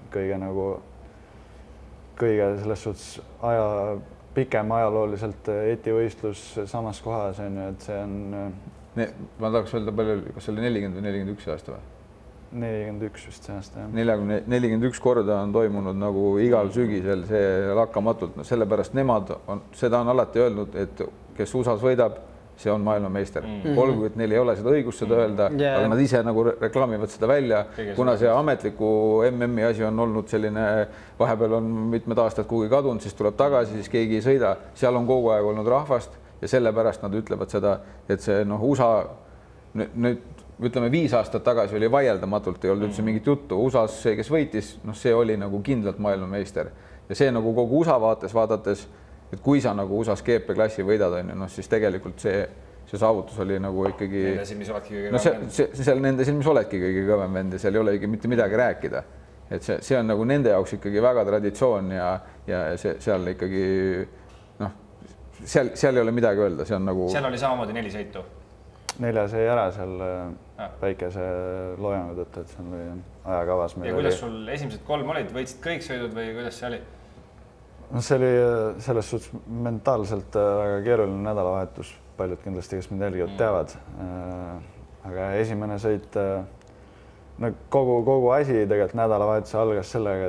kõige selles suhtes pikem ajalooliselt Yeti võistlus samas kohas, et see on... Ma tahaks öelda palju, kas see oli 40 või 41 aasta või? 41 vist see aasta, jah. 41 korda on toimunud nagu igal sügisel see lakkamatult. Sellepärast nemad seda on alati öelnud, et kes USA-s võidab, see on maailmameister. Olgu, et neil ei ole seda õigust seda öelda, aga nad ise nagu reklaamivad seda välja, kuna see ametliku MM-i asi on olnud selline, vahepeal on mitmed aastad kuhugi kadunud, siis tuleb tagasi, siis keegi ei sõida. Seal on kogu aeg olnud rahvast ja sellepärast nad ütlevad seda, et see USA nüüd ütleme 5 aastat tagasi oli vaieldamatult, ei olnud üldse mingit juttu. USA-s see, kes võitis, see oli nagu kindlalt maailmameister. ja see nagu kogu USA vaates vaadates, et kui sa nagu USA-s GP-klassi võidad, on ju, noh, siis tegelikult see saavutus oli nagu ikkagi nende silmis oledki kõige no seal nende silmis oledki kõige kõvem vend ja seal ei olegi mitte midagi rääkida. Et see on nagu nende jaoks ikkagi väga traditsioon ja seal ikkagi noh, seal ei ole midagi öelda, see on nagu seal oli samamoodi 4 sõitu. 4 sai ära seal väikese loojangu tõttu, et seal oli ajakavas. Ja kuidas sul esimesed 3 olid, võitsid kõik sõidud või kuidas see oli? No see oli selles suhtes mentaalselt väga keeruline nädalavahetus. Paljud kindlasti, kes mind jälgivad, teavad. Aga esimene sõit, no kogu asi tegelikult nädalavahetuse algas sellega,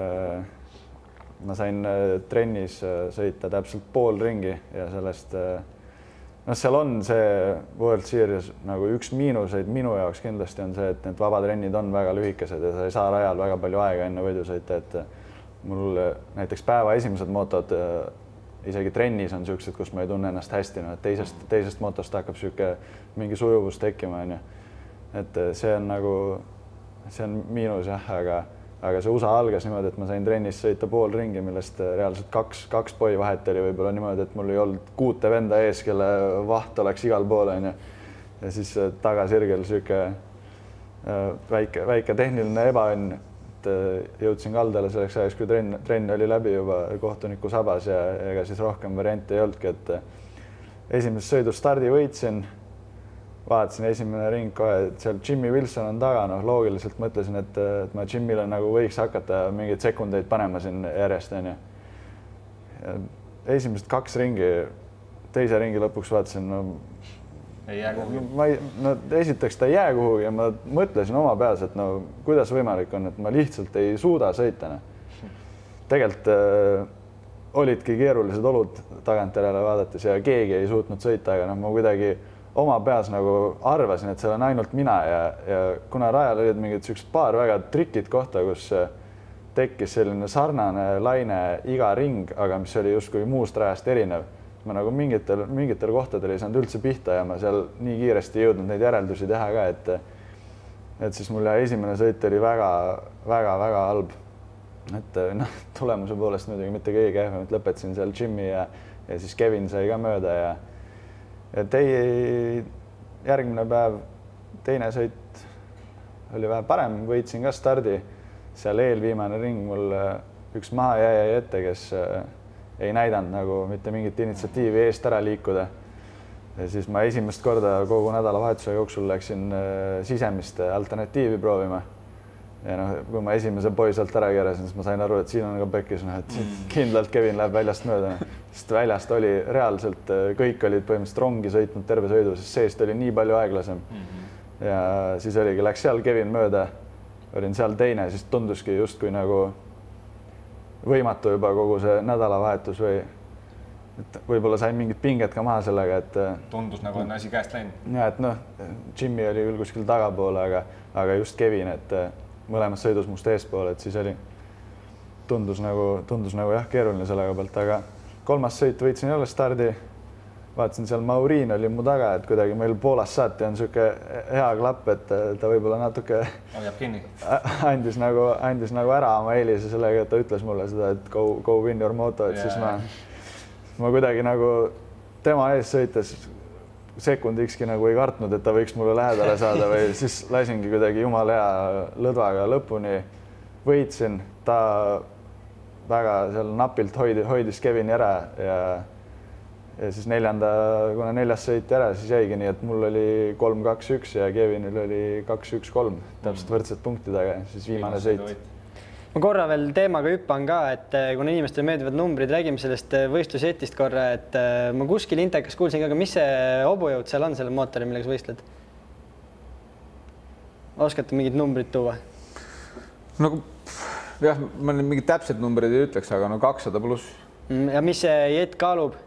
et ma sain trennis sõita täpselt pool ringi ja sellest, no seal on see World Series nagu üks miinuseid minu jaoks kindlasti on see, et need vabatrennid on väga lühikesed ja sa ei saa rajal väga palju aega enne võidusõita, et mul näiteks päeva esimesed motod isegi trennis on niisugused, kus ma ei tunne ennast hästi, no, et teisest motost hakkab niisugune mingi sujuvus tekkima, on ju. Et see on nagu, see on miinus jah, aga see USA algas niimoodi, et ma sain trennis sõita pool ringi, millest reaalselt kaks poi vahet oli võib-olla niimoodi, et mul ei olnud 6 venda ees, kelle vaht oleks igal pool, on ju. Ja siis tagasirgel niisugune väike tehniline ebaõnn. Jõudsin kaldale selleks ajaks, kui trenn oli läbi juba kohtuniku sabas ja ega siis rohkem variante ei olnudki, et esimesest sõidust stardi võitsin, vaatasin esimene ring kohe, et seal Jimmy Wilson on taga, noh loogiliselt mõtlesin, et ma Jimmyle nagu võiks hakata mingeid sekundeid panema siin järjest, on ju. Esimesed 2 ringi, teise ringi lõpuks vaatasin, no ei jää kuhugi. No esiteks ta ei jää kuhugi ja ma mõtlesin oma peas, et no kuidas võimalik on, et ma lihtsalt ei suuda sõita. Tegelikult olidki keerulised olud tagantjärele vaadates ja keegi ei suutnud sõita, aga ma kuidagi oma peas nagu arvasin, et seal on ainult mina ja kuna rajal olid mingid sellised paar väga trikid kohta, kus tekkis selline sarnane laine iga ring, aga mis oli justkui muust rajast erinev. Ma nagu mingitel kohtadel ei saanud üldse pihta ja ma seal nii kiiresti ei jõudnud neid järeldusi teha ka, et siis mul esimene sõit oli väga halb. Et noh, tulemuse poolest muidugi mitte kõige kehvem, et lõpetasin seal Jimmy ja siis Kevin sai ka mööda ja järgmine päev teine sõit oli vähe parem, võitsin ka stardi. Seal eelviimane ring mul üks maha jäi ette, kes ei näidanud nagu mitte mingit initsiatiivi eest ära liikuda. Ja siis ma esimest korda kogu nädalavahetuse jooksul läksin sisemist alternatiivi proovima. Ja noh, kui ma esimese poi sealt ära keerasin, siis ma sain aru, et siin on ka pekkis, et kindlalt Kevin läheb väljast mööda. Sest väljast oli reaalselt, kõik olid põhimõtteliselt rongi sõitnud terve sõidu, sest seest oli nii palju aeglasem. Ja siis oligi, läks seal Kevin mööda, olin seal teine, siis tunduski justkui nagu võimatu juba kogu see nädalavahetus või võib-olla sain mingit pinget ka maha sellega, et tundus nagu on asi käest läinud. Ja, et noh, Jimmy oli küll kuskil tagapoole, aga just Kevin, et mõlemas sõidus must eespool, et siis oli tundus nagu jah, keeruline sellega pealt, aga 3. sõit võitsin jälle stardi. Vaatasin seal Mauriin oli mu taga, et kuidagi meil Poolast saati on niisugune hea klapp, et ta võib-olla natuke andis nagu ära oma eelise sellega, et ta ütles mulle seda, et go win your moto, et siis ma kuidagi nagu tema ees sõites sekundikski nagu ei kartnud, et ta võiks mulle lähedale saada või siis lasingi kuidagi jumala hea lõdvaga lõpuni, võitsin, ta väga seal napilt hoidis Kevini ära ja siis kuna 4. sõit ära, siis jäigi nii, et mul oli 3-2-1 ja Kevinil oli 2-1-3, täpselt võrdsed punktid, aga siis viimane sõit. Ma korra veel teemaga hüppan ka, et kuna inimestele meeldivad numbrid, räägime sellest võistlusjetist korra, et ma kuskil intekas kuulsin ka, aga mis see hobujõud seal on, selle mootori, millega sa võistled? Oskate mingid numbrid tuua? Nagu jah, ma mingid täpsed numbrid ei ütleks, aga no 200 pluss. Ja mis see jett kaalub?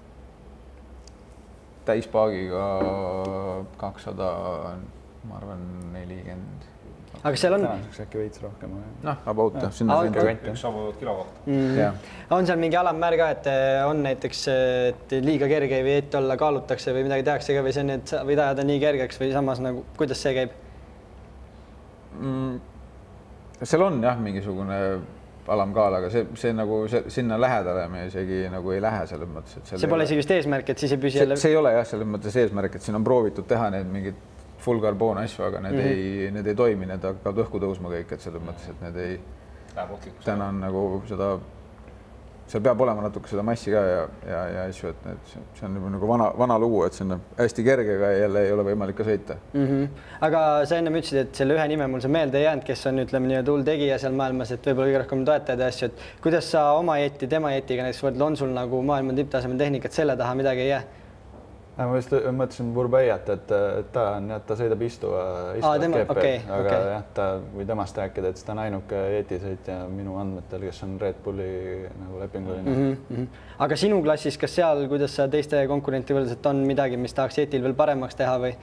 Täispaagiga 200, ma arvan, 40. Aga seal on... Äkki veits rohkem. Noh, about, sinna üks hobujõud kilo kohta. On seal mingi alammäär ka, et on näiteks et liiga kerge või jett olla kaalutakse või midagi tehakse ka või see on, et võid ajada nii kergeks või samas nagu, kuidas see käib? Seal on jah, mingisugune alamkaal, aga see nagu sinna lähedale me isegi nagu ei lähe selles mõttes, et see pole isegi vist eesmärk, et siis ei püsi jälle. See ei ole jah, selles mõttes eesmärk, et siin on proovitud teha need mingid full carbon asju, aga need ei toimi, need hakkavad õhku tõusma kõik, et selles mõttes, et need ei täna on nagu seda, seal peab olema natuke seda massi ka ja asju, et see on nagu vana lugu, et see on hästi kergega jälle ei ole võimalik ka sõita. Aga sa ennem ütlesid, et selle ühe nime mul see meelde ei jäänud, kes on, ütleme, nii hull tegija seal maailmas, et võib-olla kõige rohkem toetajad ja asju, et kuidas sa oma jeti, tema jetiga näiteks võrdle, on sul nagu maailma tipptasemel tehnikat, selle taha midagi ei jää? Ma just mõtlesin Burbeiat, et ta sõidab istuva keppel, aga jah, kui temast rääkida, et ta on ainuke jetisõitja minu andmetel, kes on Red Bulli nagu lepinguline. Aga sinu klassis, kas seal, kuidas sa teiste konkurenti võrdes, et on midagi, mis tahaks jetil veel paremaks teha või?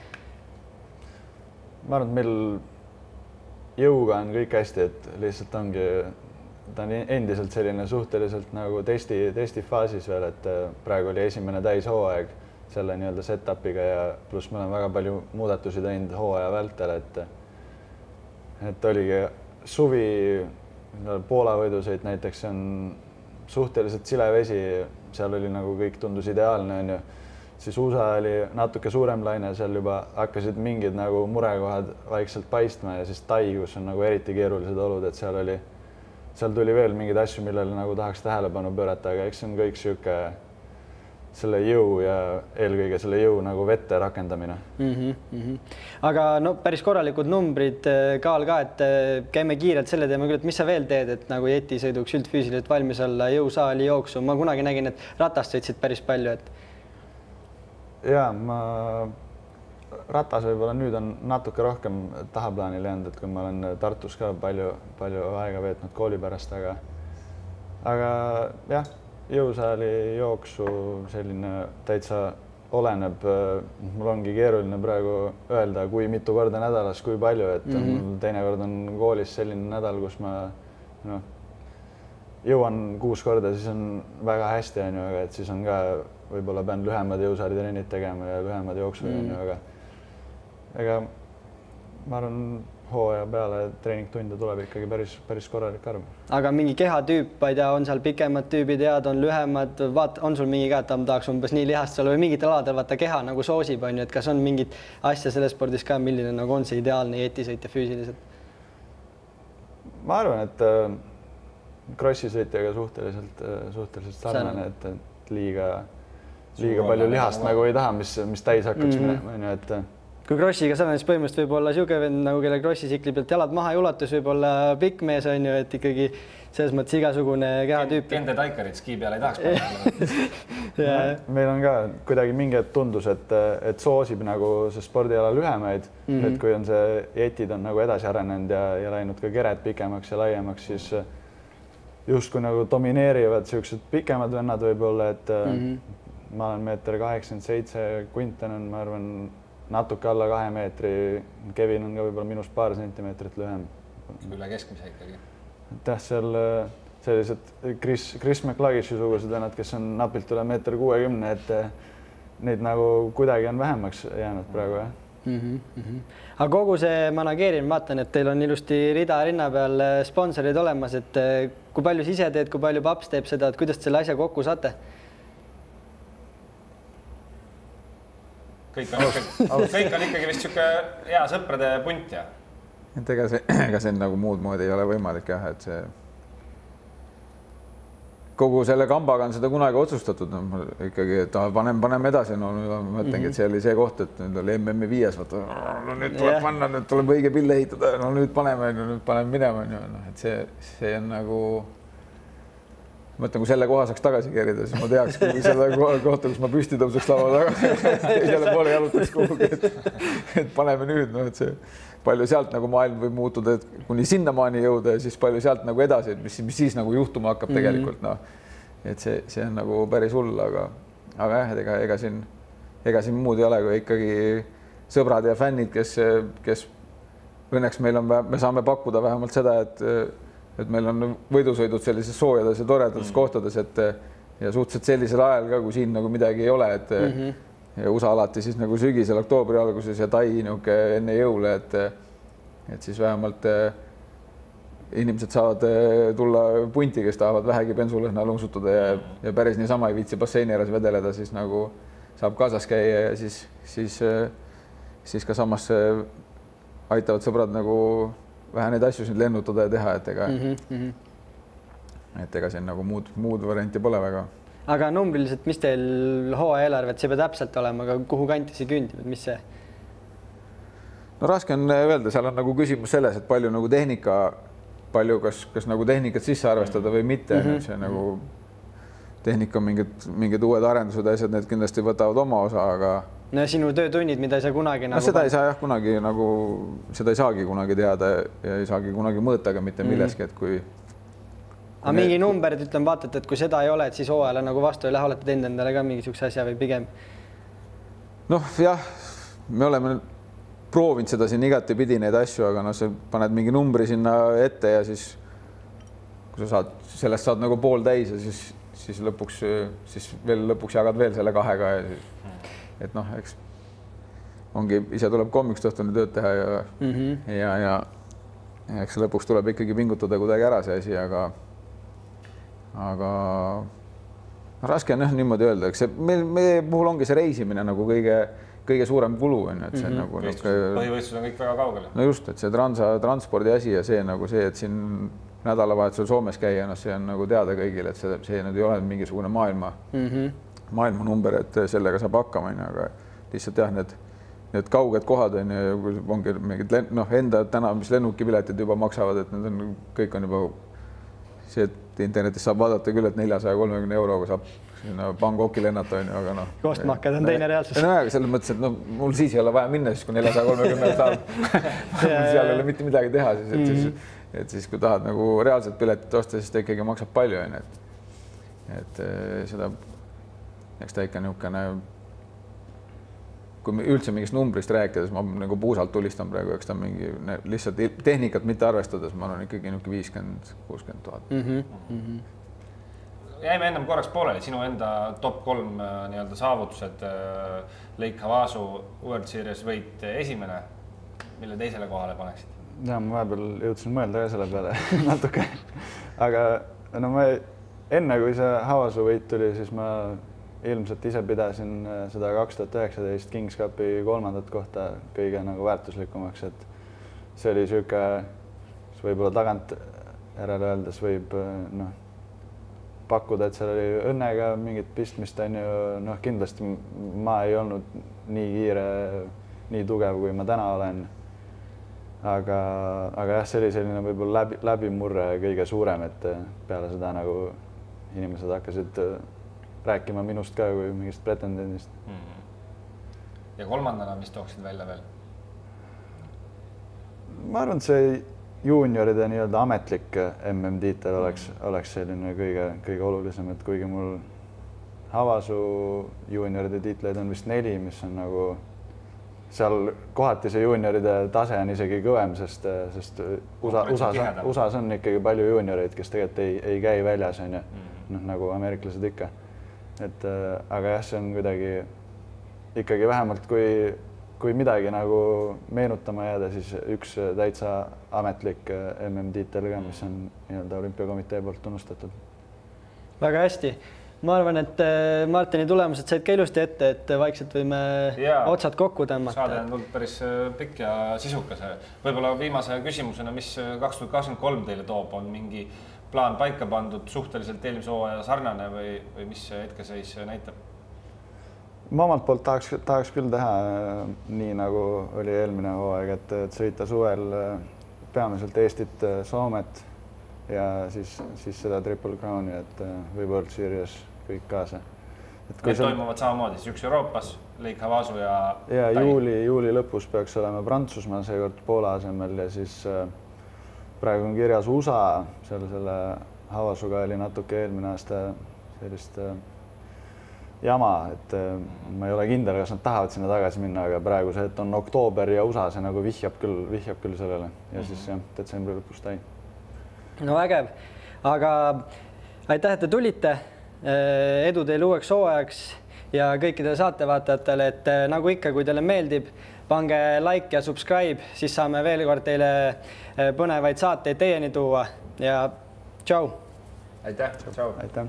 Ma arvan, et meil jõuga on kõik hästi, et lihtsalt ongi, ta on endiselt selline suhteliselt nagu testi faasis veel, et praegu oli esimene täishooaeg selle nii-öelda set-upiga ja pluss me oleme väga palju muudatusi teinud hooaja vältel, et oligi suvi, Poola võidusõit näiteks on suhteliselt sile vesi, seal oli nagu kõik tundus ideaalne, on ju. Siis USA oli natuke suurem laine, seal juba hakkasid mingid nagu murekohad vaikselt paistma ja siis Tai, kus on nagu eriti keerulised olud, et seal tuli veel mingeid asju, millele nagu tahaks tähelepanu pöörata, aga eks see on kõik sihuke selle jõu ja eelkõige selle jõu nagu vette rakendamine. Aga no päris korralikud numbrid Kaal ka, et käime kiirelt selle teema küll, et mis sa veel teed, et nagu jetisõiduks üldfüüsiliselt valmis olla, jõusaali jooksu. Ma kunagi nägin, et ratast sõitsid päris palju, et. Ja ma ratas võib-olla nüüd on natuke rohkem tahaplaanil jäänud, et kui ma olen Tartus ka palju aega veetnud kooli pärast, aga jah, jõusaali jooksu selline täitsa oleneb, mul ongi keeruline praegu öelda, kui mitu korda nädalas, kui palju, et mul teinekord on koolis selline nädal, kus ma jõuan 6 korda, siis on väga hästi, aga et siis on ka võib-olla pean lühemad jõusaalitrennid tegema ja lühemad jooksu, aga ega ma arvan, hooaja peale treeningtunde tuleb ikkagi päris korralik arv. Aga mingi kehatüüp, ma ei tea, on seal pikemad tüübid, head, on lühemad, on sul mingi ka, et tahaks umbes nii lihast olla või mingitel aladel vaata keha nagu soosib, on ju, et kas on mingit asja selles spordis ka, milline nagu on see ideaalne jetisõitja füüsiliselt? Ma arvan, et krossisõitjaga suhteliselt sarnane, et liiga palju lihast nagu ei taha, mis täis hakkaks minema, et kui krossiga sarnanes põhimõtteliselt võib olla siuke vend nagu kelle krossisikli pealt jalad maha ei ulatus, võib olla pikk mees, on ju, et ikkagi selles mõttes igasugune kehatüüp. Kende Taikarit ski peale ei tahaks panna. Meil on ka kuidagi mingi hetk tundus, et soosib nagu see spordiala lühemaid, et kui on see jetid on nagu edasi arenenud ja läinud ka kered pikemaks ja laiemaks, siis justkui nagu domineerivad siuksed pikemad vennad võib-olla, et ma olen 1,87 m, Quinten on, ma arvan, natuke alla 2 meetri, Kevin on ka võib-olla minust paar sentimeetrit lühem. Üle keskmise ikkagi. Seal sellised Chris McLagishi sugused vennad, kes on napilt üle 1,60 m, et neid nagu kuidagi on vähemaks jäänud praegu, jah. Aga kogu see manageerimine, vaatan, et teil on ilusti rida rinna peal sponsorid olemas, et kui palju sa ise teed, kui palju Paps teeb seda, et kuidas te selle asja kokku saate? Kõik on ikkagi vist siuke hea sõprade punt ja. Et ega see nagu muud moodi ei ole võimalik jah, et see kogu selle kambaga on seda kunagi otsustatud, no ikkagi, et paneme edasi, no ma mõtlengi, et see oli see koht, et nüüd oli MM-i 5, vaata, no nüüd tuleb panna, nüüd tuleb õige pille ehitada, no nüüd paneme minema, et see on nagu mõtlen, kui selle koha saaks tagasi kerida, siis ma teaks selle kohta, kus ma püsti tõuseks lava taga, teisele poole jalutaks kuhugi, et paneme nüüd, no et see palju sealt nagu maailm võib muutuda, et kuni sinnamaani jõuda ja siis palju sealt nagu edasi, et mis siis nagu juhtuma hakkab tegelikult, noh. Et see on nagu päris hull, aga jah, ega siin muud ei ole, kui ikkagi sõbrad ja fännid, kes õnneks me saame pakkuda vähemalt seda, et meil on võidusõidud sellises soojades ja toredates kohtades, ja suhteliselt sellisel ajal ka, kui siin nagu midagi ei ole, et USA alati siis nagu sügisel, oktoobri alguses ja Tai enne jõule, et siis vähemalt inimesed saavad tulla punti, kes tahavad vähegi bensulõhna lungsutada ja päris niisama ei viitsi basseini ääres vedeleda, siis nagu saab kaasas käia ja siis ka samas aitavad sõbrad nagu vähe neid asju siin lennutada ja teha, et ega siin nagu muud varianti pole väga. Aga numbriliselt, mis teil hooaja eelarvet, see peab täpselt olema, aga kuhu kanti see küündib, mis see? No raske on öelda, seal on nagu küsimus selles, et palju nagu tehnika, palju kas nagu tehnikat sisse arvestada või mitte. See nagu tehnika mingid uued arendused ja asjad, need kindlasti võtavad oma osa, aga no sinu töötunnid, mida ei saa kunagi nagu seda ei saa jah kunagi nagu, seda ei saagi kunagi teada ja ei saagi kunagi mõõta ka mitte milleski, et kui aga mingi numberid, ütleme, vaatate, et kui seda ei ole, et siis hooajale nagu vastu ei lähe, olete teinud endale ka mingisuguse asja või pigem? Noh, jah, me oleme proovinud seda siin igatepidi neid asju, aga no sa paned mingi numbri sinna ette ja siis kui sa sellest saad nagu pool täis ja siis lõpuks jagad veel selle 2-ga ja et noh, eks ongi, ise tuleb hommikust õhtuni tööd teha ja eks lõpuks tuleb ikkagi pingutada kuidagi ära see asi, aga raske on jah niimoodi öelda, eks see meie puhul ongi see reisimine nagu kõige suurem kulu on, et see nagu põhivõistlused on kõik väga kaugele. No just, et see transpordi asi ja see nagu see, et siin nädalavahetusel Soomes käia, no see on nagu teada kõigile, et see nüüd ei ole mingisugune maailma number, et sellega saab hakkama, aga lihtsalt jah, need kauged kohad on ja ongi mingid enda täna, mis lennukipiletid juba maksavad, et need on, kõik on juba see, et internetis saab vaadata küll, et 430 euroga saab sinna Bangkoki lennata, aga noh. Kostmakkad on teine reaalsus. No aga selles mõttes, et mul siis ei ole vaja minna, siis kui 430 saab, seal ei ole mitte midagi teha, et siis kui tahad nagu reaalselt piletit osta, siis ta ikkagi maksab palju, et seda, eks ta ikka niisugune, kui üldse mingist numbrist rääkides, ma nagu puusalt tulistan praegu, eks ta mingi lihtsalt tehnikat mitte arvestades, ma olen ikkagi niisugune 50-60 000. Jäime ennem korraks pooleli, sinu enda top 3 nii-öelda saavutused, Lake Havasu World Series võit esimene, mille teisele kohale paneksid? Ja, ma vahepeal jõudsin mõelda ka selle peale natuke, aga no ma enne, kui see Havasu võit tuli, siis ma ilmselt ise pidasin seda 2019 Kings Cupi 3. kohta kõige nagu väärtuslikumaks, et see oli siuke, võib-olla tagant järele öeldes võib pakkuda, et seal oli õnnega mingit pistmist, on ju, noh, kindlasti ma ei olnud nii kiire, nii tugev, kui ma täna olen. Aga jah, see oli selline võib-olla läbimurre kõige suurem, et peale seda nagu inimesed hakkasid rääkima minust ka kui mingist pretendendist. Ja 3. mis tooksid välja veel? Ma arvan, et see juunioride nii-öelda ametlik MM-tiitel oleks selline kõige olulisem, et kuigi mul Havasu juunioride tiitleid on vist 4, mis on nagu seal kohati see juunioride tase on isegi kõvem, sest USAs on ikkagi palju juunioreid, kes tegelikult ei käi väljas, on ju, nagu ameeriklased ikka. Aga jah, see on kuidagi ikkagi vähemalt kui midagi nagu meenutama jääda, siis üks täitsa ametlik MM-tiitel ka, mis on nii-öelda olümpiakomitee poolt tunnustatud. Väga hästi. Ma arvan, et Martini tulemused said ka ilusti ette, et vaikselt võime otsad kokku tõmmata. Saade on tulnud päris pikk ja sisukas. Võib-olla viimase küsimusena, mis 2023 teile toob, on mingi plaan paika pandud suhteliselt eelmise hooaja sarnane või mis hetkeseis näitab? Ma omalt poolt tahaks küll teha nii, nagu oli eelmine hooaeg, et sõita suvel peamiselt Eestit, Soomet ja siis seda Triple Crowni või World Series kõik kaasa. Need toimuvad samamoodi, üks Euroopas, Lake Havasu ja juuli lõpus peaks olema Prantsusmaa, seekord Poola asemel ja siis praegu on kirjas USA, selle Havasuga oli natuke eelmine aasta sellist jama, et ma ei ole kindel, kas nad tahavad sinna tagasi minna, aga praegu see, et on oktoober ja USA, see nagu vihjab küll sellele ja siis jah, detsembri lõpus tai. No vägev, aga aitäh, et te tulite. Edu teile uueks hooajaks ja kõikidele saatevaatajatele, et nagu ikka, kui teile meeldib, pange like ja subscribe, siis saame veel kord teile põnevaid saateid teieni tuua ja tšau. Aitäh, tšau. Aitäh.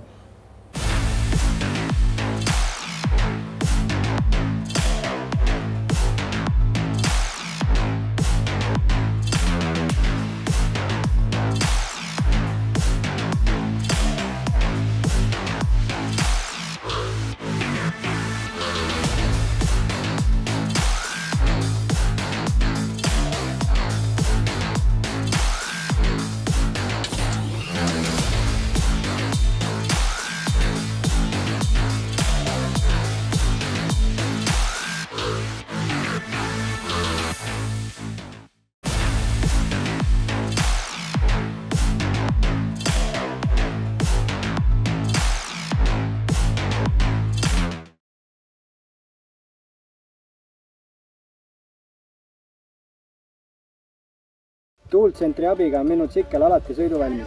Toolcentri abiga on minu tsikkel alati sõiduvalmis.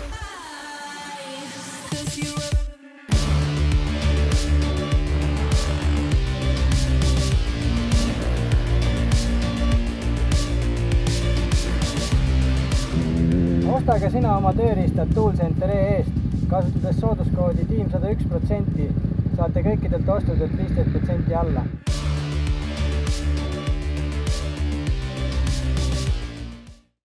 Osta ka sina oma tööriistad Toolcenter.ee eest. Kasutades sooduskoodi Team101%, saate kõikidelt ostudelt 15% alla.